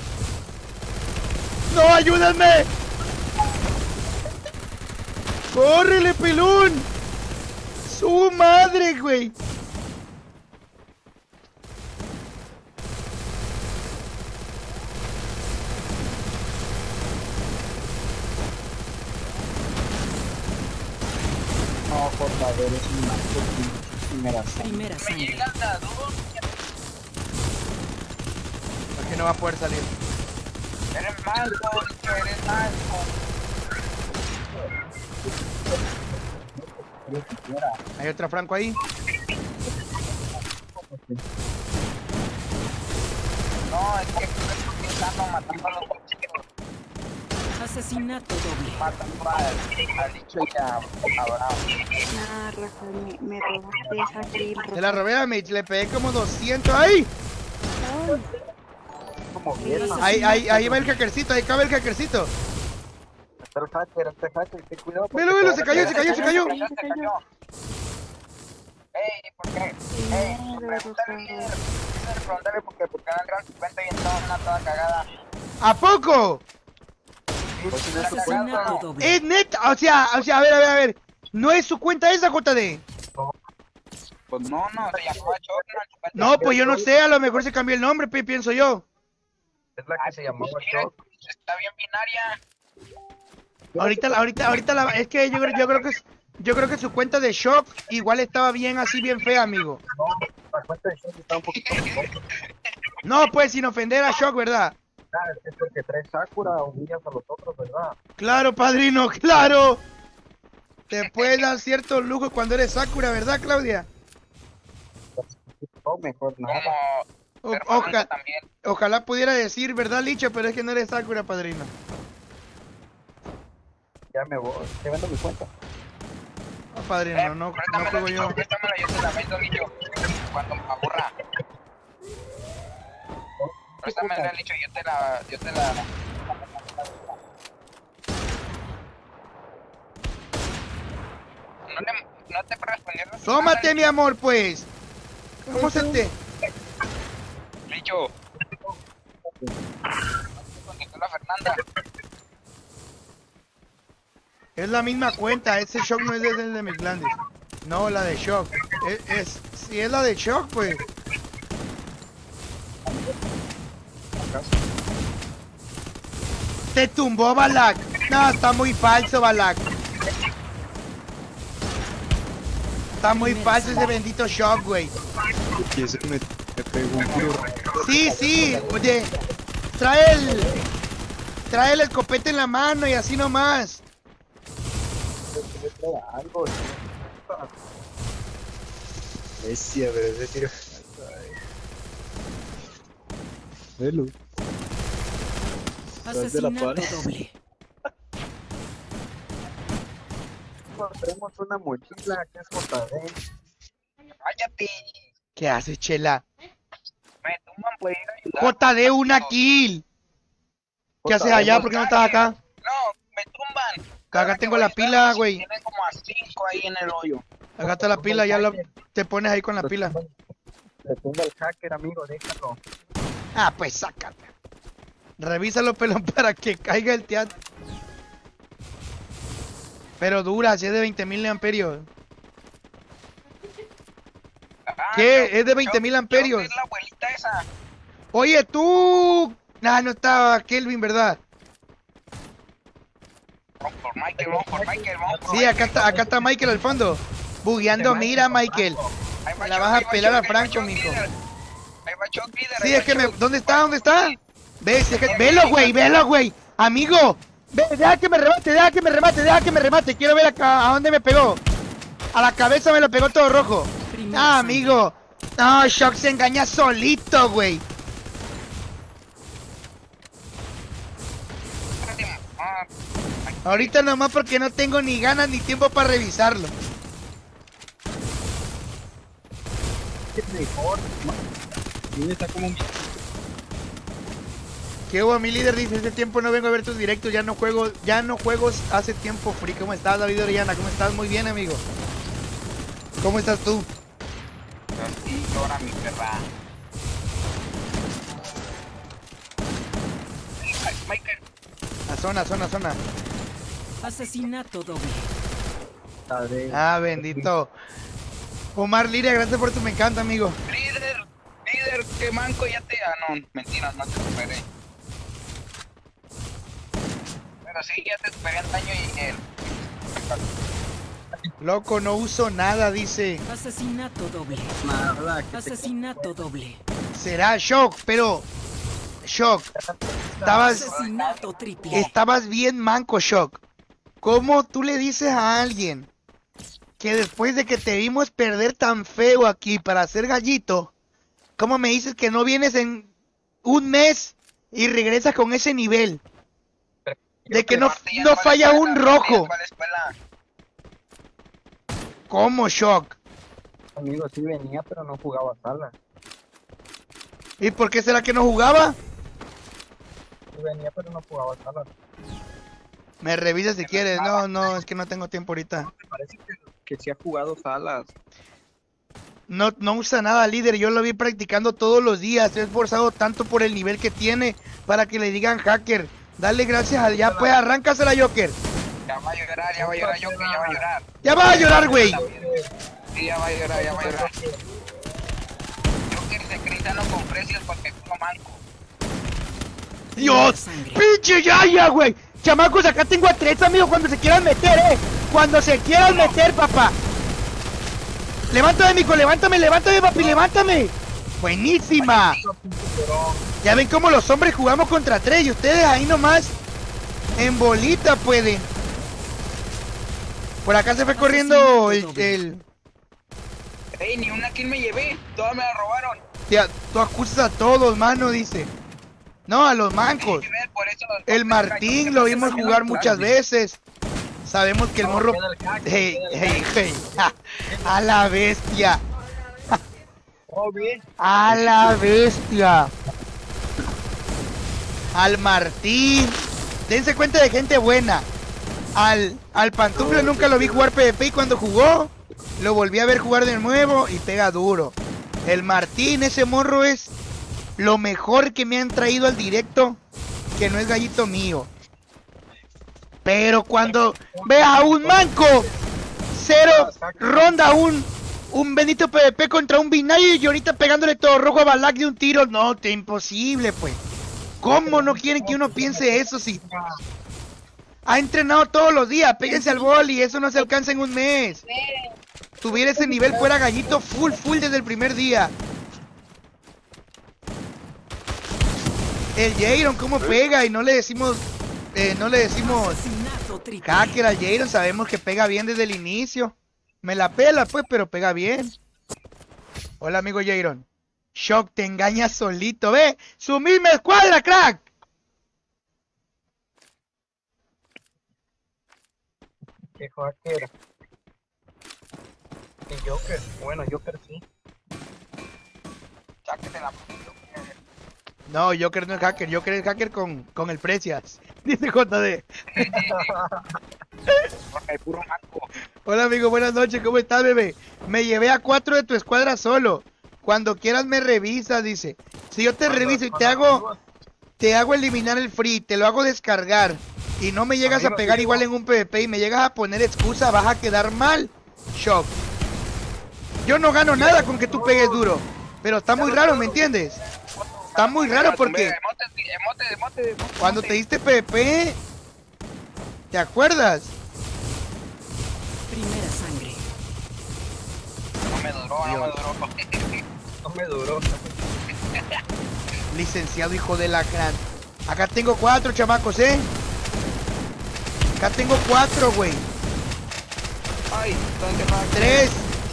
¡No, ayúdame! ¡Córrele, pelón! ¡Su madre, güey! No, por favor, es una primera Primera sangre. Porque no va a poder salir. Eres malo, Licho, eres malo. Hay otra Franco ahí. No, es que estoy están matando a los chicos. Asesinato doble. Matando a, a Licho y a, a Bravo. Nah, Rafa, me, me robaste esa kill, Se la robé a Mitch, le pegué como doscientos. ¡Ay! Como bien. Ahí, ahí, ahí va el hackercito, ahí cabe el hackercito. Está el hacker, está el hacker, ten cuidado. Velo, velo, se cayó, se cayó, se cayó. Se cayó. Ey, ¿por qué? Ey, pregúntale líder. Líder, pregúntale por qué. Porque en el Real cincuenta y entró una toda cagada. ¿A poco? Asesinato doble. Es neta, o sea, o sea, a ver, a ver, a ver. ¿No es su cuenta esa, J D? Pues no, no, se llamaba Choc. No, pues yo no sé, a lo mejor se cambió el nombre, pi- pienso yo. Es la que se llamaba Choc. Está bien binaria. Ahorita, la- ahorita, ahorita la, es que yo, creo- yo creo que es- yo creo que su cuenta de Shock igual estaba bien así, bien fea, amigo. La cuenta de Choc está un poquito mejor. No, pues sin ofender a Shock, ¿verdad? Ah, es que es el que trae Sakura, humillas a los otros, ¿verdad? Claro, padrino, claro. Te puedes dar ciertos lujos cuando eres Sakura, ¿verdad, Claudia? No, mejor nada. Como O- permanente oja- también. ojalá pudiera decir, ¿verdad, Licho? Pero es que no eres Sakura, padrino. Ya me voy, te vendo mi cuenta. No, padrino, no, no, no Préstamela, juego Licho, yo. préstamela, yo te la vendo, Licho. Cuando me aburra. Préstamela, Licho, yo te la... Yo te la... No, le, no te respondieron. Tómate, mi amor, pues. ¿Cómo se te...? Licho. Contestó la Fernanda. Es la misma cuenta, ese Shock no es desde el de mis glandes. No, la de Shock. Es, es, si es la de Shock, pues. Te tumbó, Balak. No, está muy falso, Balak. Está muy falso ese bendito Shock, güey. Y ese me, me pegó un tiro. Sí, sí, oye. Trae el... Trae el escopete en la mano y así nomás. Algo, Bestia, pero ese tiro. Velo. Asesinato doble. Tenemos una mochila que es J D. Cállate. ¿Qué haces, Chela? Me tumban por ir a ayudar. J D, una kill. ¿Qué haces allá? ¿Por qué no estás acá? No, me tumban. Acá tengo la pila, güey. Tienen como a cinco ahí en el hoyo. Acá está la pila, ya lo, te pones ahí con la pila. Le pongo al hacker, amigo, déjalo. Ah, pues sácate. Revísalo, pelón, para que caiga el teatro. Pero dura, si es de veinte mil amperios. ¿Qué? Es de veinte mil amperios. Es la abuelita esa. Oye, tú... Nah, no estaba Kelvin, ¿verdad? Vamos por Michael, vamos por Michael, vamos por Sí, acá está, acá está Michael al fondo. Bugueando, mira, Michael. La vas a pelar a Franco, mijo. Sí, es que me... ¿Dónde está? ¿Dónde está? ¿Ves? Es que... Velo, güey, velo, güey. Amigo. Ve, deja que me remate, deja que me remate, deja que me remate. Quiero ver acá, a dónde me pegó. A la cabeza me lo pegó todo rojo. Ah, amigo. No, Shock se engaña solito, güey. Ahorita nomás porque no tengo ni ganas ni tiempo para revisarlo. Es mejor. Sí, está como un... ¿Qué hubo, mi líder? Dice, hace tiempo no vengo a ver tus directos, ya no juego, ya no juego hace tiempo, free. ¿Cómo estás, David Orellana? ¿Cómo estás? Muy bien, amigo. ¿Cómo estás tú? Sí, llora mi perra. Michael. A zona, zona, zona. Asesinato doble. Ah, bendito. Omar Liria, gracias por tu me encanta, amigo. Líder, líder, que manco ya te... Ah, no, mentira, no te superé. Pero sí, ya te superé en daño y él. Loco, no uso nada, dice. Asesinato doble. Asesinato doble. Será Shock, pero... Shock. Estabas... Asesinato triple. Estabas bien manco, Shock. ¿Cómo tú le dices a alguien que después de que te vimos perder tan feo aquí para ser gallito, cómo me dices que no vienes en un mes y regresas con ese nivel? De que no, no falla un rojo. ¿Cómo, Shock? Amigo, sí venía, pero no jugaba sala. ¿Y por qué será que no jugaba? Sí venía, pero no jugaba sala. Me revisas si quieres. No, no, es que no tengo tiempo ahorita. Me parece que, que sí ha jugado salas. No, no usa nada, líder. Yo lo vi practicando todos los días. Se ha esforzado tanto por el nivel que tiene para que le digan hacker. Dale gracias al ya, pues arráncasela, Joker. Ya va a llorar, ya va a llorar, Joker, ya va a llorar. Ya va a llorar, güey. Sí, ya va a llorar, ya va a llorar. Joker se cristiano con precios porque es uno manco. Dios, pinche yaya, güey. Chamacos, acá tengo a tres amigos cuando se quieran meter, eh. Cuando se quieran meter, papá. Levántame, mijo, levántame, levántame, papi, levántame. Buenísima. Ya ven cómo los hombres jugamos contra tres y ustedes ahí nomás en bolita pueden. Por acá se fue corriendo el... el... Ey, ni una kill me llevé, todas me la robaron. Tía, tú acusas a todos, mano, dice. No, a los mancos. El Martín lo vimos jugar muchas veces. Sabemos que el morro... Hey, hey, hey. A la bestia. A la bestia. Al Martín. Dense cuenta de gente buena. Al, al Pantufla nunca lo vi jugar PvP y cuando jugó lo volví a ver jugar de nuevo y pega duro. El Martín, ese morro es lo mejor que me han traído al directo, que no es gallito mío. Pero cuando ve a un manco, cero, ronda un, un bendito PvP contra un binario y ahorita pegándole todo rojo a Balak de un tiro, no, te imposible, pues. ¿Cómo no quieren que uno piense eso si ha entrenado todos los días? Péguense al boli, eso no se alcanza en un mes. Tuviera ese nivel fuera gallito full, full desde el primer día. El Jaron, ¿cómo pega? Y no le decimos, eh, no le decimos hacker al Jaron, sabemos que pega bien desde el inicio. Me la pela pues, pero pega bien. Hola amigo Jaron. Shock, te engañas solito, ve, su misma escuadra, crack. ¿Qué hacker? ¿Qué Joker? Bueno, Joker sí. Sáquete la... No, Joker no es hacker, Joker es hacker con, con el Precias. Dice J D. Hola amigo, buenas noches, ¿cómo estás, bebé? Me llevé a cuatro de tu escuadra solo. Cuando quieras me revisas, dice. Si yo te reviso y te hago, te hago eliminar el free, te lo hago descargar y no me llegas a pegar igual en un PvP y me llegas a poner excusa, vas a quedar mal, Shock. Yo no gano nada con que tú pegues duro, pero está muy raro, ¿me entiendes? Está muy raro porque cuando te diste PvP, ¿te acuerdas? Primera sangre. No me duró, no me duró. No me duró. Licenciado hijo de la gran. Acá tengo cuatro chamacos, ¿eh? Acá tengo cuatro, güey. Ay, ¿dónde va? Tres.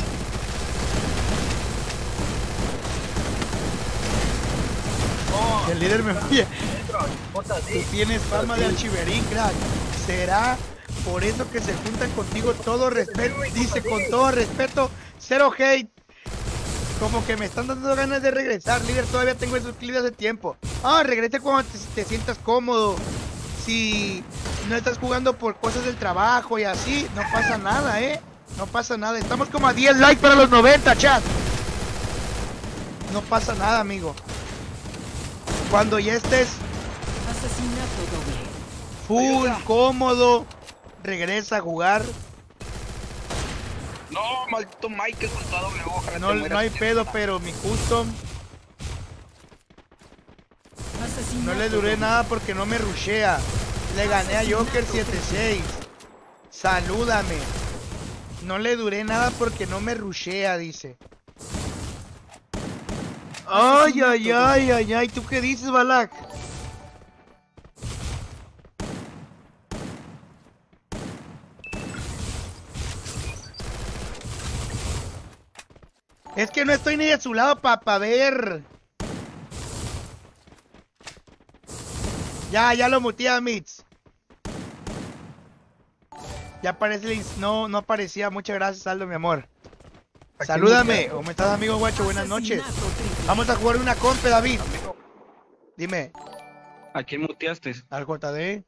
Oh, el líder me fía. Tú tienes fama de archiverín, crack. Será por eso que se juntan contigo. Todo respeto, dice con todo respeto, cero hate. Como que me están dando ganas de regresar, líder. Todavía tengo esos clips hace tiempo. Ah, regrese cuando te, te sientas cómodo. Si no estás jugando por cosas del trabajo y así, no pasa nada, eh. No pasa nada. Estamos como a diez likes para los noventa, chat. No pasa nada, amigo. Cuando ya estés full, cómodo, regresa a jugar. No, maldito Mike, con toda doble hoja. No, no hay pedo, pero mi custom no le duré nada porque no me rushea. Le gané a Joker siete seis. Salúdame. No le duré nada porque no me rushea, dice. Ay, ay, ay, ay, ay. ¿Tú qué dices, Balak? Es que no estoy ni de su lado para pa ver. Ya, ya lo muteé a Mitz. Ya aparece el ins- No, no aparecía. Muchas gracias, Aldo, mi amor. Salúdame. ¿Cómo estás, amigo guacho? Buenas noches. Vamos a jugar una compa, David. Dime. ¿A quién muteaste? Al J D.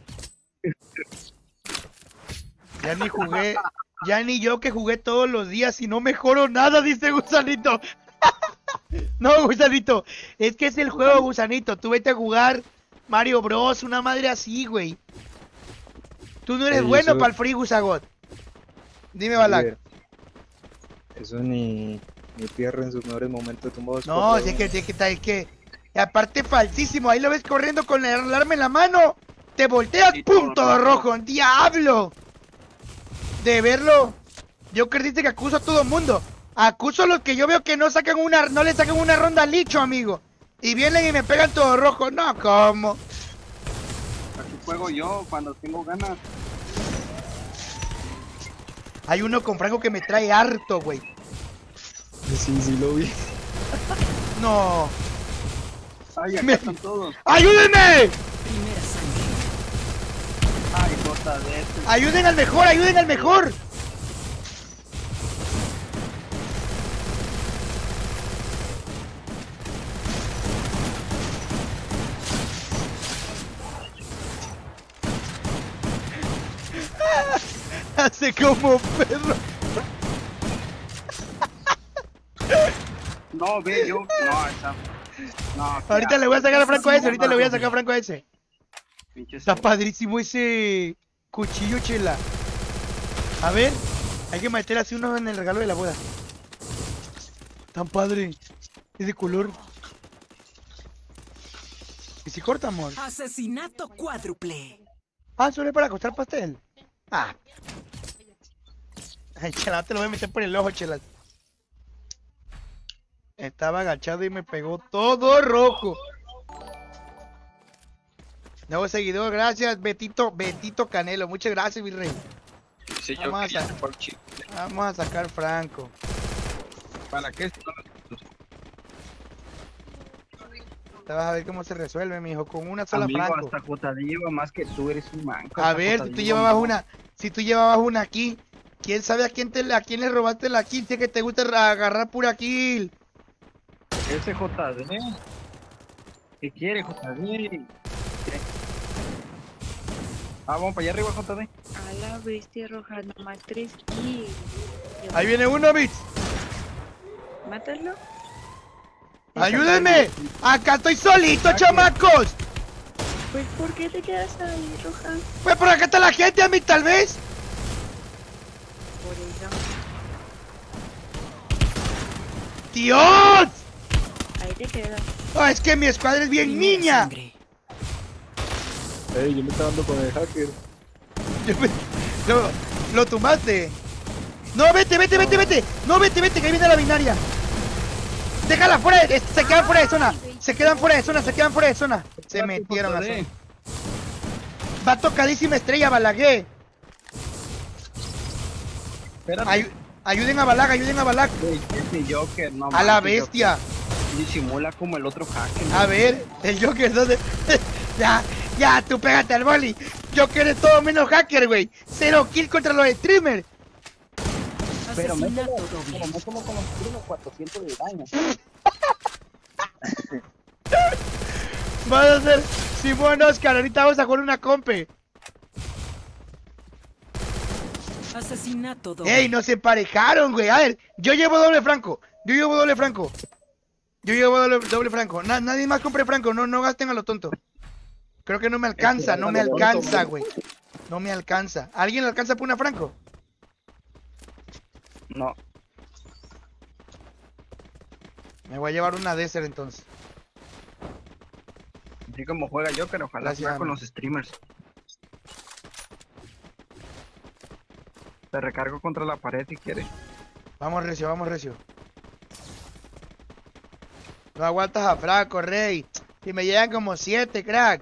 Ya ni jugué. Ya ni yo que jugué todos los días y no mejoro nada, dice Gusanito. No, Gusanito. Es que es el juego, Gusanito. Tú vete a jugar Mario Bros. Una madre así, güey. Tú no eres Ey, bueno eso- para el free, Gusagot. Dime, Balak. Eso ni, ni Pierre en sus mejores momentos tumbó dos No, por si es uno. que, si es que, es que. Y aparte, falsísimo. Ahí lo ves corriendo con el arma en la mano. Te volteas, ¡pum! Todo rojo. ¡Diablo! De verlo. Yo que dice que acuso a todo el mundo. Acuso a los que yo veo que no sacan una, no le sacan una ronda al licho, amigo. Y vienen y me pegan todo rojo. No, ¿cómo? Aquí juego yo cuando tengo ganas. Hay uno con Franco que me trae harto, güey. Sí, sí lo vi. No. Ay, acá Me- están todos. ¡Ayúdenme! Primera sangre. Ay, J D. ¡Ayuden al mejor! ¡Ayuden al mejor! Hace como perro. No, ve, yo. No, esa. No, Ahorita le voy a sacar a Franco a ese, ahorita le voy a sacar a Franco a ese. Pinche Está padrísimo ese cuchillo, chela. A ver, hay que meter así uno en el regalo de la boda. Tan padre. Es de color. ¿Y si corta, amor? Asesinato cuádruple. Ah, solo es para costar pastel. Ah. Ay, chela, te lo voy a meter por el ojo, chela. Estaba agachado y me pegó todo rojo. Nuevo seguidor, gracias, Betito, Betito Canelo. Muchas gracias, mi rey. Sí, yo Vamos a, quería sa- por chip. vamos a sacar Franco. ¿Para qué? Te vas a ver cómo se resuelve, mijo, con una sola Amigo, Franco. hasta J D lleva más que tú, eres un manco. A hasta ver, J si D tú lleva llevabas más. una, si tú llevabas una aquí, ¿quién sabe a quién te, a quién le robaste la kill? Si es que te gusta ra- agarrar pura kill. Ese J D. ¿Qué quiere J D? ¿Qué? Ah, vamos para allá arriba, J D. A la bestia roja, nomás tres kills. Ahí viene uno, Mitch. Mátalo. ¡Ayúdenme! ¡Acá estoy solito, chamacos! Pues, ¿por qué te quedas ahí, roja? Pues por acá está la gente, a mí tal vez. Por eso. ¡Dios! Ahí te quedas. Oh, es que mi escuadra es bien Primera niña. sangre. Ey, yo me estaba dando con el hacker. Yo me- Lo, lo tumbaste. No, vete, vete, vete, vete. No, vete, vete, que ahí viene la binaria. Déjala fuera, de- se quedan fuera de zona. Se quedan fuera de zona, se quedan fuera de zona. Se metieron a zona. Va tocadísima estrella, Balaguer. Espérate. Ay- ayuden a Balag, ayuden a Balag. Güey, ese Joker, no A la manches, bestia. Joker disimula como el otro hacker. A ver, el Joker, ¿dónde? Ya, ya, tú pégate al boli. Joker es todo menos hacker, güey. Cero kill contra los streamers. Pero mételo, Asesinato doble. pero mételo como unos cuatrocientos de daño. Vamos a hacer Simón Oscar, ahorita vamos a jugar una compe. Asesinato doble. Ey, nos emparejaron, güey. A ver, yo llevo doble franco. Yo llevo doble franco. Yo llevo doble, doble franco. Na- nadie más compre franco, no, no gasten a lo tonto. Creo que no me alcanza, no me alcanza, güey. No me alcanza. ¿Alguien le alcanza por una franco? No. Me voy a llevar una Desert entonces. Así como juega Joker, ojalá Gracias, juegue con amigo. los streamers. Te recargo contra la pared si quieres. Vamos recio, vamos recio. No aguantas a Franco, rey. Si me llegan como siete, crack.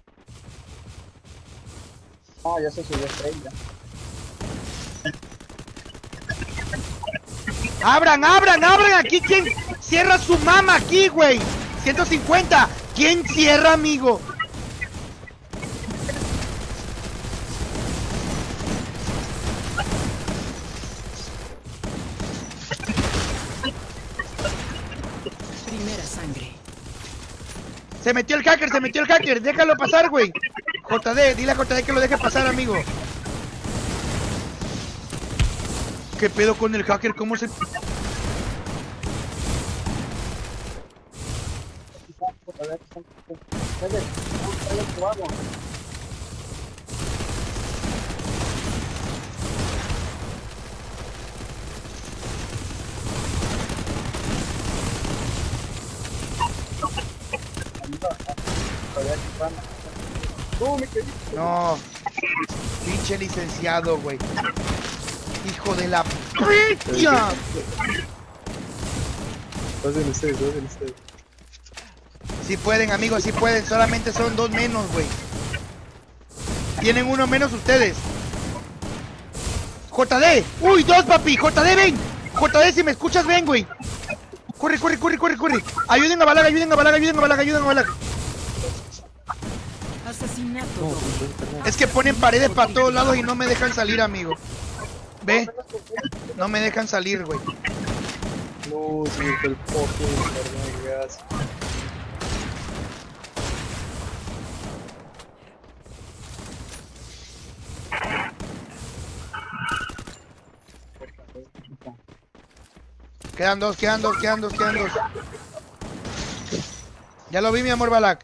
Ah, ya se subió estrella. Abran, abran, abran aquí. ¿Quién cierra su mama aquí, güey? ciento cincuenta. ¿Quién cierra, amigo? Primera sangre. Se metió el hacker, se metió el hacker. Déjalo pasar, güey. J D, dile a J D que lo deje pasar, amigo. ¿Qué pedo con el hacker? ¿Cómo se...? No, pinche licenciado, güey. Hijo de la ¡ya! Pasen ustedes, pasen ustedes. Si pueden, amigos, si pueden. Solamente son dos menos, güey. Tienen uno menos ustedes. J D. Uy, dos, papi. J D, ven. J D, si me escuchas, ven, güey. Corre, corre, corre, corre, corre. Ayuden a Balaga, ayuden a Balaga, ayuden a Balaga, ayuden a Balaga. Asesinato. Es que ponen paredes para todos lados y no me dejan salir, amigo. Ve. No me dejan salir, güey. No, se me fue el poco de gas. Quedan dos, quedan dos, quedan dos, quedan dos. Ya lo vi, mi amor Balak.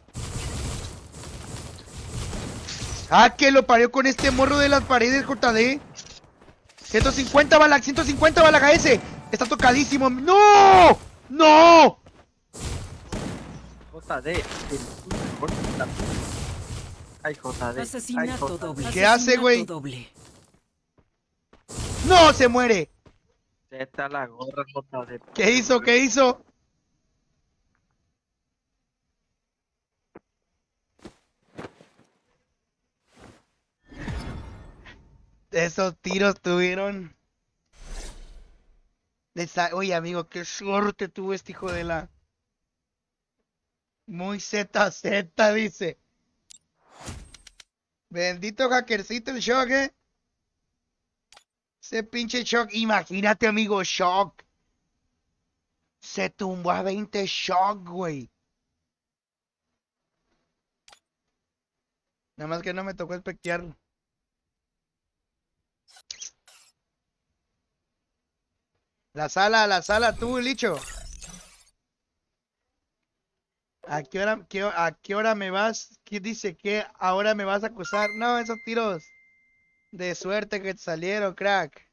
Ah, que lo parió con este morro de las paredes, J D. ciento cincuenta Balak, ciento cincuenta Balak a ese. Está tocadísimo. ¡No! ¡No! J D. Ay, J D. Asesinato doble. ¿Qué hace, güey? Doble. ¡No! ¡Se muere! Está la gorra, J D. ¿Qué hizo? ¿Qué hizo? Esos tiros tuvieron... Esa... Oye, amigo, qué suerte tuvo este hijo de la... Muy Z Z, dice. Bendito hackercito el Shock, eh. Ese pinche Shock. Imagínate, amigo, Shock. Se tumbó a veinte Shock, güey. Nada más que no me tocó espectearlo. La sala, la sala, tú, Licho. ¿A qué hora, qué, a qué hora me vas? ¿Quién dice que ahora me vas a acusar? No, esos tiros de suerte que te salieron, crack.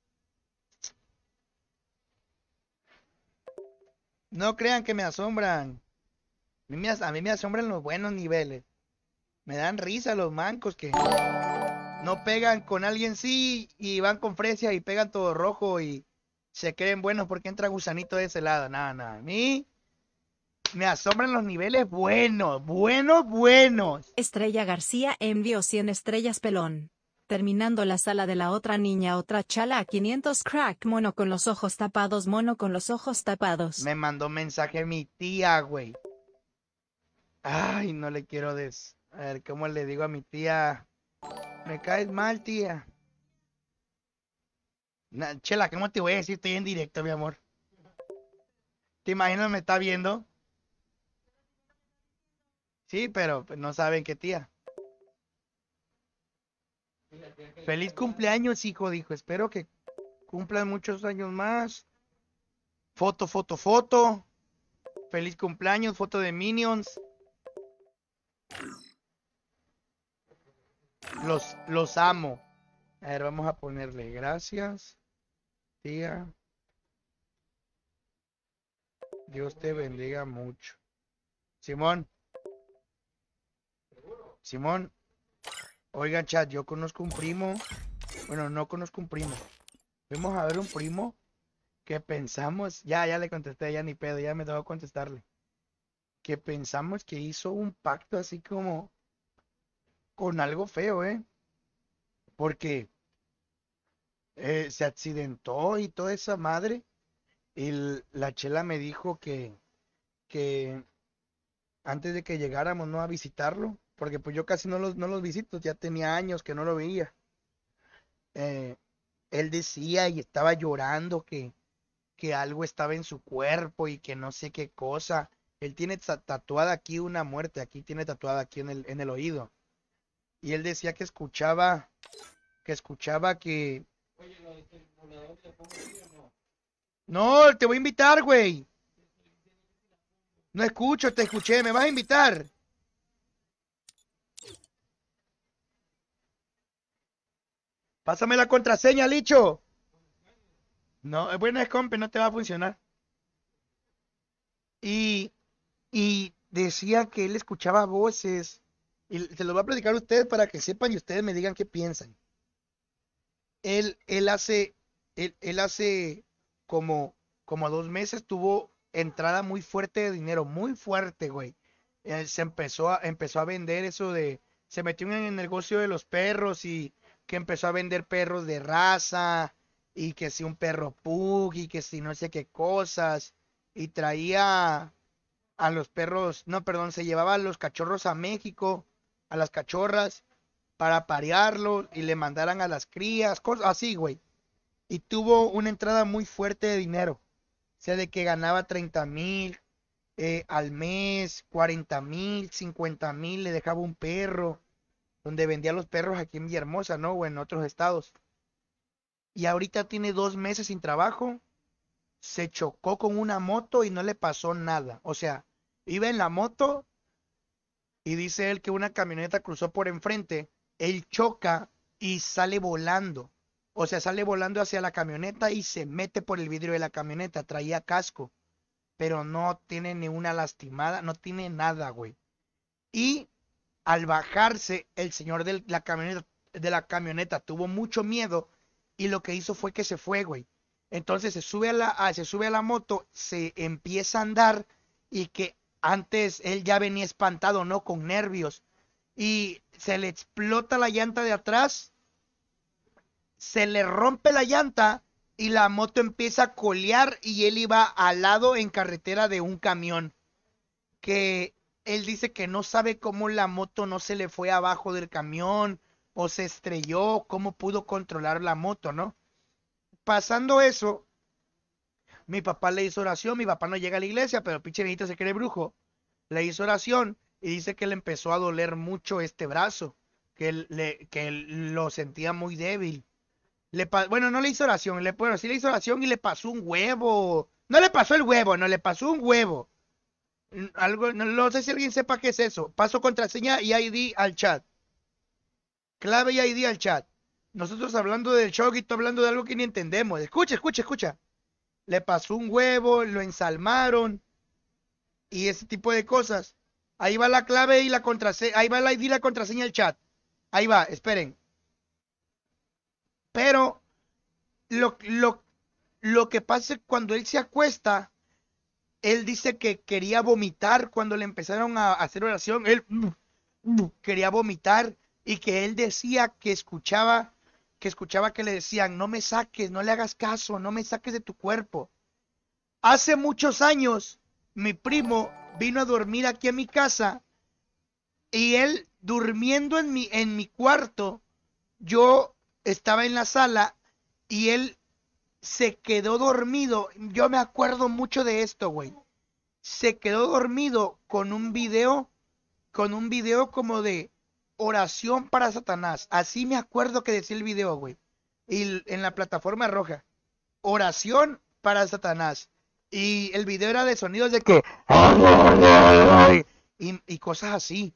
No crean que me asombran. A mí me, a mí me asombran los buenos niveles. Me dan risa los mancos que no pegan con alguien sí y van con fresia y pegan todo rojo y se creen buenos porque entra gusanito de ese lado. Nada, nada. A mí me asombran los niveles buenos, buenos, buenos. Estrella García envió cien estrellas pelón. Terminando la sala de la otra niña, otra chala a quinientos crack, mono con los ojos tapados, mono con los ojos tapados. Me mandó mensaje mi tía, güey. Ay, no le quiero des... A ver, ¿cómo le digo a mi tía? Me caes mal, tía. Na, Chela, ¿cómo te voy a decir? Estoy en directo, mi amor. ¿Te imaginas me está viendo? Sí, pero no saben qué tía. Feliz cumpleaños, hijo, dijo. Espero que cumplan muchos años más. Foto, foto, foto. Feliz cumpleaños, foto de Minions. Los, los amo. A ver, vamos a ponerle gracias, tía. Dios te bendiga mucho. Simón. Simón. Oigan, chat, yo conozco un primo. Bueno, no conozco un primo. Fuimos a ver un primo que pensamos. Ya, ya le contesté, ya ni pedo, ya me tengo que contestarle. Que pensamos que hizo un pacto así como con algo feo, ¿eh? Porque eh, se accidentó y toda esa madre. Y l- la chela me dijo que, que antes de que llegáramos, ¿no? A visitarlo, porque pues yo casi no los, no los visito, ya tenía años que no lo veía. Eh, Él decía y estaba llorando que, que algo estaba en su cuerpo y que no sé qué cosa. Él tiene ta- tatuada aquí una muerte, aquí tiene tatuada aquí en el, en el oído. Y él decía que escuchaba, que escuchaba que... No, te voy a invitar, güey. No escucho, te escuché, me vas a invitar. Pásame la contraseña, Licho. No, es buena, es compa, no te va a funcionar. Y, y decía que él escuchaba voces. Y se los voy a platicar a ustedes para que sepan y ustedes me digan qué piensan. Él, él hace, él, él hace como, como dos meses tuvo entrada muy fuerte de dinero, muy fuerte, güey. Él se empezó a, empezó a vender eso de, se metió en el negocio de los perros y que empezó a vender perros de raza y que si un perro pug y que si no sé qué cosas y traía a los perros, no, perdón, se llevaba a los cachorros a México, a las cachorras para parearlos y le mandaran a las crías, cosas así, güey. Y tuvo una entrada muy fuerte de dinero. O sea, de que ganaba treinta mil eh, al mes, cuarenta mil, cincuenta mil, le dejaba un perro, donde vendía los perros aquí en Villahermosa, ¿no? O en otros estados. Y ahorita tiene dos meses sin trabajo, se chocó con una moto y no le pasó nada. O sea, iba en la moto y dice él que una camioneta cruzó por enfrente, él choca y sale volando. O sea, sale volando hacia la camioneta y se mete por el vidrio de la camioneta. Traía casco, pero no tiene ni una lastimada, no tiene nada, güey. Y al bajarse, el señor de la camioneta, de la camioneta tuvo mucho miedo y lo que hizo fue que se fue, güey. Entonces se sube a la, a- se sube a la moto, se empieza a andar y que antes él ya venía espantado, ¿no? Con nervios. Y se le explota la llanta de atrás, se le rompe la llanta y la moto empieza a colear y él iba al lado en carretera de un camión. Que él dice que no sabe cómo la moto no se le fue abajo del camión o se estrelló, cómo pudo controlar la moto, ¿no? Pasando eso, mi papá le hizo oración, mi papá no llega a la iglesia, pero el pinche viejito se cree brujo. Le hizo oración y dice que le empezó a doler mucho este brazo, que, él, le, que él lo sentía muy débil. Le pa- bueno, no le hizo oración, le, bueno, sí le hizo oración y le pasó un huevo. No le pasó el huevo, no le pasó un huevo. Mm, Algo, no, no sé si alguien sepa qué es eso. Paso contraseña y I D al chat. Clave y I D al chat. Nosotros hablando del show y tú hablando de algo que ni entendemos. Escucha, escucha, escucha. Le pasó un huevo, lo ensalmaron y ese tipo de cosas. Ahí va la clave y la contraseña. Ahí va el I D y la contraseña al chat. Ahí va, esperen. Pero lo, lo, lo que pasa es que cuando él se acuesta, él dice que quería vomitar cuando le empezaron a hacer oración. Él quería vomitar y que él decía que escuchaba, que escuchaba que le decían, no me saques, no le hagas caso, no me saques de tu cuerpo. Hace muchos años, mi primo vino a dormir aquí a mi casa y él durmiendo en mi, en mi cuarto, yo estaba en la sala y él se quedó dormido. Yo me acuerdo mucho de esto, güey. Se quedó dormido con un video, con un video como de oración para Satanás. Así me acuerdo que decía el video, güey. Y en la plataforma roja, oración para Satanás. Y el video era de sonidos de que y, y cosas así.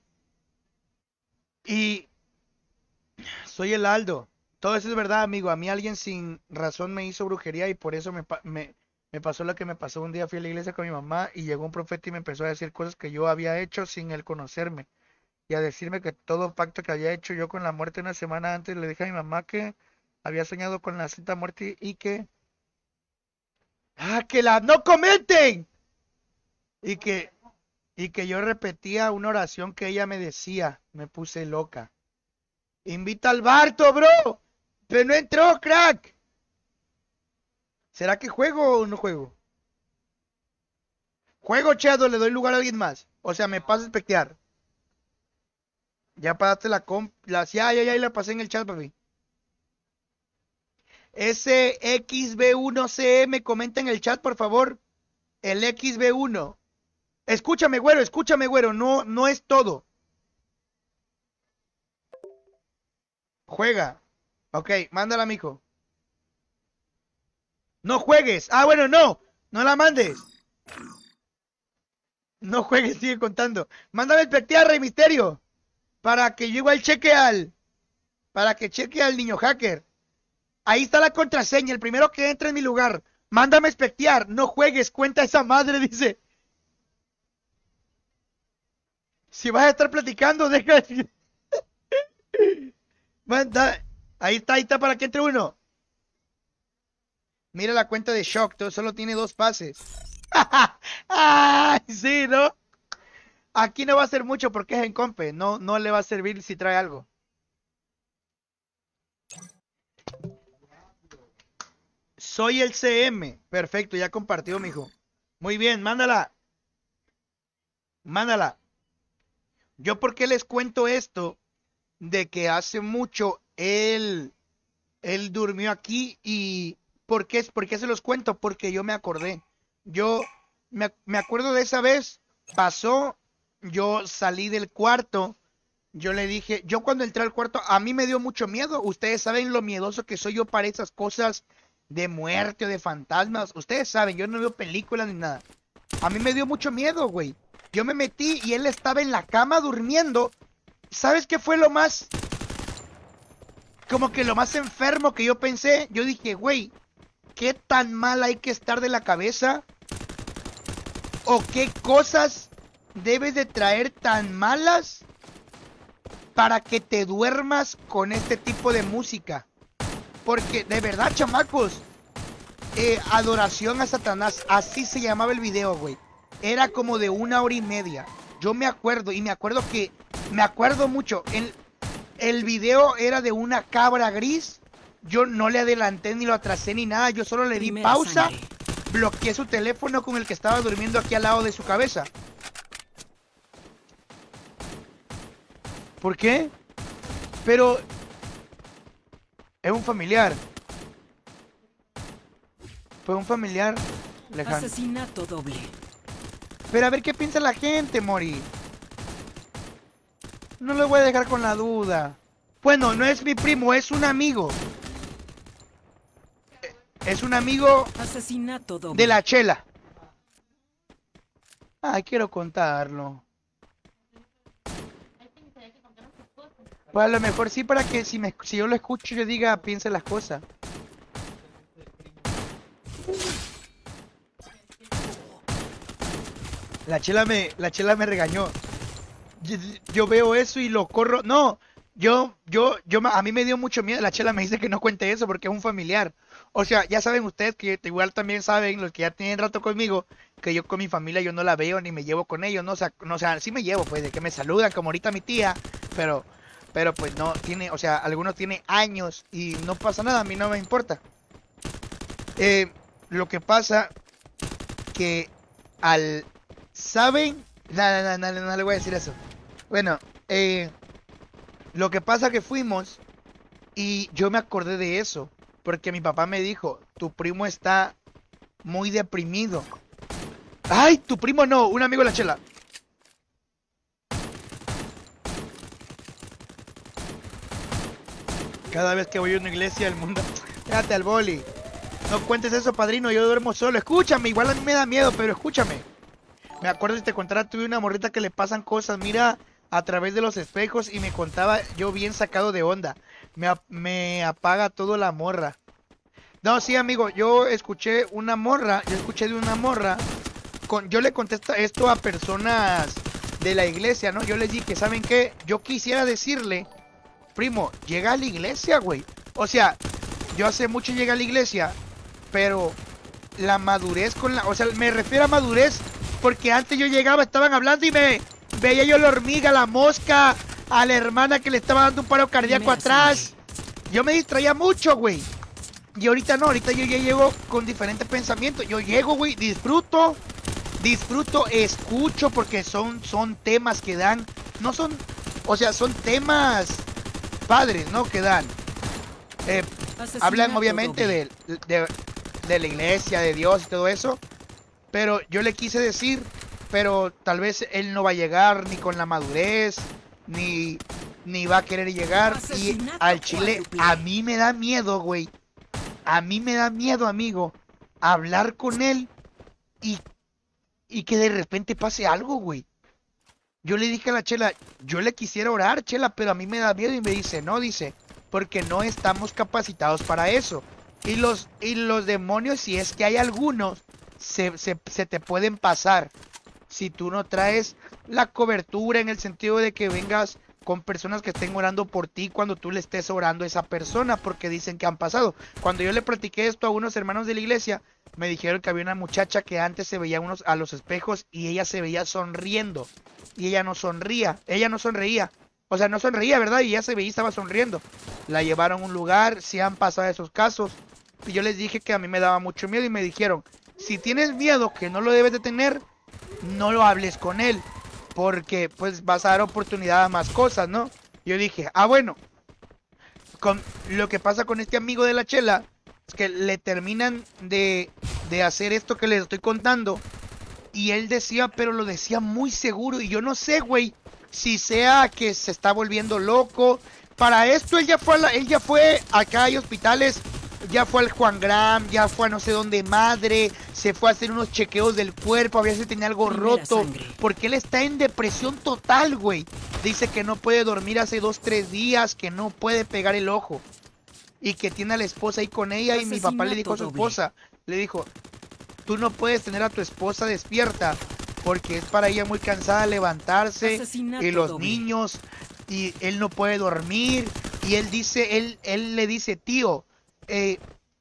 Y soy el Aldo. Todo eso es verdad, amigo. A mí alguien sin razón me hizo brujería y por eso me, pa- me, me pasó lo que me pasó. Un día fui a la iglesia con mi mamá y llegó un profeta y me empezó a decir cosas que yo había hecho sin él conocerme. Y a decirme que todo pacto que había hecho yo con la muerte una semana antes, le dije a mi mamá que había soñado con la Santa Muerte y que... ¡Ah, que la no comenten! Y que, y que yo repetía una oración que ella me decía. Me puse loca. Invita al Barto, bro. Pero no entró, crack. ¿Será que juego o no juego? Juego chat o le doy lugar a alguien más. O sea, me paso a espectear. Ya pasaste la comp... La... Ya, ya, ya, y la pasé en el chat, papi. S X B uno C M, comenta en el chat, por favor. El X B uno. Escúchame, güero, escúchame, güero. No, no es todo. Juega. Ok, mándala, mijo. No juegues. Ah, bueno, no. No la mandes. No juegues, sigue contando. Mándame el petear, Rey Misterio. Para que yo igual cheque al... Para que cheque al niño hacker. Ahí está la contraseña. El primero que entre en mi lugar. Mándame espectear. No juegues. Cuenta esa madre, dice. Si vas a estar platicando, deja... Manda. Ahí está, ahí está para que entre uno. Mira la cuenta de Shock. Todo solo tiene dos pases. ¡Ay, sí, ¿no? Aquí no va a ser mucho porque es en compe. No, no le va a servir si trae algo. Soy el C M. Perfecto, ya compartió, mijo. Muy bien, mándala. Mándala. Yo, ¿por qué les cuento esto? De que hace mucho él, él durmió aquí y... ¿Por qué, ¿Por qué se los cuento? Porque yo me acordé. Yo me, me acuerdo de esa vez. Pasó, yo salí del cuarto. Yo le dije, yo cuando entré al cuarto, a mí me dio mucho miedo. Ustedes saben lo miedoso que soy yo para esas cosas de muerte o de fantasmas. Ustedes saben, yo no veo películas ni nada. A mí me dio mucho miedo, güey. Yo me metí y él estaba en la cama durmiendo. ¿Sabes qué fue lo más? Como que lo más enfermo que yo pensé. Yo dije, güey, ¿qué tan mal hay que estar de la cabeza? ¿O qué cosas debes de traer tan malas para que te duermas con este tipo de música? Porque de verdad, chamacos, eh, adoración a Satanás, así se llamaba el video, güey. Era como de una hora y media. Yo me acuerdo, y me acuerdo que, me acuerdo mucho, el, el video era de una cabra gris. Yo no le adelanté ni lo atrasé ni nada, yo solo le di Primera pausa, sangre. bloqueé su teléfono con el que estaba durmiendo aquí al lado de su cabeza. ¿Por qué? Pero... es un familiar. Fue un familiar lejano. Asesinato doble. Pero a ver qué piensa la gente, Mori. No lo voy a dejar con la duda. Bueno, no es mi primo, es un amigo. Es un amigo Asesinato doble. de la chela. Ay, quiero contarlo. Pues a lo mejor sí, para que si, me, si yo lo escucho yo diga, piense las cosas. La chela me, la chela me regañó. Yo, yo veo eso y lo corro. No, yo, yo, yo, a mí me dio mucho miedo. La chela me dice que no cuente eso porque es un familiar. O sea, ya saben ustedes que igual también saben, los que ya tienen rato conmigo, que yo con mi familia yo no la veo ni me llevo con ellos, no, o sea, no, o sea, sí me llevo, pues, de que me saludan, como ahorita mi tía, pero, pero pues no, tiene, o sea, algunos tienen años y no pasa nada, a mí no me importa. Eh, lo que pasa que al, ¿saben? No, no, no, no, no le voy a decir eso. Bueno, eh, lo que pasa que fuimos y yo me acordé de eso. Porque mi papá me dijo, tu primo está muy deprimido. ¡Ay, tu primo no! Un amigo de la chela. Cada vez que voy a una iglesia del mundo... Déjate al boli. No cuentes eso, padrino, yo duermo solo. Escúchame, igual a mí me da miedo, pero escúchame. Me acuerdo si te contara, tuve una morrita que le pasan cosas, mira, a través de los espejos y me contaba yo bien sacado de onda. Me, me apaga todo la morra. No, sí, amigo, yo escuché una morra, yo escuché de una morra, con, yo le contesto esto a personas de la iglesia, ¿no? Yo les dije, ¿saben qué? Yo quisiera decirle, primo, llega a la iglesia, güey. O sea, yo hace mucho llegué a la iglesia, pero la madurez con la... O sea, me refiero a madurez porque antes yo llegaba, estaban hablando y me veía yo la hormiga, la mosca, a la hermana que le estaba dando un paro cardíaco atrás. Yo me distraía mucho, güey. Y ahorita no, ahorita yo ya llego con diferentes pensamientos. Yo llego, güey, disfruto, disfruto, escucho porque son, son temas que dan, no son, o sea, son temas padres, ¿no? Que dan. Eh, hablan obviamente de, de, de la iglesia, de Dios y todo eso, pero yo le quise decir, pero tal vez él no va a llegar ni con la madurez, ni, ni va a querer llegar. Y al chile, a mí me da miedo, güey. A mí me da miedo, amigo, hablar con él y, y que de repente pase algo, güey. Yo le dije a la Chela, yo le quisiera orar, Chela, pero a mí me da miedo. Y me dice, no, dice, porque no estamos capacitados para eso. Y los, y los demonios, si es que hay algunos, se, se, se te pueden pasar. Si tú no traes la cobertura en el sentido de que vengas con personas que estén orando por ti cuando tú le estés orando a esa persona, porque dicen que han pasado. Cuando yo le platiqué esto a unos hermanos de la iglesia, me dijeron que había una muchacha que antes se veía unos a los espejos y ella se veía sonriendo. Y ella no sonría, ella no sonreía. O sea, no sonreía, ¿verdad? Y ella se veía y estaba sonriendo. La llevaron a un lugar, si han pasado esos casos. Y yo les dije que a mí me daba mucho miedo y me dijeron, si tienes miedo, que no lo debes de tener, no lo hables con él, porque pues vas a dar oportunidad a más cosas, ¿no? Yo dije, ah, bueno, con lo que pasa con este amigo de la Chela es que le terminan de, de hacer esto que les estoy contando, y él decía, pero lo decía muy seguro, y yo no sé, güey, si sea que se está volviendo loco. Para esto él ya fue a la, él ya fue acá, hay hospitales, ya fue al Juan Gram, ya fue a no sé dónde madre, se fue a hacer unos chequeos del cuerpo, a ver si tenía algo Primera roto, sangre. porque él está en depresión total, güey. Dice que no puede dormir hace dos, tres días, que no puede pegar el ojo, y que tiene a la esposa ahí con ella, y mi papá le dijo a su Asesinato esposa, le dijo, tú no puedes tener a tu esposa despierta, porque es para ella muy cansada levantarse, Asesinato y los doble. niños, y él no puede dormir, y él dice, él, él le dice, tío, Eh,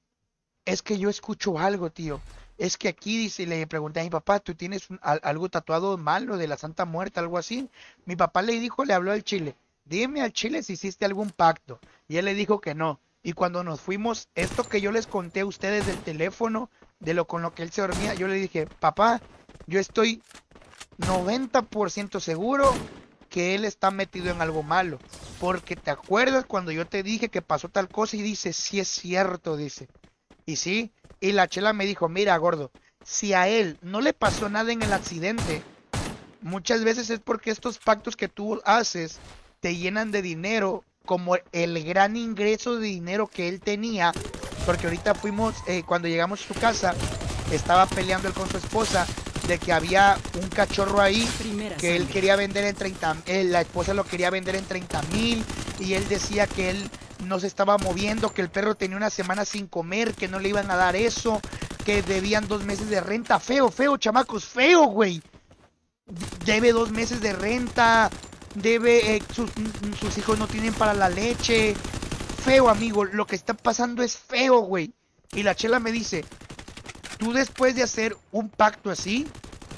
es que yo escucho algo, tío. Es que aquí dice, le pregunté a mi papá, ¿tú tienes un- al- algo tatuado malo de la Santa Muerte, algo así? Mi papá le dijo, le habló al Chile, dime al Chile si hiciste algún pacto. Y él le dijo que no. Y cuando nos fuimos, esto que yo les conté a ustedes del teléfono, de lo con lo que él se dormía, yo le dije, papá, yo estoy noventa por ciento seguro que él está metido en algo malo, porque te acuerdas cuando yo te dije que pasó tal cosa, y dice, sí es cierto, dice, y sí, y la Chela me dijo, mira, gordo, si a él no le pasó nada en el accidente, muchas veces es porque estos pactos que tú haces te llenan de dinero, como el gran ingreso de dinero que él tenía, porque ahorita fuimos, eh, cuando llegamos a su casa, estaba peleando él con su esposa, de que había un cachorro ahí Primera que él sangre. quería vender en treinta, eh, la esposa lo quería vender en treinta mil, y él decía que él no se estaba moviendo, que el perro tenía una semana sin comer, que no le iban a dar eso, que debían dos meses de renta. Feo, feo, chamacos, feo, güey. Debe dos meses de renta, debe, eh, sus, sus hijos no tienen para la leche. Feo, amigo, lo que está pasando es feo, güey. Y la Chela me dice, tú después de hacer un pacto así,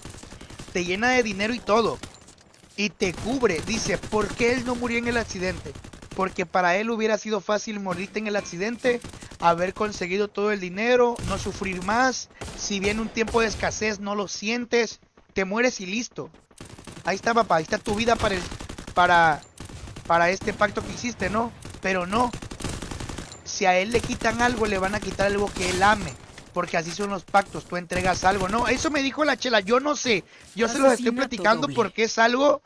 te llena de dinero y todo, y te cubre. Dice, ¿por qué él no murió en el accidente? Porque para él hubiera sido fácil morirte en el accidente, haber conseguido todo el dinero, no sufrir más. Si viene un tiempo de escasez, no lo sientes, te mueres y listo. Ahí está, papá, ahí está tu vida para el, para, para este pacto que hiciste, ¿no? Pero no. Si a él le quitan algo, le van a quitar algo que él ame. Porque así son los pactos, tú entregas algo. No, eso me dijo la Chela, yo no sé. Yo se los estoy Asesinato platicando doble. porque es algo...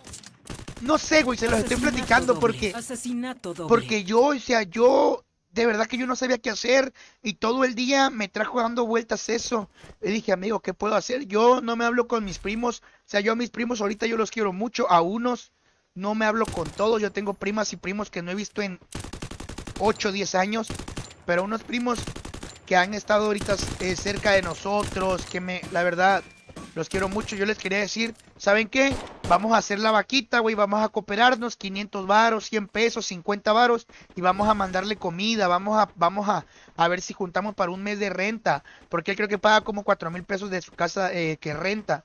No sé, güey, se los estoy Asesinato platicando doble. porque... Asesinato doble. Porque yo, o sea, yo... De verdad que yo no sabía qué hacer. Y todo el día me trajo dando vueltas eso. Y dije, amigo, ¿qué puedo hacer? Yo no me hablo con mis primos. O sea, yo a mis primos ahorita yo los quiero mucho. A unos no me hablo con todos. Yo tengo primas y primos que no he visto en ocho o diez años. Pero unos primos que han estado ahorita eh, cerca de nosotros, que me, la verdad, los quiero mucho. Yo les quería decir, ¿saben qué? Vamos a hacer la vaquita, güey, vamos a cooperarnos, quinientos varos, cien pesos, cincuenta varos, y vamos a mandarle comida, vamos a, vamos a, a ver si juntamos para un mes de renta, porque él creo que paga como cuatro mil pesos de su casa eh, que renta.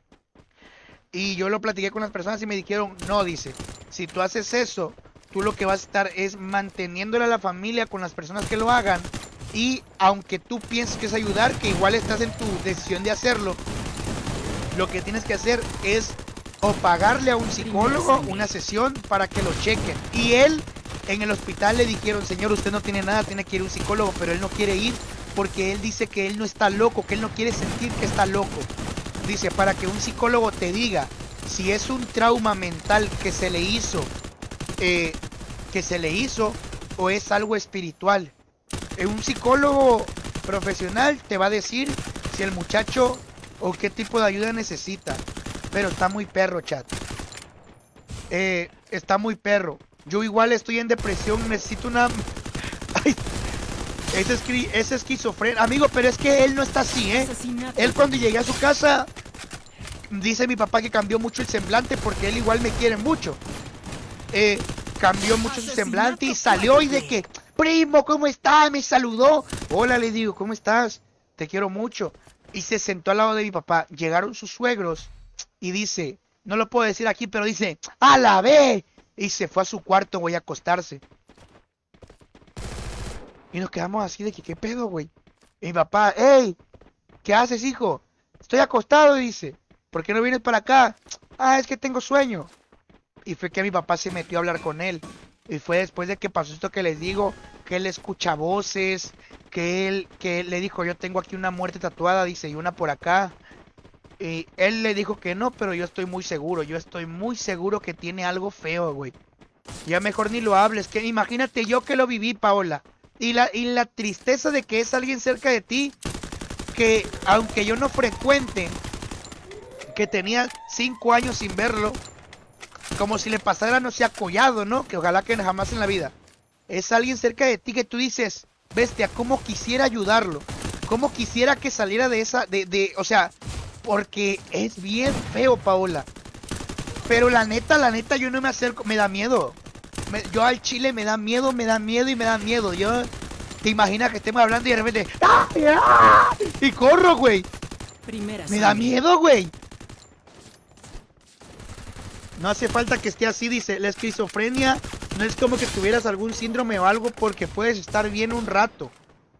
Y yo lo platiqué con las personas y me dijeron, no, dice, si tú haces eso, tú lo que vas a estar es manteniéndole a la familia con las personas que lo hagan, y aunque tú pienses que es ayudar, que igual estás en tu decisión de hacerlo, lo que tienes que hacer es o pagarle a un psicólogo una sesión para que lo chequen. Y él, en el hospital le dijeron, señor, usted no tiene nada, tiene que ir a un psicólogo, pero él no quiere ir porque él dice que él no está loco, que él no quiere sentir que está loco. Dice, para que un psicólogo te diga si es un trauma mental que se le hizo, eh, que se le hizo o es algo espiritual. Eh, un psicólogo profesional te va a decir si el muchacho o qué tipo de ayuda necesita. Pero está muy perro, chat. Eh, está muy perro. Yo igual estoy en depresión, necesito una... Ay, es, esqui... es esquizofrenia. Amigo, pero es que él no está así, ¿eh? Él cuando llegué a su casa, dice mi papá que cambió mucho el semblante porque él igual me quiere mucho. Eh, cambió mucho su semblante y salió y de que... Primo, ¿cómo estás? Me saludó. Hola, le digo, ¿cómo estás? Te quiero mucho. Y se sentó al lado de mi papá. Llegaron sus suegros y dice, no lo puedo decir aquí, pero dice, ¡a la vez! Y se fue a su cuarto, güey, a acostarse. Y nos quedamos así de que, ¿qué pedo, güey? Y mi papá, ¡ey! ¿Qué haces, hijo? Estoy acostado, dice. ¿Por qué no vienes para acá? Ah, es que tengo sueño. Y fue que mi papá se metió a hablar con él. Y fue después de que pasó esto que les digo, que él escucha voces, que él, que él le dijo, yo tengo aquí una muerte tatuada, dice, y una por acá. Y él le dijo que no, pero yo estoy muy seguro, yo estoy muy seguro que tiene algo feo, güey. Ya mejor ni lo hables, que imagínate yo que lo viví, Paola. Y la, y la tristeza de que es alguien cerca de ti, que aunque yo no frecuente, que tenía cinco años sin verlo, como si le pasara, no sea collado, ¿no? Que ojalá que jamás en la vida. Es alguien cerca de ti que tú dices, bestia, cómo quisiera ayudarlo, cómo quisiera que saliera de esa, de, de, o sea... Porque es bien feo, Paola. Pero la neta, la neta, yo no me acerco. Me da miedo. Me, yo al chile me da miedo, me da miedo y me da miedo. Yo... Te imaginas que estemos hablando y de repente... ¡Ah! ¡Ah! Y corro, güey. Me da miedo, güey. No hace falta que esté así, dice. La esquizofrenia no es como que tuvieras algún síndrome o algo porque puedes estar bien un rato.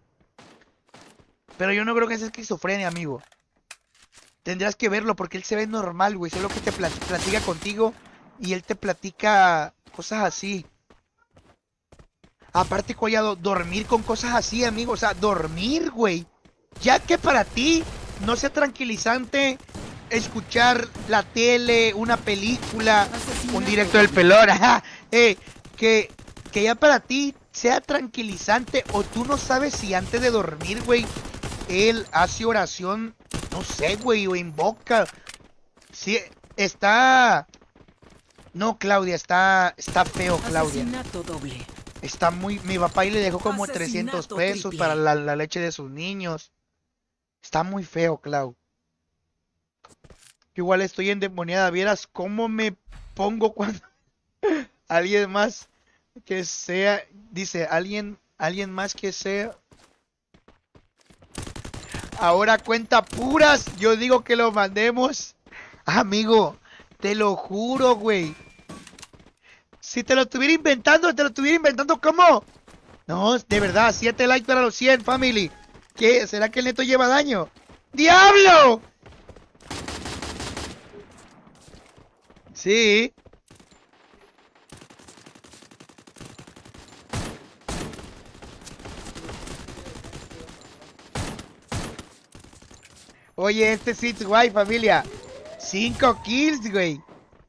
Pero yo no creo que sea esquizofrenia, amigo. Tendrás que verlo porque él se ve normal, güey. Solo que te plat platica contigo y él te platica cosas así. Aparte, Collado, dormir con cosas así, amigo. O sea, dormir, güey. Ya que para ti no sea tranquilizante escuchar la tele, una película, un directo del pelón, eh, que, que ya para ti sea tranquilizante o tú no sabes si antes de dormir, güey, él hace oración. No sé, güey, o invoca. Sí, está... No, Claudia, está está feo, Claudia. Asesinato doble. Está muy... Mi papá ahí le dejó como trescientos pesos triple. para la, la leche de sus niños. Está muy feo, Clau. Yo igual estoy endemoniada. Vieras cómo me pongo cuando... alguien más que sea... Dice, alguien, alguien más que sea... Ahora cuenta puras, yo digo que lo mandemos. Amigo, te lo juro, güey. Si te lo estuviera inventando, te lo estuviera inventando, ¿cómo? No, de verdad, siete likes para los cien, family. ¿Qué? ¿Será que el neto lleva daño? ¡Diablo! Sí. Oye, este sí es guay, familia. Cinco kills, güey.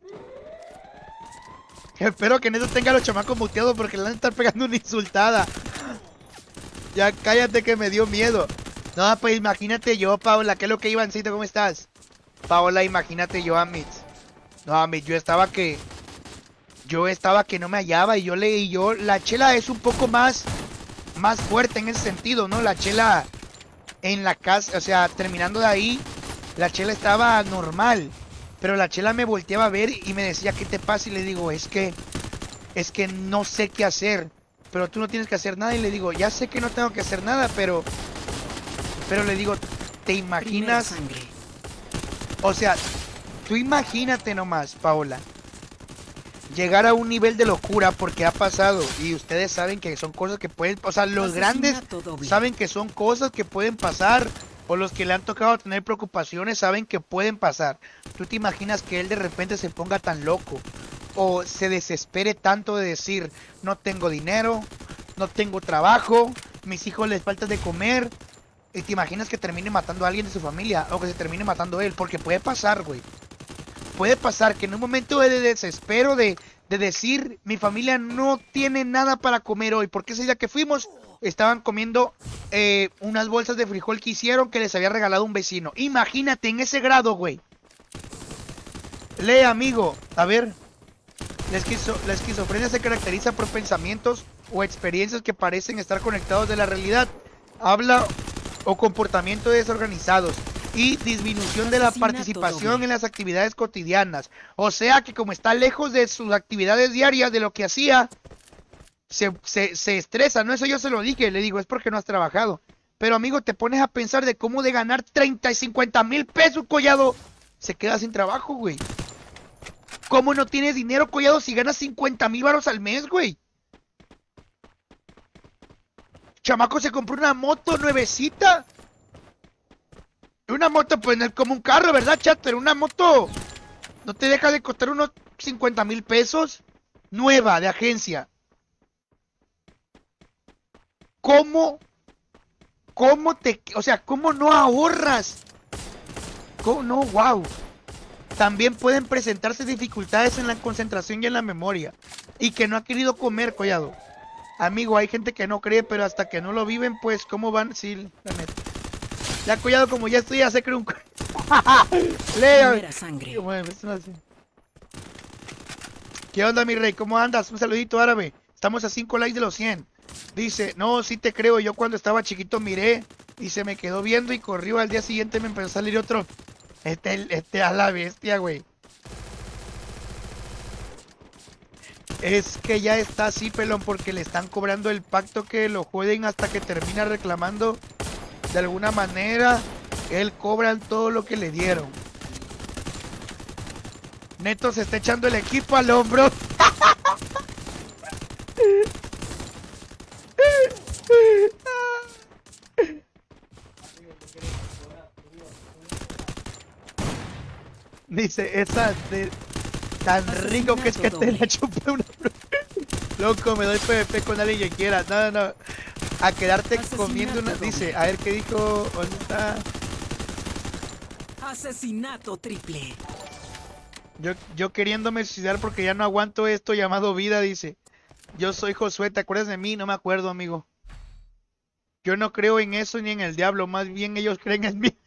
Espero que Neto tenga a los chamacos muteados porque le van a estar pegando una insultada. Ya cállate que me dio miedo. No, pues imagínate yo, Paola. ¿Qué es lo que Ivancito? ¿Cómo estás? Paola, imagínate yo, Amit. No, Amit, yo estaba que... Yo estaba que no me hallaba y yo leí yo... La chela es un poco más... Más fuerte en ese sentido, ¿no? La chela... En la casa, o sea, terminando de ahí, la chela estaba normal. Pero la chela me volteaba a ver y me decía, ¿qué te pasa? Y le digo, es que, es que no sé qué hacer. Pero tú no tienes que hacer nada. Y le digo, ya sé que no tengo que hacer nada, pero, pero le digo, ¿te imaginas? O sea, tú imagínate nomás, Paola. Llegar a un nivel de locura porque ha pasado y ustedes saben que son cosas que pueden, o sea, los grandes saben que son cosas que pueden pasar o los que le han tocado tener preocupaciones saben que pueden pasar. ¿Tú te imaginas que él de repente se ponga tan loco o se desespere tanto de decir, no tengo dinero, no tengo trabajo, mis hijos les falta de comer, y te imaginas que termine matando a alguien de su familia o que se termine matando él? Porque puede pasar, güey. Puede pasar que en un momento de desespero de, de decir, mi familia no tiene nada para comer hoy, porque ese día que fuimos estaban comiendo eh, unas bolsas de frijol que hicieron que les había regalado un vecino. Imagínate en ese grado, güey. Lee, amigo. A ver. La, esquizo la esquizofrenia se caracteriza por pensamientos o experiencias que parecen estar conectados de la realidad. Habla o comportamiento desorganizados y disminución de la participación en las actividades cotidianas. O sea que como está lejos de sus actividades diarias, de lo que hacía, se, se, se estresa. No, eso yo se lo dije, le digo, es porque no has trabajado. Pero amigo, te pones a pensar de cómo de ganar treinta y cincuenta mil pesos, Collado, se queda sin trabajo, güey. ¿Cómo no tienes dinero, Collado, si ganas cincuenta mil varos al mes, güey? Chamaco se compró una moto nuevecita. Una moto, pues no es como un carro, ¿verdad, chat? Pero una moto no te deja de costar unos cincuenta mil pesos. Nueva, de agencia. ¿Cómo? ¿Cómo te...? O sea, ¿cómo no ahorras? ¿Cómo no? ¡Wow! También pueden presentarse dificultades en la concentración y en la memoria. Y que no ha querido comer, Collado. Amigo, hay gente que no cree, pero hasta que no lo viven, pues, ¿cómo van? Sí, la neta. Ya, Collado, como ya estoy, ya sé que un... Leo. Sangre. ¿Qué onda, mi rey? ¿Cómo andas? Un saludito árabe. Estamos a cinco likes de los cien. Dice, no, sí te creo. Yo cuando estaba chiquito miré y se me quedó viendo y corrió. Al día siguiente me empezó a salir otro. Este, este a la bestia, güey. Es que ya está así, pelón, porque le están cobrando el pacto que lo joden hasta que termina reclamando. De alguna manera, él cobra todo lo que le dieron. Neto se está echando el equipo al hombro. Dice, esa de tan rico que es que te la chupé una... Loco, me doy P V P con alguien que quiera. No, no, a quedarte comiendo una... Dice, a ver qué dijo... ¿Dónde está? Asesinato triple. Yo, yo queriéndome suicidar porque ya no aguanto esto llamado vida, dice. Yo soy Josué, ¿te acuerdas de mí? No me acuerdo, amigo. Yo no creo en eso ni en el diablo, más bien ellos creen en mí.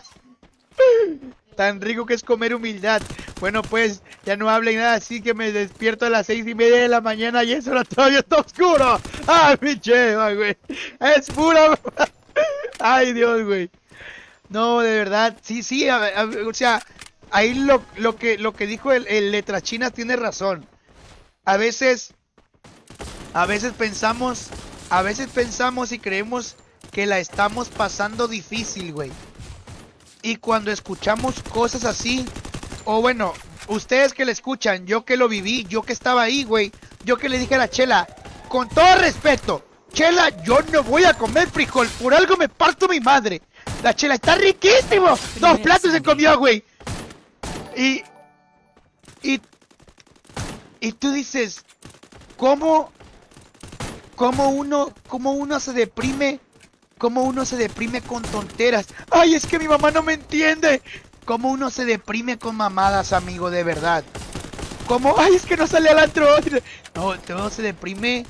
Tan rico que es comer humildad. Bueno, pues, ya no hablen nada, así que me despierto a las seis y media de la mañana y eso todavía está oscuro. ¡Ay, mi cheva, güey! Es pura... ¡Ay, Dios, güey! No, de verdad, sí, sí, a, a, o sea, ahí lo, lo, que, lo que dijo el, el Letras Chinas tiene razón. A veces, a veces pensamos, a veces pensamos y creemos que la estamos pasando difícil, güey. Y cuando escuchamos cosas así, o bueno, ustedes que le escuchan, yo que lo viví, yo que estaba ahí, güey, yo que le dije a la Chela, con todo respeto, Chela, yo no voy a comer frijol, por algo me parto mi madre. La Chela está riquísimo, dos platos se comió, güey. Y, y, y tú dices, ¿cómo, cómo uno, cómo uno se deprime? ¿Cómo uno se deprime con tonteras? ¡Ay, es que mi mamá no me entiende! ¿Cómo uno se deprime con mamadas, amigo, de verdad? ¿Cómo? ¡Ay, es que no sale al antro! No, todo se deprime.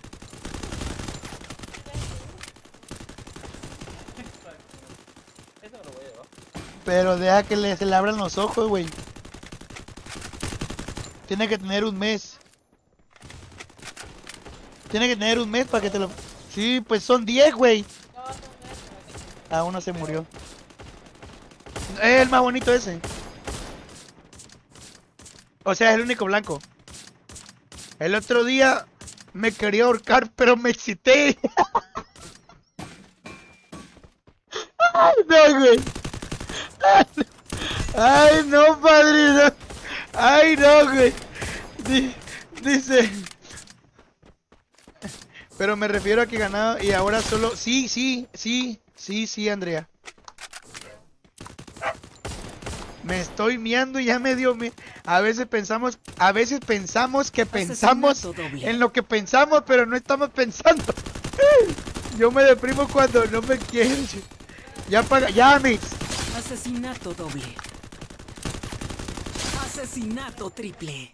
Pero deja que le, se le abran los ojos, güey. Tiene que tener un mes. Tiene que tener un mes para que te lo... Sí, pues son diez, güey. Ah, uno se murió. Es el más bonito ese. O sea, es el único blanco. El otro día me quería ahorcar, pero me excité. Ay, no, güey. Ay, no, padrino. Ay, no, güey. Dice... Pero me refiero a que ganaba y ahora solo... Sí, sí, sí, sí, sí, Andrea. Me estoy miando y ya me dio mi... A veces pensamos, a veces pensamos que pensamos en lo que pensamos, pero no estamos pensando. Yo me deprimo cuando no me quieren. Ya paga, ya, mix. Asesinato doble. Asesinato triple.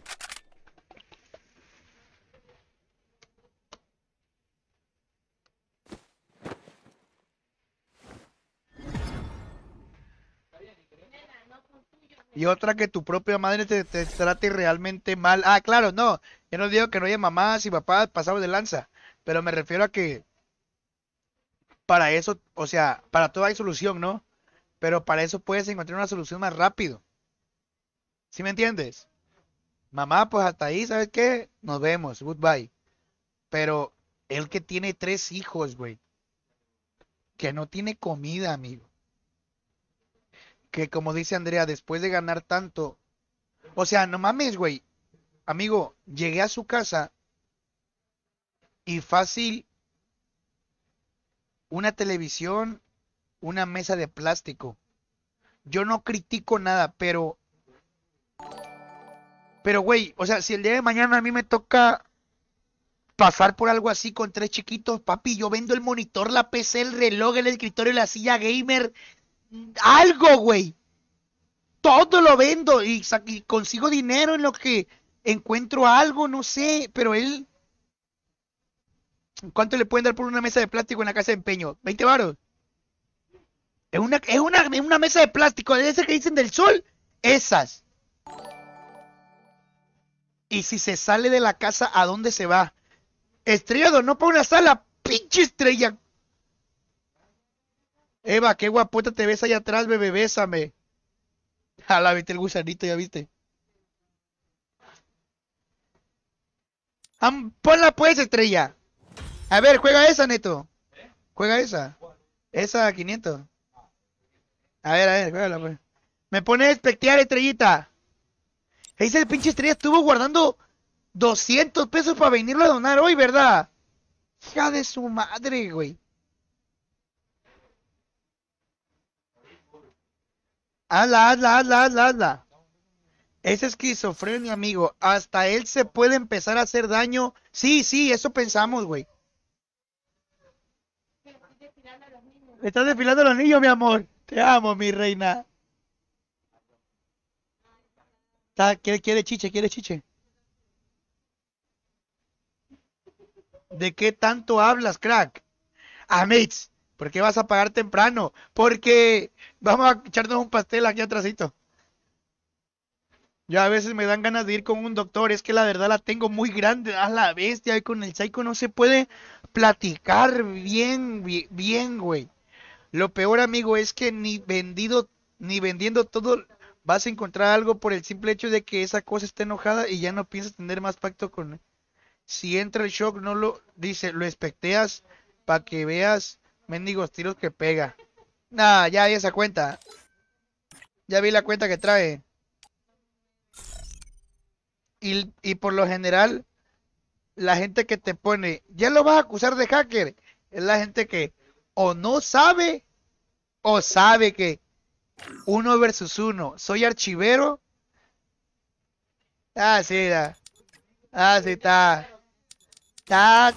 Y otra que tu propia madre te, te trate realmente mal. Ah, claro, no. Yo no digo que no haya mamás y papás pasados de lanza. Pero me refiero a que para eso, o sea, para todo hay solución, ¿no? Pero para eso puedes encontrar una solución más rápido. ¿Sí me entiendes? Mamá, pues hasta ahí, ¿sabes qué? Nos vemos, goodbye. Pero él que tiene tres hijos, güey. Que no tiene comida, amigo. Que como dice Andrea, después de ganar tanto. O sea, no mames, güey. Amigo, llegué a su casa y fácil una televisión, una mesa de plástico. Yo no critico nada, pero... Pero, güey, o sea, si el día de mañana a mí me toca pasar por algo así con tres chiquitos, papi, yo vendo el monitor, la P C, el reloj, el escritorio, la silla gamer, algo, güey. Todo lo vendo y, y consigo dinero en lo que encuentro algo, no sé, pero él... ¿Cuánto le pueden dar por una mesa de plástico en la casa de empeño? ¿veinte varos? Es una, es una, es una mesa de plástico, de esas que dicen del sol, esas. Y si se sale de la casa, ¿a dónde se va? Estrellado, no para una sala, pinche estrella. Eva, qué guapota te ves allá atrás, bebé, bésame. Jala, viste el gusanito, ya viste. Am, ponla pues, estrella. A ver, juega esa, Neto. Juega esa. Esa quinientos. A ver, a ver, juégala pues. Me pone a espectear, estrellita. Ese pinche estrella estuvo guardando doscientos pesos para venirlo a donar hoy, ¿verdad? Hija de su madre, güey. Hazla, hazla, hazla, hazla, hazla. Es esquizofrenia, amigo. Hasta él se puede empezar a hacer daño. Sí, sí, eso pensamos, güey. Estás desfilando a los niños, mi amor. Te amo, mi reina. ¿Quiere, quiere chiche? ¿Quiere chiche? ¿De qué tanto hablas, crack? Ah, mates, ¿por qué vas a pagar temprano? Porque vamos a echarnos un pastel aquí atrásito. Yo a veces me dan ganas de ir con un doctor, es que la verdad la tengo muy grande, a la bestia, y con el psycho no se puede platicar bien, bien, bien, güey. Lo peor, amigo, es que ni vendido, ni vendiendo todo vas a encontrar algo por el simple hecho de que esa cosa está enojada y ya no piensas tener más pacto con él. Si entra el shock, no lo, dice, lo especteas para que veas mendigos tiros que pega. Nah, ya vi esa cuenta. Ya vi la cuenta que trae. Y, y por lo general, la gente que te pone, ya lo vas a acusar de hacker, es la gente que o no sabe o sabe que uno versus uno, soy archivero. Ah, sí, está. Ah, sí, está. Está.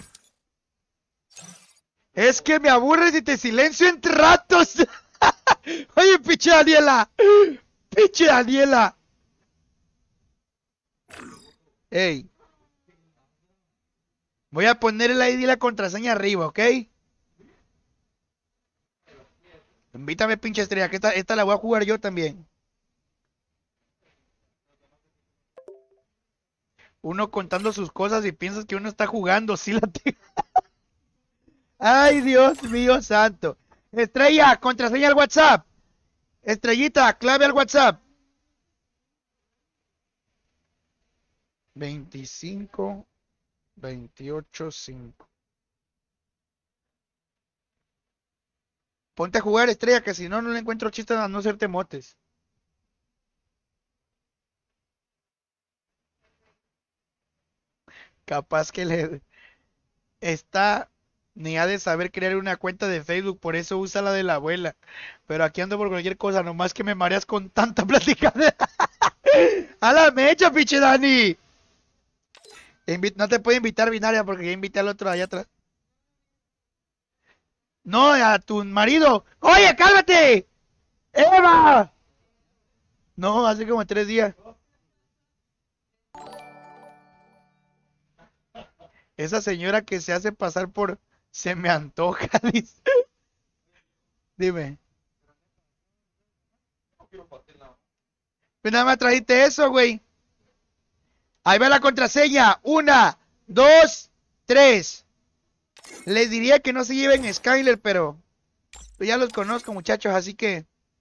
Es que me aburres y te silencio entre ratos. Oye, pinche Daniela. Pinche Daniela. Ey. Voy a poner el I D y la contraseña arriba, ¿ok? Invítame, pinche estrella, que esta, esta la voy a jugar yo también. Uno contando sus cosas y piensas que uno está jugando, sí la tengo. Ay, Dios mío santo. Estrella, contraseña al WhatsApp. Estrellita, clave al WhatsApp. veinticinco, veintiocho, cinco. Ponte a jugar, Estrella, que si no, no le encuentro chistes a no hacerte motes. Capaz que le... Está Ni ha de saber crear una cuenta de Facebook, por eso usa la de la abuela. Pero aquí ando por cualquier cosa, nomás que me mareas con tanta plática. ¡A la mecha, pinche Dani! Invi- no te puedo invitar, Binaria, porque ya invité al otro allá atrás. No, a tu marido. ¡Oye, cálmate! ¡Eva! No, hace como tres días. Esa señora que se hace pasar por... Se me antoja, dice. Dime. Pues nada más trajiste eso, güey. Ahí va la contraseña. Una, dos, tres. Les diría que no se lleven Skyler, pero... Pues ya los conozco, muchachos, así que...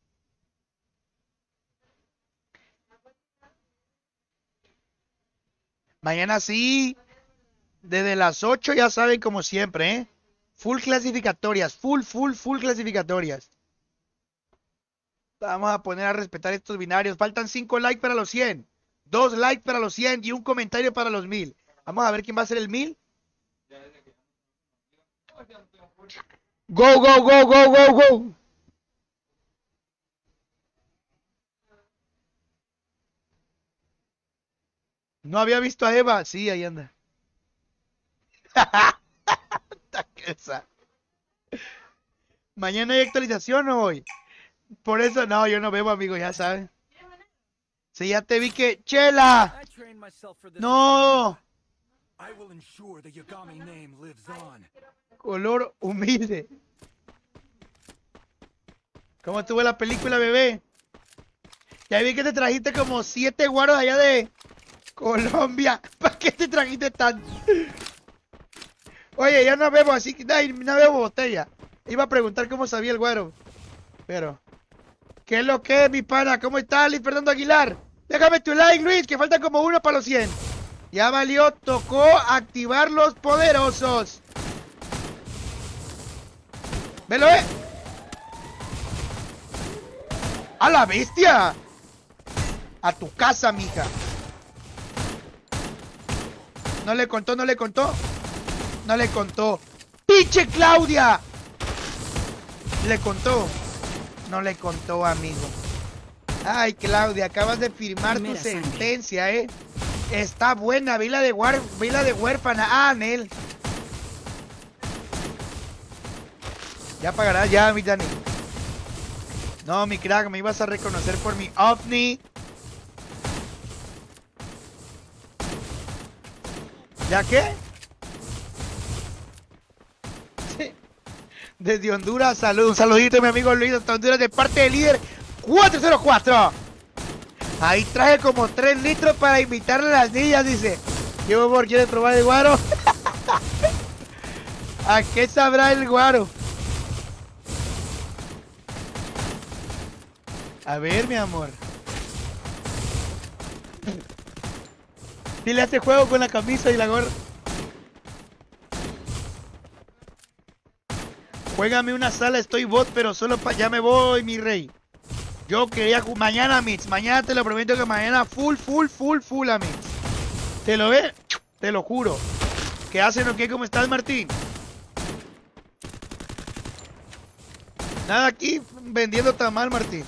Mañana sí. Desde las ocho ya saben como siempre, ¿eh? Full clasificatorias, full, full, full clasificatorias. Vamos a poner a respetar estos binarios. Faltan cinco likes para los cien. dos likes para los cien y un comentario para los mil. Vamos a ver quién va a ser el mil. Go, go, go, go, go, go. No había visto a Eva. Sí, ahí anda. Mañana hay actualización o hoy. Por eso no, yo no bebo, amigo, ya saben. Sí, ya te vi que... ¡Chela! ¡No! Color humilde. ¿Cómo estuvo la película, bebé? Ya vi que te trajiste como siete guaros allá de Colombia. ¿Para qué te trajiste tanto? Oye, ya no bebo, así que no bebo botella. Iba a preguntar cómo sabía el güero. Pero... ¿Qué es lo que, mi pana? ¿Cómo estás, Luis Fernando Aguilar? Déjame tu like, Luis, que falta como uno para los cien. Ya valió, tocó activar los poderosos. ¿Velo, eh? ¡A la bestia! A tu casa, mija. No le contó, no le contó. No le contó. ¡Pinche Claudia! Le contó. No le contó, amigo. Ay, Claudia, acabas de firmar tu sentencia, ¿eh? Está buena, vila de, huar... vila de huérfana. Ah, Nel. Ya pagarás, ya, mi Dani. No, mi crack, me ibas a reconocer por mi ovni. ¿Ya qué? Sí. Desde Honduras, salud. Un saludito, mi amigo Luis, hasta Honduras, de parte del líder cuatro cero cuatro. Ahí traje como tres litros para invitarle a las niñas, dice. ¿Qué amor quiere probar el guaro? ¿A qué sabrá el guaro? A ver, mi amor. Dile a este juego con la camisa y la gorra. Juégame una sala, estoy bot, pero solo para... Ya me voy, mi rey. Yo quería... Mañana, Mix. Mañana te lo prometo que mañana full, full, full, full, a Mix. ¿Te lo ve? Te lo juro. ¿Qué hacen o qué? ¿Cómo estás, Martín? Nada aquí vendiendo tamal, Martín.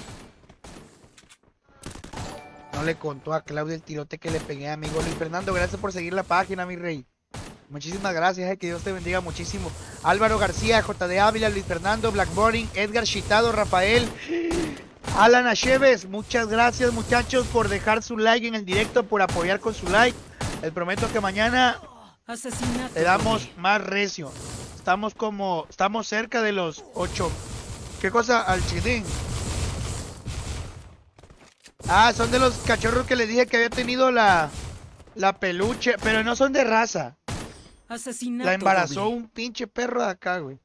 No le contó a Claudia el tirote que le pegué, amigo Luis Fernando. Gracias por seguir la página, mi rey. Muchísimas gracias, eh, que Dios te bendiga muchísimo. Álvaro García, J D Ávila, Luis Fernando, Blackboarding, Edgar Chitado, Rafael, Alan Acheves. Muchas gracias, muchachos, por dejar su like en el directo, por apoyar con su like. Les prometo que mañana le damos más recio. Estamos como, estamos cerca de los ocho. ¿Qué cosa? Al chidín. Ah, son de los cachorros que les dije que había tenido la, la peluche, pero no son de raza. Asesinato La embarazó doble. un pinche perro de acá, güey.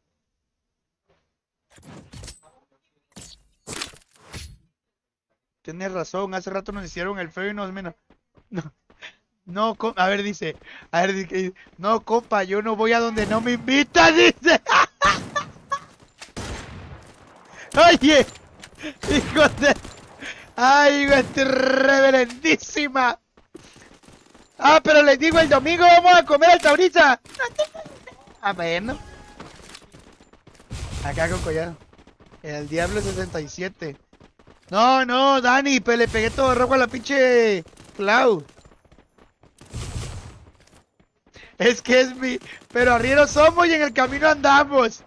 Tienes razón, hace rato nos hicieron el feo y nos menos. No, no, com- a ver, dice. A ver, dice. No, compa, yo no voy a donde no me invitan, dice. Oye, hijo de. Ay, güey, este reverendísima. Ah, pero les digo, el domingo vamos a comer al Tauriza. Ah, bueno. Acá con Collado. El Diablo sesenta y siete. No, no, Dani, pero le pegué todo rojo a la pinche Cloud. Es que es mi... Pero arrieros somos y en el camino andamos.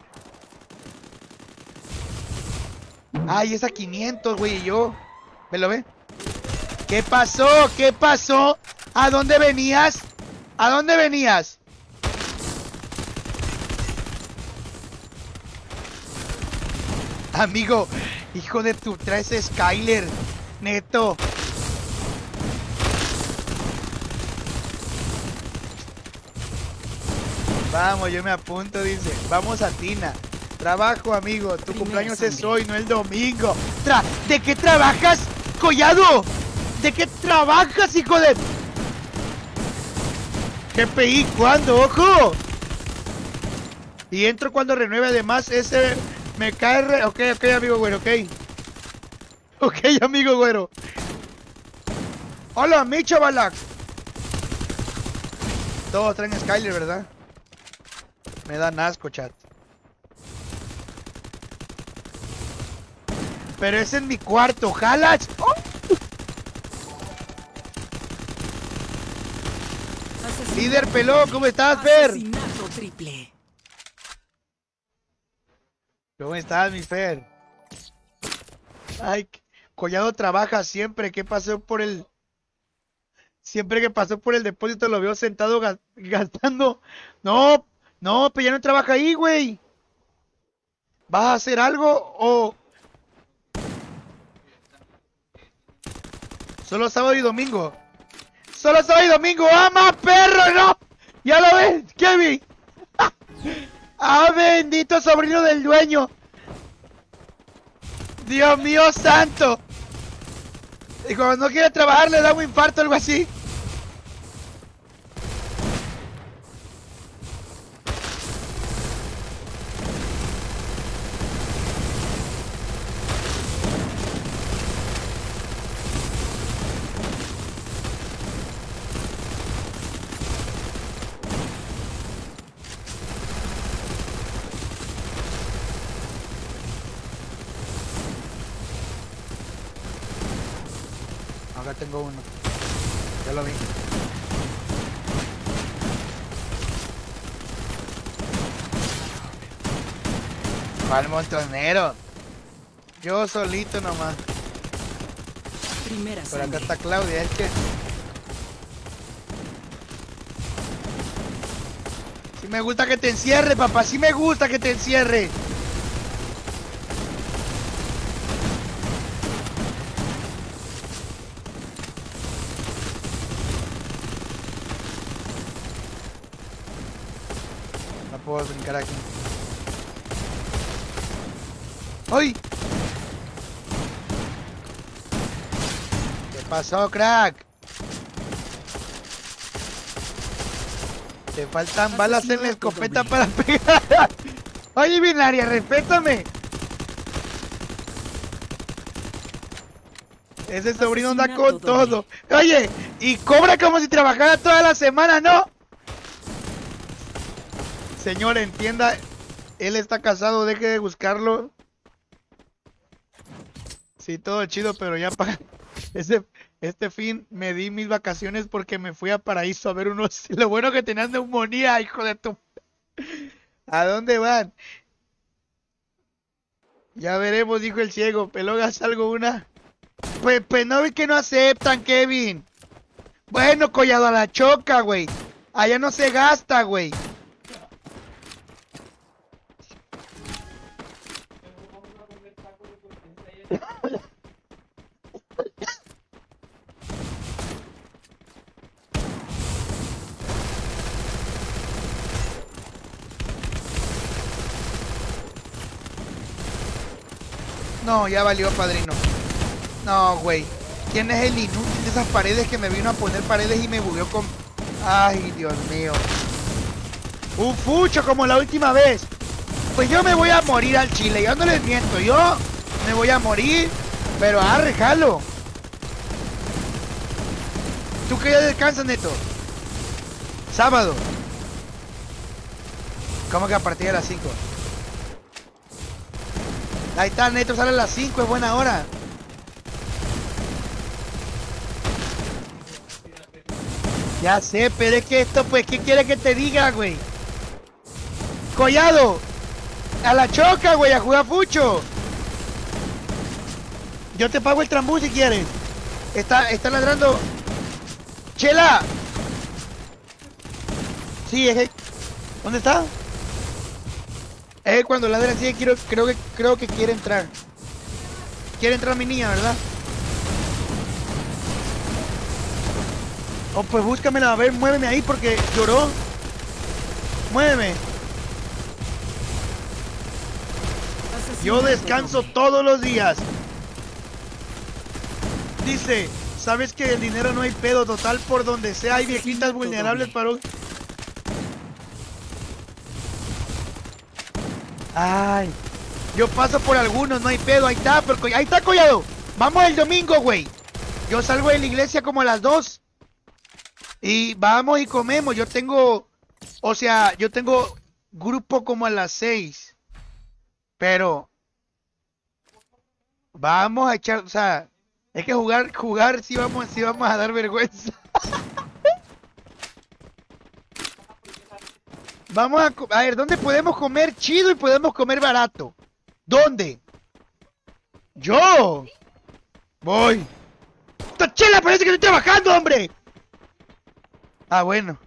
Ay, es a quinientos, güey, y yo. ¿Me lo ve? ¿Qué pasó? ¿Qué pasó? ¿A dónde venías? ¿A dónde venías? Amigo, hijo de tu, traes Skyler, neto. Vamos, yo me apunto, dice. Vamos a Tina. Trabajo, amigo. Tu cumpleaños es hoy, no el domingo. Tra ¿De qué trabajas, Collado? ¿De qué trabajas, hijo de...? G P I, ¿cuándo? ¡Ojo! Y entro cuando renueve, además, ese... Me cae... Re... Ok, ok, amigo güero, ok. Ok, amigo güero. Hola, mi chavalak. Todos traen Skyler, ¿verdad? Me dan asco, chat. Pero es en mi cuarto, ¿jalas? ¡Oh! Líder pelón, ¿cómo estás, Fer? Asesinato triple. ¿Cómo estás, mi Fer? Ay, Collado trabaja siempre. ¿Qué pasó por el...? Siempre que pasó por el depósito lo veo sentado gastando. No, no, pero ya no trabaja ahí, güey. ¿Vas a hacer algo o...? Solo sábado y domingo. Solo sábado y domingo. ¡Ama, perro! ¡No! ¿Ya lo ves, Kevin? ¡Ah, bendito sobrino del dueño! ¡Dios mío santo! Y cuando no quiere trabajar le da un infarto o algo así. Acá tengo uno. Ya lo vi. ¿Cuál montonero? Yo solito nomás. Primera Por acá sangre. está Claudia, es que... Sí me gusta que te encierre, papá. Sí me gusta que te encierre. No puedo brincar aquí. ¡Ay! ¿Qué pasó, crack? Te faltan balas en la escopeta para pegar. Oye, binaria, respétame. Ese sobrino anda con todo. Oye, y cobra como si trabajara toda la semana, ¿no? Señor, entienda. Él está casado, deje de buscarlo. Sí, todo chido, pero ya para... Ese, este fin me di mis vacaciones porque me fui a Paraíso a ver unos... Lo bueno que tenían neumonía, hijo de tu... ¿A dónde van? Ya veremos, dijo el ciego. Pelón, haz algo una... Pues, pues no vi que no aceptan, Kevin. Bueno, Collado, a la choca, güey. Allá no se gasta, güey. No, ya valió, padrino. No, güey. ¿Quién es el inútil de esas paredes que me vino a poner paredes y me bugueó con... Ay, Dios mío. Un fucho como la última vez. Pues yo me voy a morir al chile. Yo no les miento. Yo me voy a morir. Pero arre, jalo. ¿Tú qué día descansas, Neto? Sábado. ¿Cómo que a partir de las cinco? Ahí está, Neto, sale a las cinco, es buena hora. Ya sé, pero es que esto, pues, ¿qué quiere que te diga, güey? Collado, a la choca, güey, a jugar fucho. Yo te pago el trambú si quieres. Está, está ladrando. Chela. Sí, es que... ¿Dónde está? Es cuando ladra así, quiero, creo que creo que quiere entrar. Quiere entrar mi niña, ¿verdad? Oh, pues búscamela, a ver, muéveme ahí porque lloró. Muéveme. Yo descanso todos los días. Dice, ¿sabes que el dinero no hay pedo total por donde sea? Hay viejitas vulnerables para... Ay, yo paso por algunos, no hay pedo, ahí está, pero ahí está, Collado. Vamos el domingo, güey. Yo salgo de la iglesia como a las dos. Y vamos y comemos. Yo tengo, o sea, yo tengo grupo como a las seis. Pero vamos a echar, o sea, es que jugar, jugar sí vamos, sí vamos a dar vergüenza. Vamos a, a ver, ¿dónde podemos comer chido y podemos comer barato? ¿Dónde? ¡Yo! Voy. ¡Esta chela parece que estoy trabajando, hombre! Ah, bueno.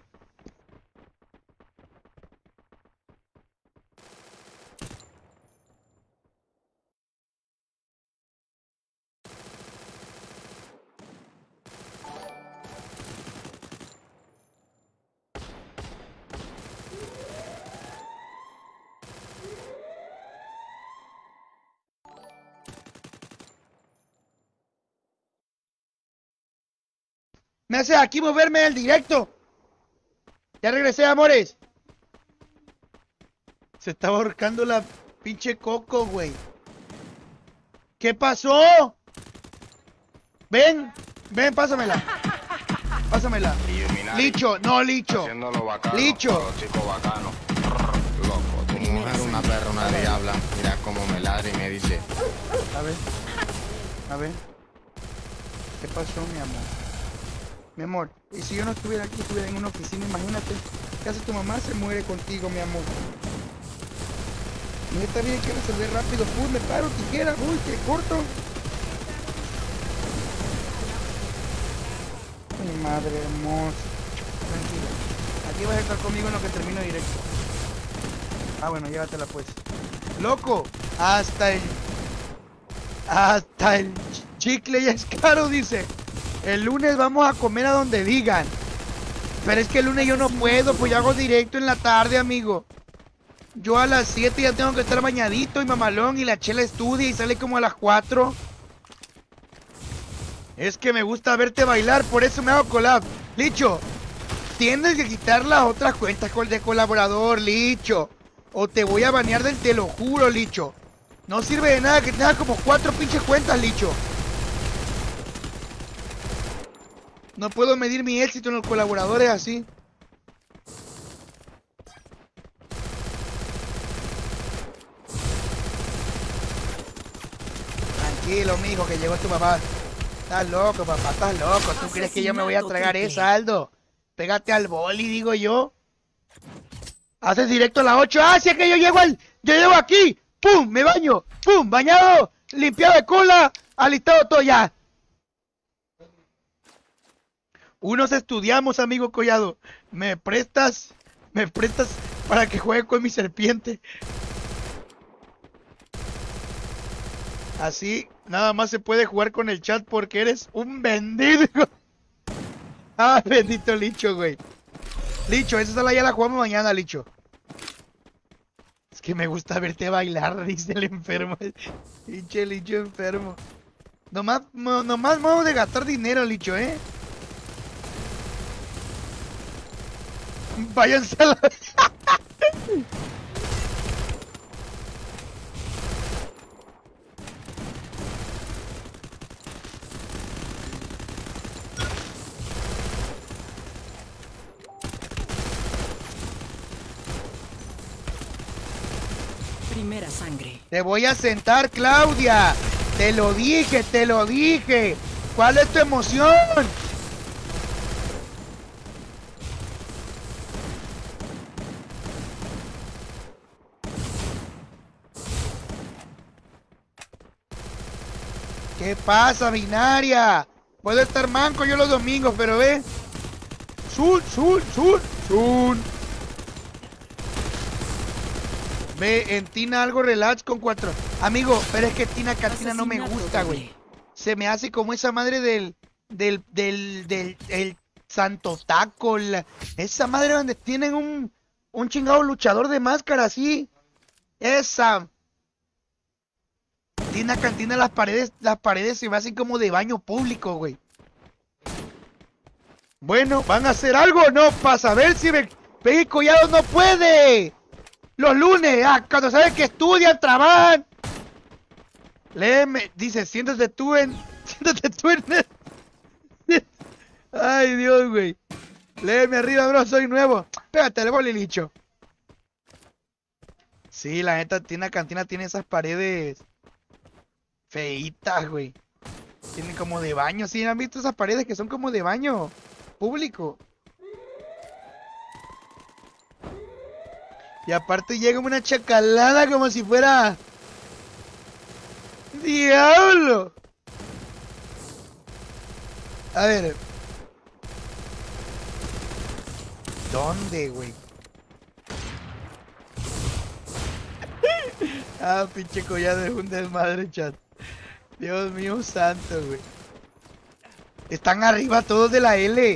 Me hace aquí moverme el directo. Ya regresé, amores. Se estaba ahorcando la pinche Coco, güey. ¿Qué pasó? Ven, ven, pásamela. Pásamela. Licho, no, Licho. Bacano, Licho. Chico bacano. Loco, tu mujer una perra, una diabla. Mira cómo me ladra y me dice. A ver. A ver. ¿Qué pasó, mi amor? Mi amor, y si yo no estuviera aquí, estuviera en una oficina, imagínate, casi tu mamá se muere contigo, mi amor. No está bien que resolver rápido, uy, me paro, tijera, uy, que corto. Mi madre hermosa. Tranquila, aquí vas a estar conmigo en lo que termino directo. Ah, bueno, llévatela pues. Loco, hasta el... Hasta el chicle ya es caro, dice. El lunes vamos a comer a donde digan. Pero es que el lunes yo no puedo, pues yo hago directo en la tarde, amigo. Yo a las siete ya tengo que estar bañadito y mamalón y la chela estudia y sale como a las cuatro. Es que me gusta verte bailar, por eso me hago collab. Licho, tienes que quitar las otras cuentas de colaborador, Licho. O te voy a banear del, te lo juro, Licho. No sirve de nada que tengas como cuatro pinches cuentas, Licho. No puedo medir mi éxito en los colaboradores así. Tranquilo, mijo, que llegó tu papá. Estás loco, papá, estás loco. ¿Tú crees que yo me voy a tragar esa, Aldo? Pégate al boli, digo yo. Haces directo a las ocho. Ah, si es que yo llego al... Yo llego aquí. ¡Pum! Me baño. ¡Pum! Bañado. Limpiado de cola. Alistado todo ya. Unos estudiamos, amigo Collado. ¿Me prestas? ¿Me prestas para que juegue con mi serpiente? Así, nada más se puede jugar con el chat porque eres un vendido. Ah, bendito Licho, güey. Licho, esa sala ya la jugamos mañana, Licho. Es que me gusta verte bailar, dice el enfermo. Pinche Licho enfermo. Nomás, no, nomás modo de gastar dinero, Licho, ¿eh? Váyanse a la... Primera la sangre. Te voy a sentar, Claudia. Te lo dije, te lo dije. ¿Cuál es tu emoción? ¿Qué pasa, binaria? Puedo estar manco yo los domingos, pero ve. Zun, zun, zun, zun. Ve, en Tina algo relax con cuatro. Amigo, pero es que Tina Cantina no me gusta, güey. Se me hace como esa madre del... Del... Del... Del... El Santo Taco. La, esa madre donde tienen un... Un chingado luchador de máscara así. Esa... Tina Cantina, las paredes, las paredes se me hacen como de baño público, güey. Bueno, ¿van a hacer algo o no? Para saber si me... Peggy Collado no puede. Los lunes, ah, cuando sabes que estudian, trabajan. Léeme, dice, siéntate tú en... Siéntate tú en... Ay, Dios, güey. Léeme arriba, bro, soy nuevo. Pégate el bolilicho. Sí, la neta, Tina Cantina tiene esas paredes... Feitas, güey. Tienen como de baño. ¿Sí han visto esas paredes que son como de baño público? Y aparte llega una chacalada como si fuera... ¡Diablo! A ver. ¿Dónde, güey? Ah, pinche Collado es un desmadre, chat. Dios mío santo, güey. Están arriba todos de la L.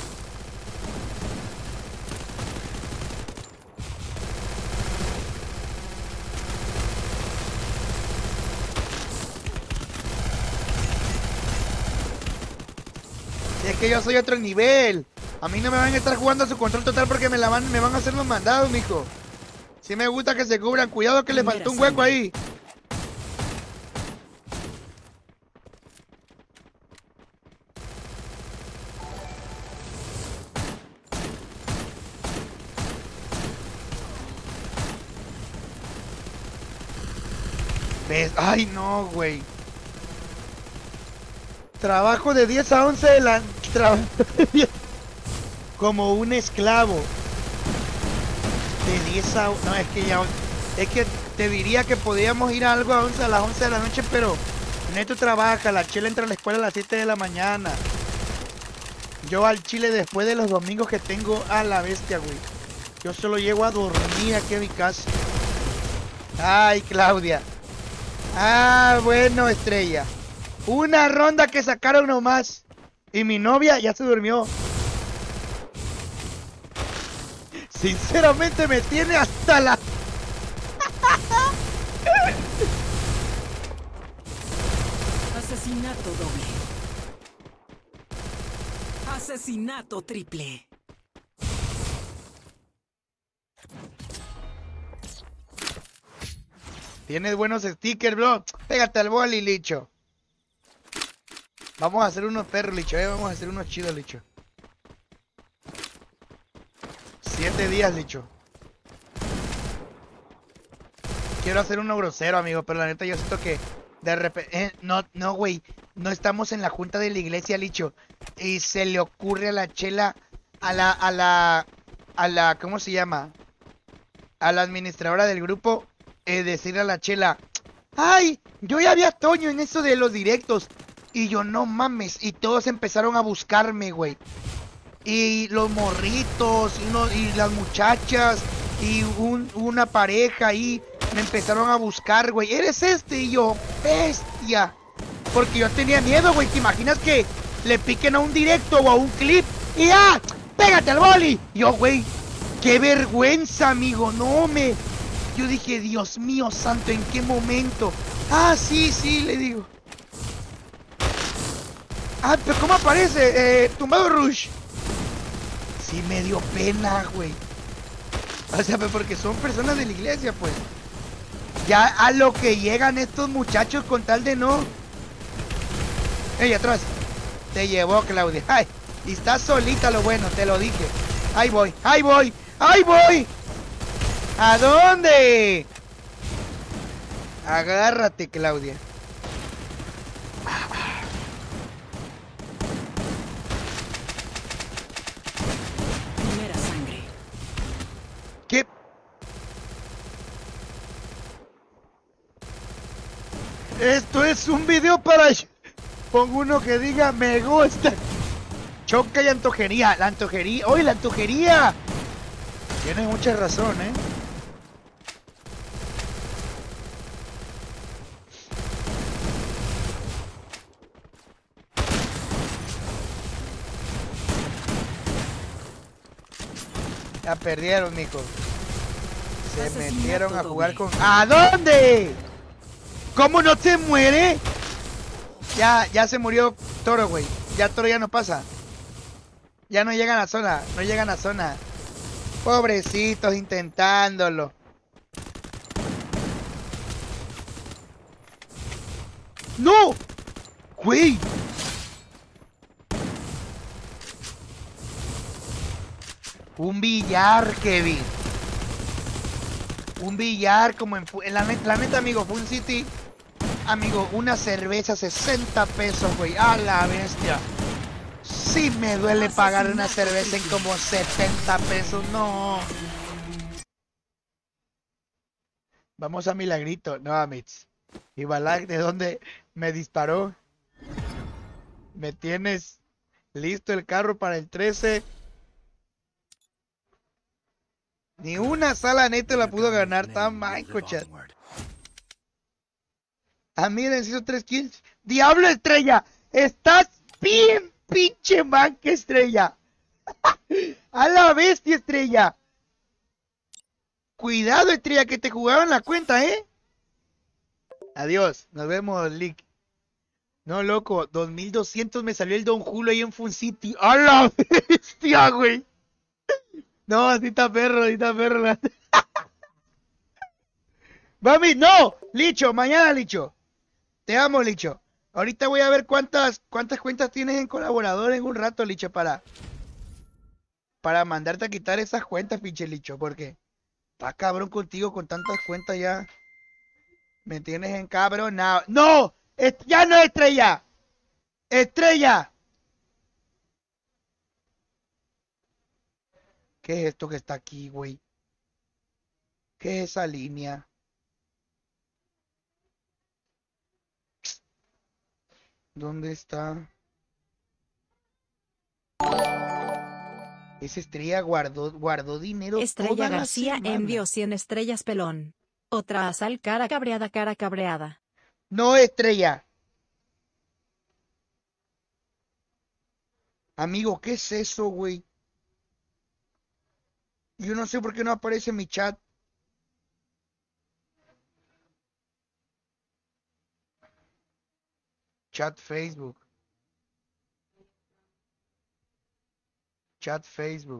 Si es que yo soy otro nivel. A mí no me van a estar jugando a su control total porque me la van, me van a hacer los mandados, mijo. Si me gusta que se cubran. Cuidado que le faltó un hueco ahí. ¿Ves? Ay, no, güey. Trabajo de diez a once de la... Trabajo de diez... Como un esclavo. De diez a... No, es que ya... Es que te diría que podíamos ir a algo a, once, a las once de la noche, pero... Neto trabaja, la Chela entra a la escuela a las siete de la mañana. Yo al Chile después de los domingos que tengo a la bestia, güey. Yo solo llego a dormir aquí a mi casa. Ay, Claudia. Ah, bueno, Estrella. Una ronda que sacaron nomás. Y mi novia ya se durmió. Sinceramente me tiene hasta la... Asesinato doble. Asesinato triple. Tienes buenos stickers, bro. Pégate al boli, Licho. Vamos a hacer unos perros, Licho, eh. Vamos a hacer unos chidos, Licho. Siete días, Licho. Quiero hacer uno grosero, amigo, pero la neta yo siento que de repente... Eh, no, no, güey. No estamos en la junta de la iglesia, Licho. Y se le ocurre a la Chela, a la, a la, a la, ¿cómo se llama? A la administradora del grupo, eh, decirle a la Chela, ¡ay! Yo ya había Toño en eso de los directos. Y yo, no mames. Y todos empezaron a buscarme, güey. Y los morritos, y, uno, y las muchachas, y un, una pareja ahí, me empezaron a buscar, güey. ¿Eres este? Y yo, bestia. Porque yo tenía miedo, güey. ¿Te imaginas que le piquen a un directo o a un clip? Y ¡ah! ¡Pégate al boli! Y yo, güey, qué vergüenza, amigo. No me... Yo dije, Dios mío santo, ¿en qué momento? Ah, sí, sí, le digo. Ah, pero ¿cómo aparece? Eh, tumbado Rush. Sí me dio pena, güey. O sea, pues porque son personas de la iglesia, pues. Ya a lo que llegan estos muchachos con tal de no... Ey, atrás. Te llevó, Claudia. Ay, y estás solita, lo bueno, te lo dije. Ahí voy, ahí voy, ahí voy. ¿A dónde? Agárrate, Claudia. Primera sangre. ¿Qué? Esto es un video para... Pongo uno que diga me gusta. Choca y antojería. La antojería. ¡Oye, la antojería! Tienes mucha razón, ¿eh? Ya perdieron, mijo. Se metieron a jugar con... ¿A dónde? ¿Cómo no se muere? Ya, ya se murió Toro, güey. Ya Toro ya no pasa. Ya no llegan a la zona. No llegan a la zona. Pobrecitos intentándolo. ¡No! ¡Güey! Un billar, Kevin. Un billar como en... en la, net, la neta, amigo, Fun City. Amigo, una cerveza sesenta pesos, güey. A la bestia. Sí me duele pagar una cerveza en como setenta pesos. No. Vamos a Milagrito. No, Amits. Y Balak, ¿de dónde me disparó? Me tienes listo el carro para el trece. Ni una sala neta la pudo ganar. Está mal, chat. Ah, miren, hizo tres kills. ¡Diablo, Estrella! ¡Estás bien, pinche man, que Estrella! ¡A la bestia, Estrella! Cuidado, Estrella, que te jugaban la cuenta, ¿eh? Adiós, nos vemos, Lick. No, loco, dos mil doscientos me salió el Don Julio ahí en Fun City. ¡A la bestia, güey! No, así está perro, así está perro. Mami, no, Licho, mañana, Licho. Te amo, Licho. Ahorita voy a ver cuántas cuántas cuentas tienes en colaborador en un rato, Licho, para para mandarte a quitar esas cuentas, pinche Licho, porque está cabrón contigo con tantas cuentas ya. Me tienes en cabrón. ¡No! ¡Ya no, Estrella! ¡Estrella! ¿Qué es esto que está aquí, güey? ¿Qué es esa línea? ¿Dónde está? Esa Estrella guardó, guardó dinero. Estrella García envió cien estrellas pelón. Otra Azal cara cabreada cara cabreada. No, Estrella. Amigo, ¿qué es eso, güey? Yo no sé por qué no aparece en mi chat. Chat Facebook. Chat Facebook.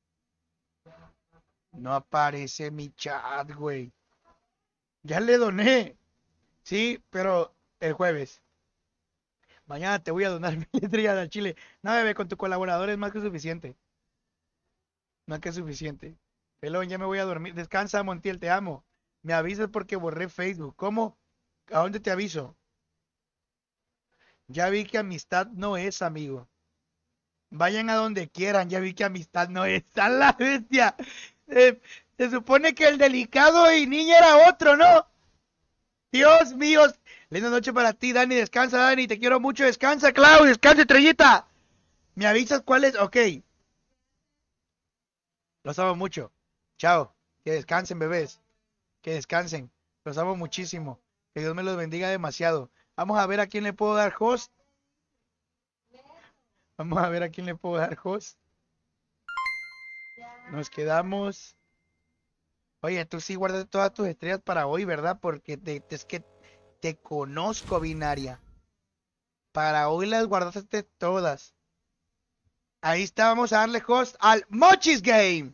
No aparece mi chat, güey. Ya le doné. Sí, pero el jueves. Mañana te voy a donar mil estrellas al Chile. No, bebé, con tu colaborador es más que suficiente. Más que suficiente. Pelón, ya me voy a dormir. Descansa, Montiel, te amo. Me avisas porque borré Facebook. ¿Cómo? ¿A dónde te aviso? Ya vi que amistad no es, amigo. Vayan a donde quieran. Ya vi que amistad no es. ¡A la bestia! Eh, se supone que el delicado y niña era otro, ¿no? Dios mío. Linda noche para ti, Dani. Descansa, Dani. Te quiero mucho. Descansa, Clau. Descansa, Estrellita. ¿Me avisas cuál es? Ok. Los amo mucho. Chao. Que descansen, bebés. Que descansen. Los amo muchísimo. Que Dios me los bendiga demasiado. Vamos a ver a quién le puedo dar host. Vamos a ver a quién le puedo dar host. Nos quedamos. Oye, tú sí guardas todas tus estrellas para hoy, ¿verdad? Porque te, te, es que te conozco, binaria. Para hoy las guardaste todas. Ahí está, vamos a darle host al Mochis Game.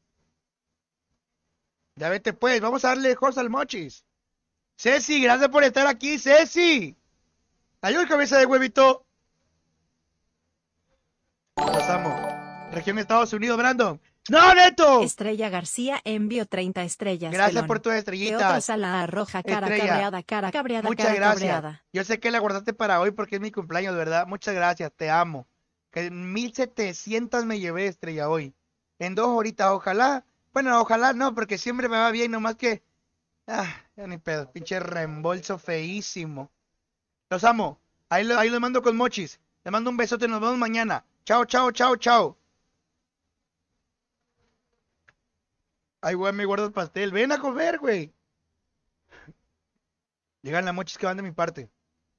Ya vete pues, vamos a darle host al Mochis. Ceci, gracias por estar aquí, Ceci. Ayúdame, cabeza de huevito. Los amo. Región de Estados Unidos, Brandon. ¡No, Neto! Estrella García envió treinta estrellas. Gracias pelón. por tus Que estrellitas. otra sala roja, cara Estrella. cabreada, cara cabreada, Muchas cara gracias. cabreada. Yo sé que la guardaste para hoy porque es mi cumpleaños, ¿verdad? Muchas gracias, te amo. Que mil setecientos me llevé, Estrella, hoy. En dos horitas, ojalá. Bueno, ojalá no, porque siempre me va bien, nomás que... Ah, ya ni pedo, pinche reembolso feísimo. Los amo. Ahí, lo- ahí los mando con mochis. Les mando un besote, nos vemos mañana. Chao, chao, chao, chao. Ay, güey, me guardo el pastel. Ven a comer, güey. Llegan las mochis que van de mi parte.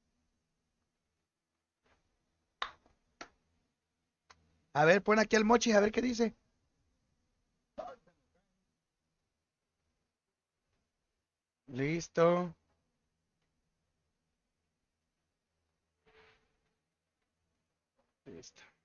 A ver, pon aquí al mochis, a ver qué dice. Listo. Listo.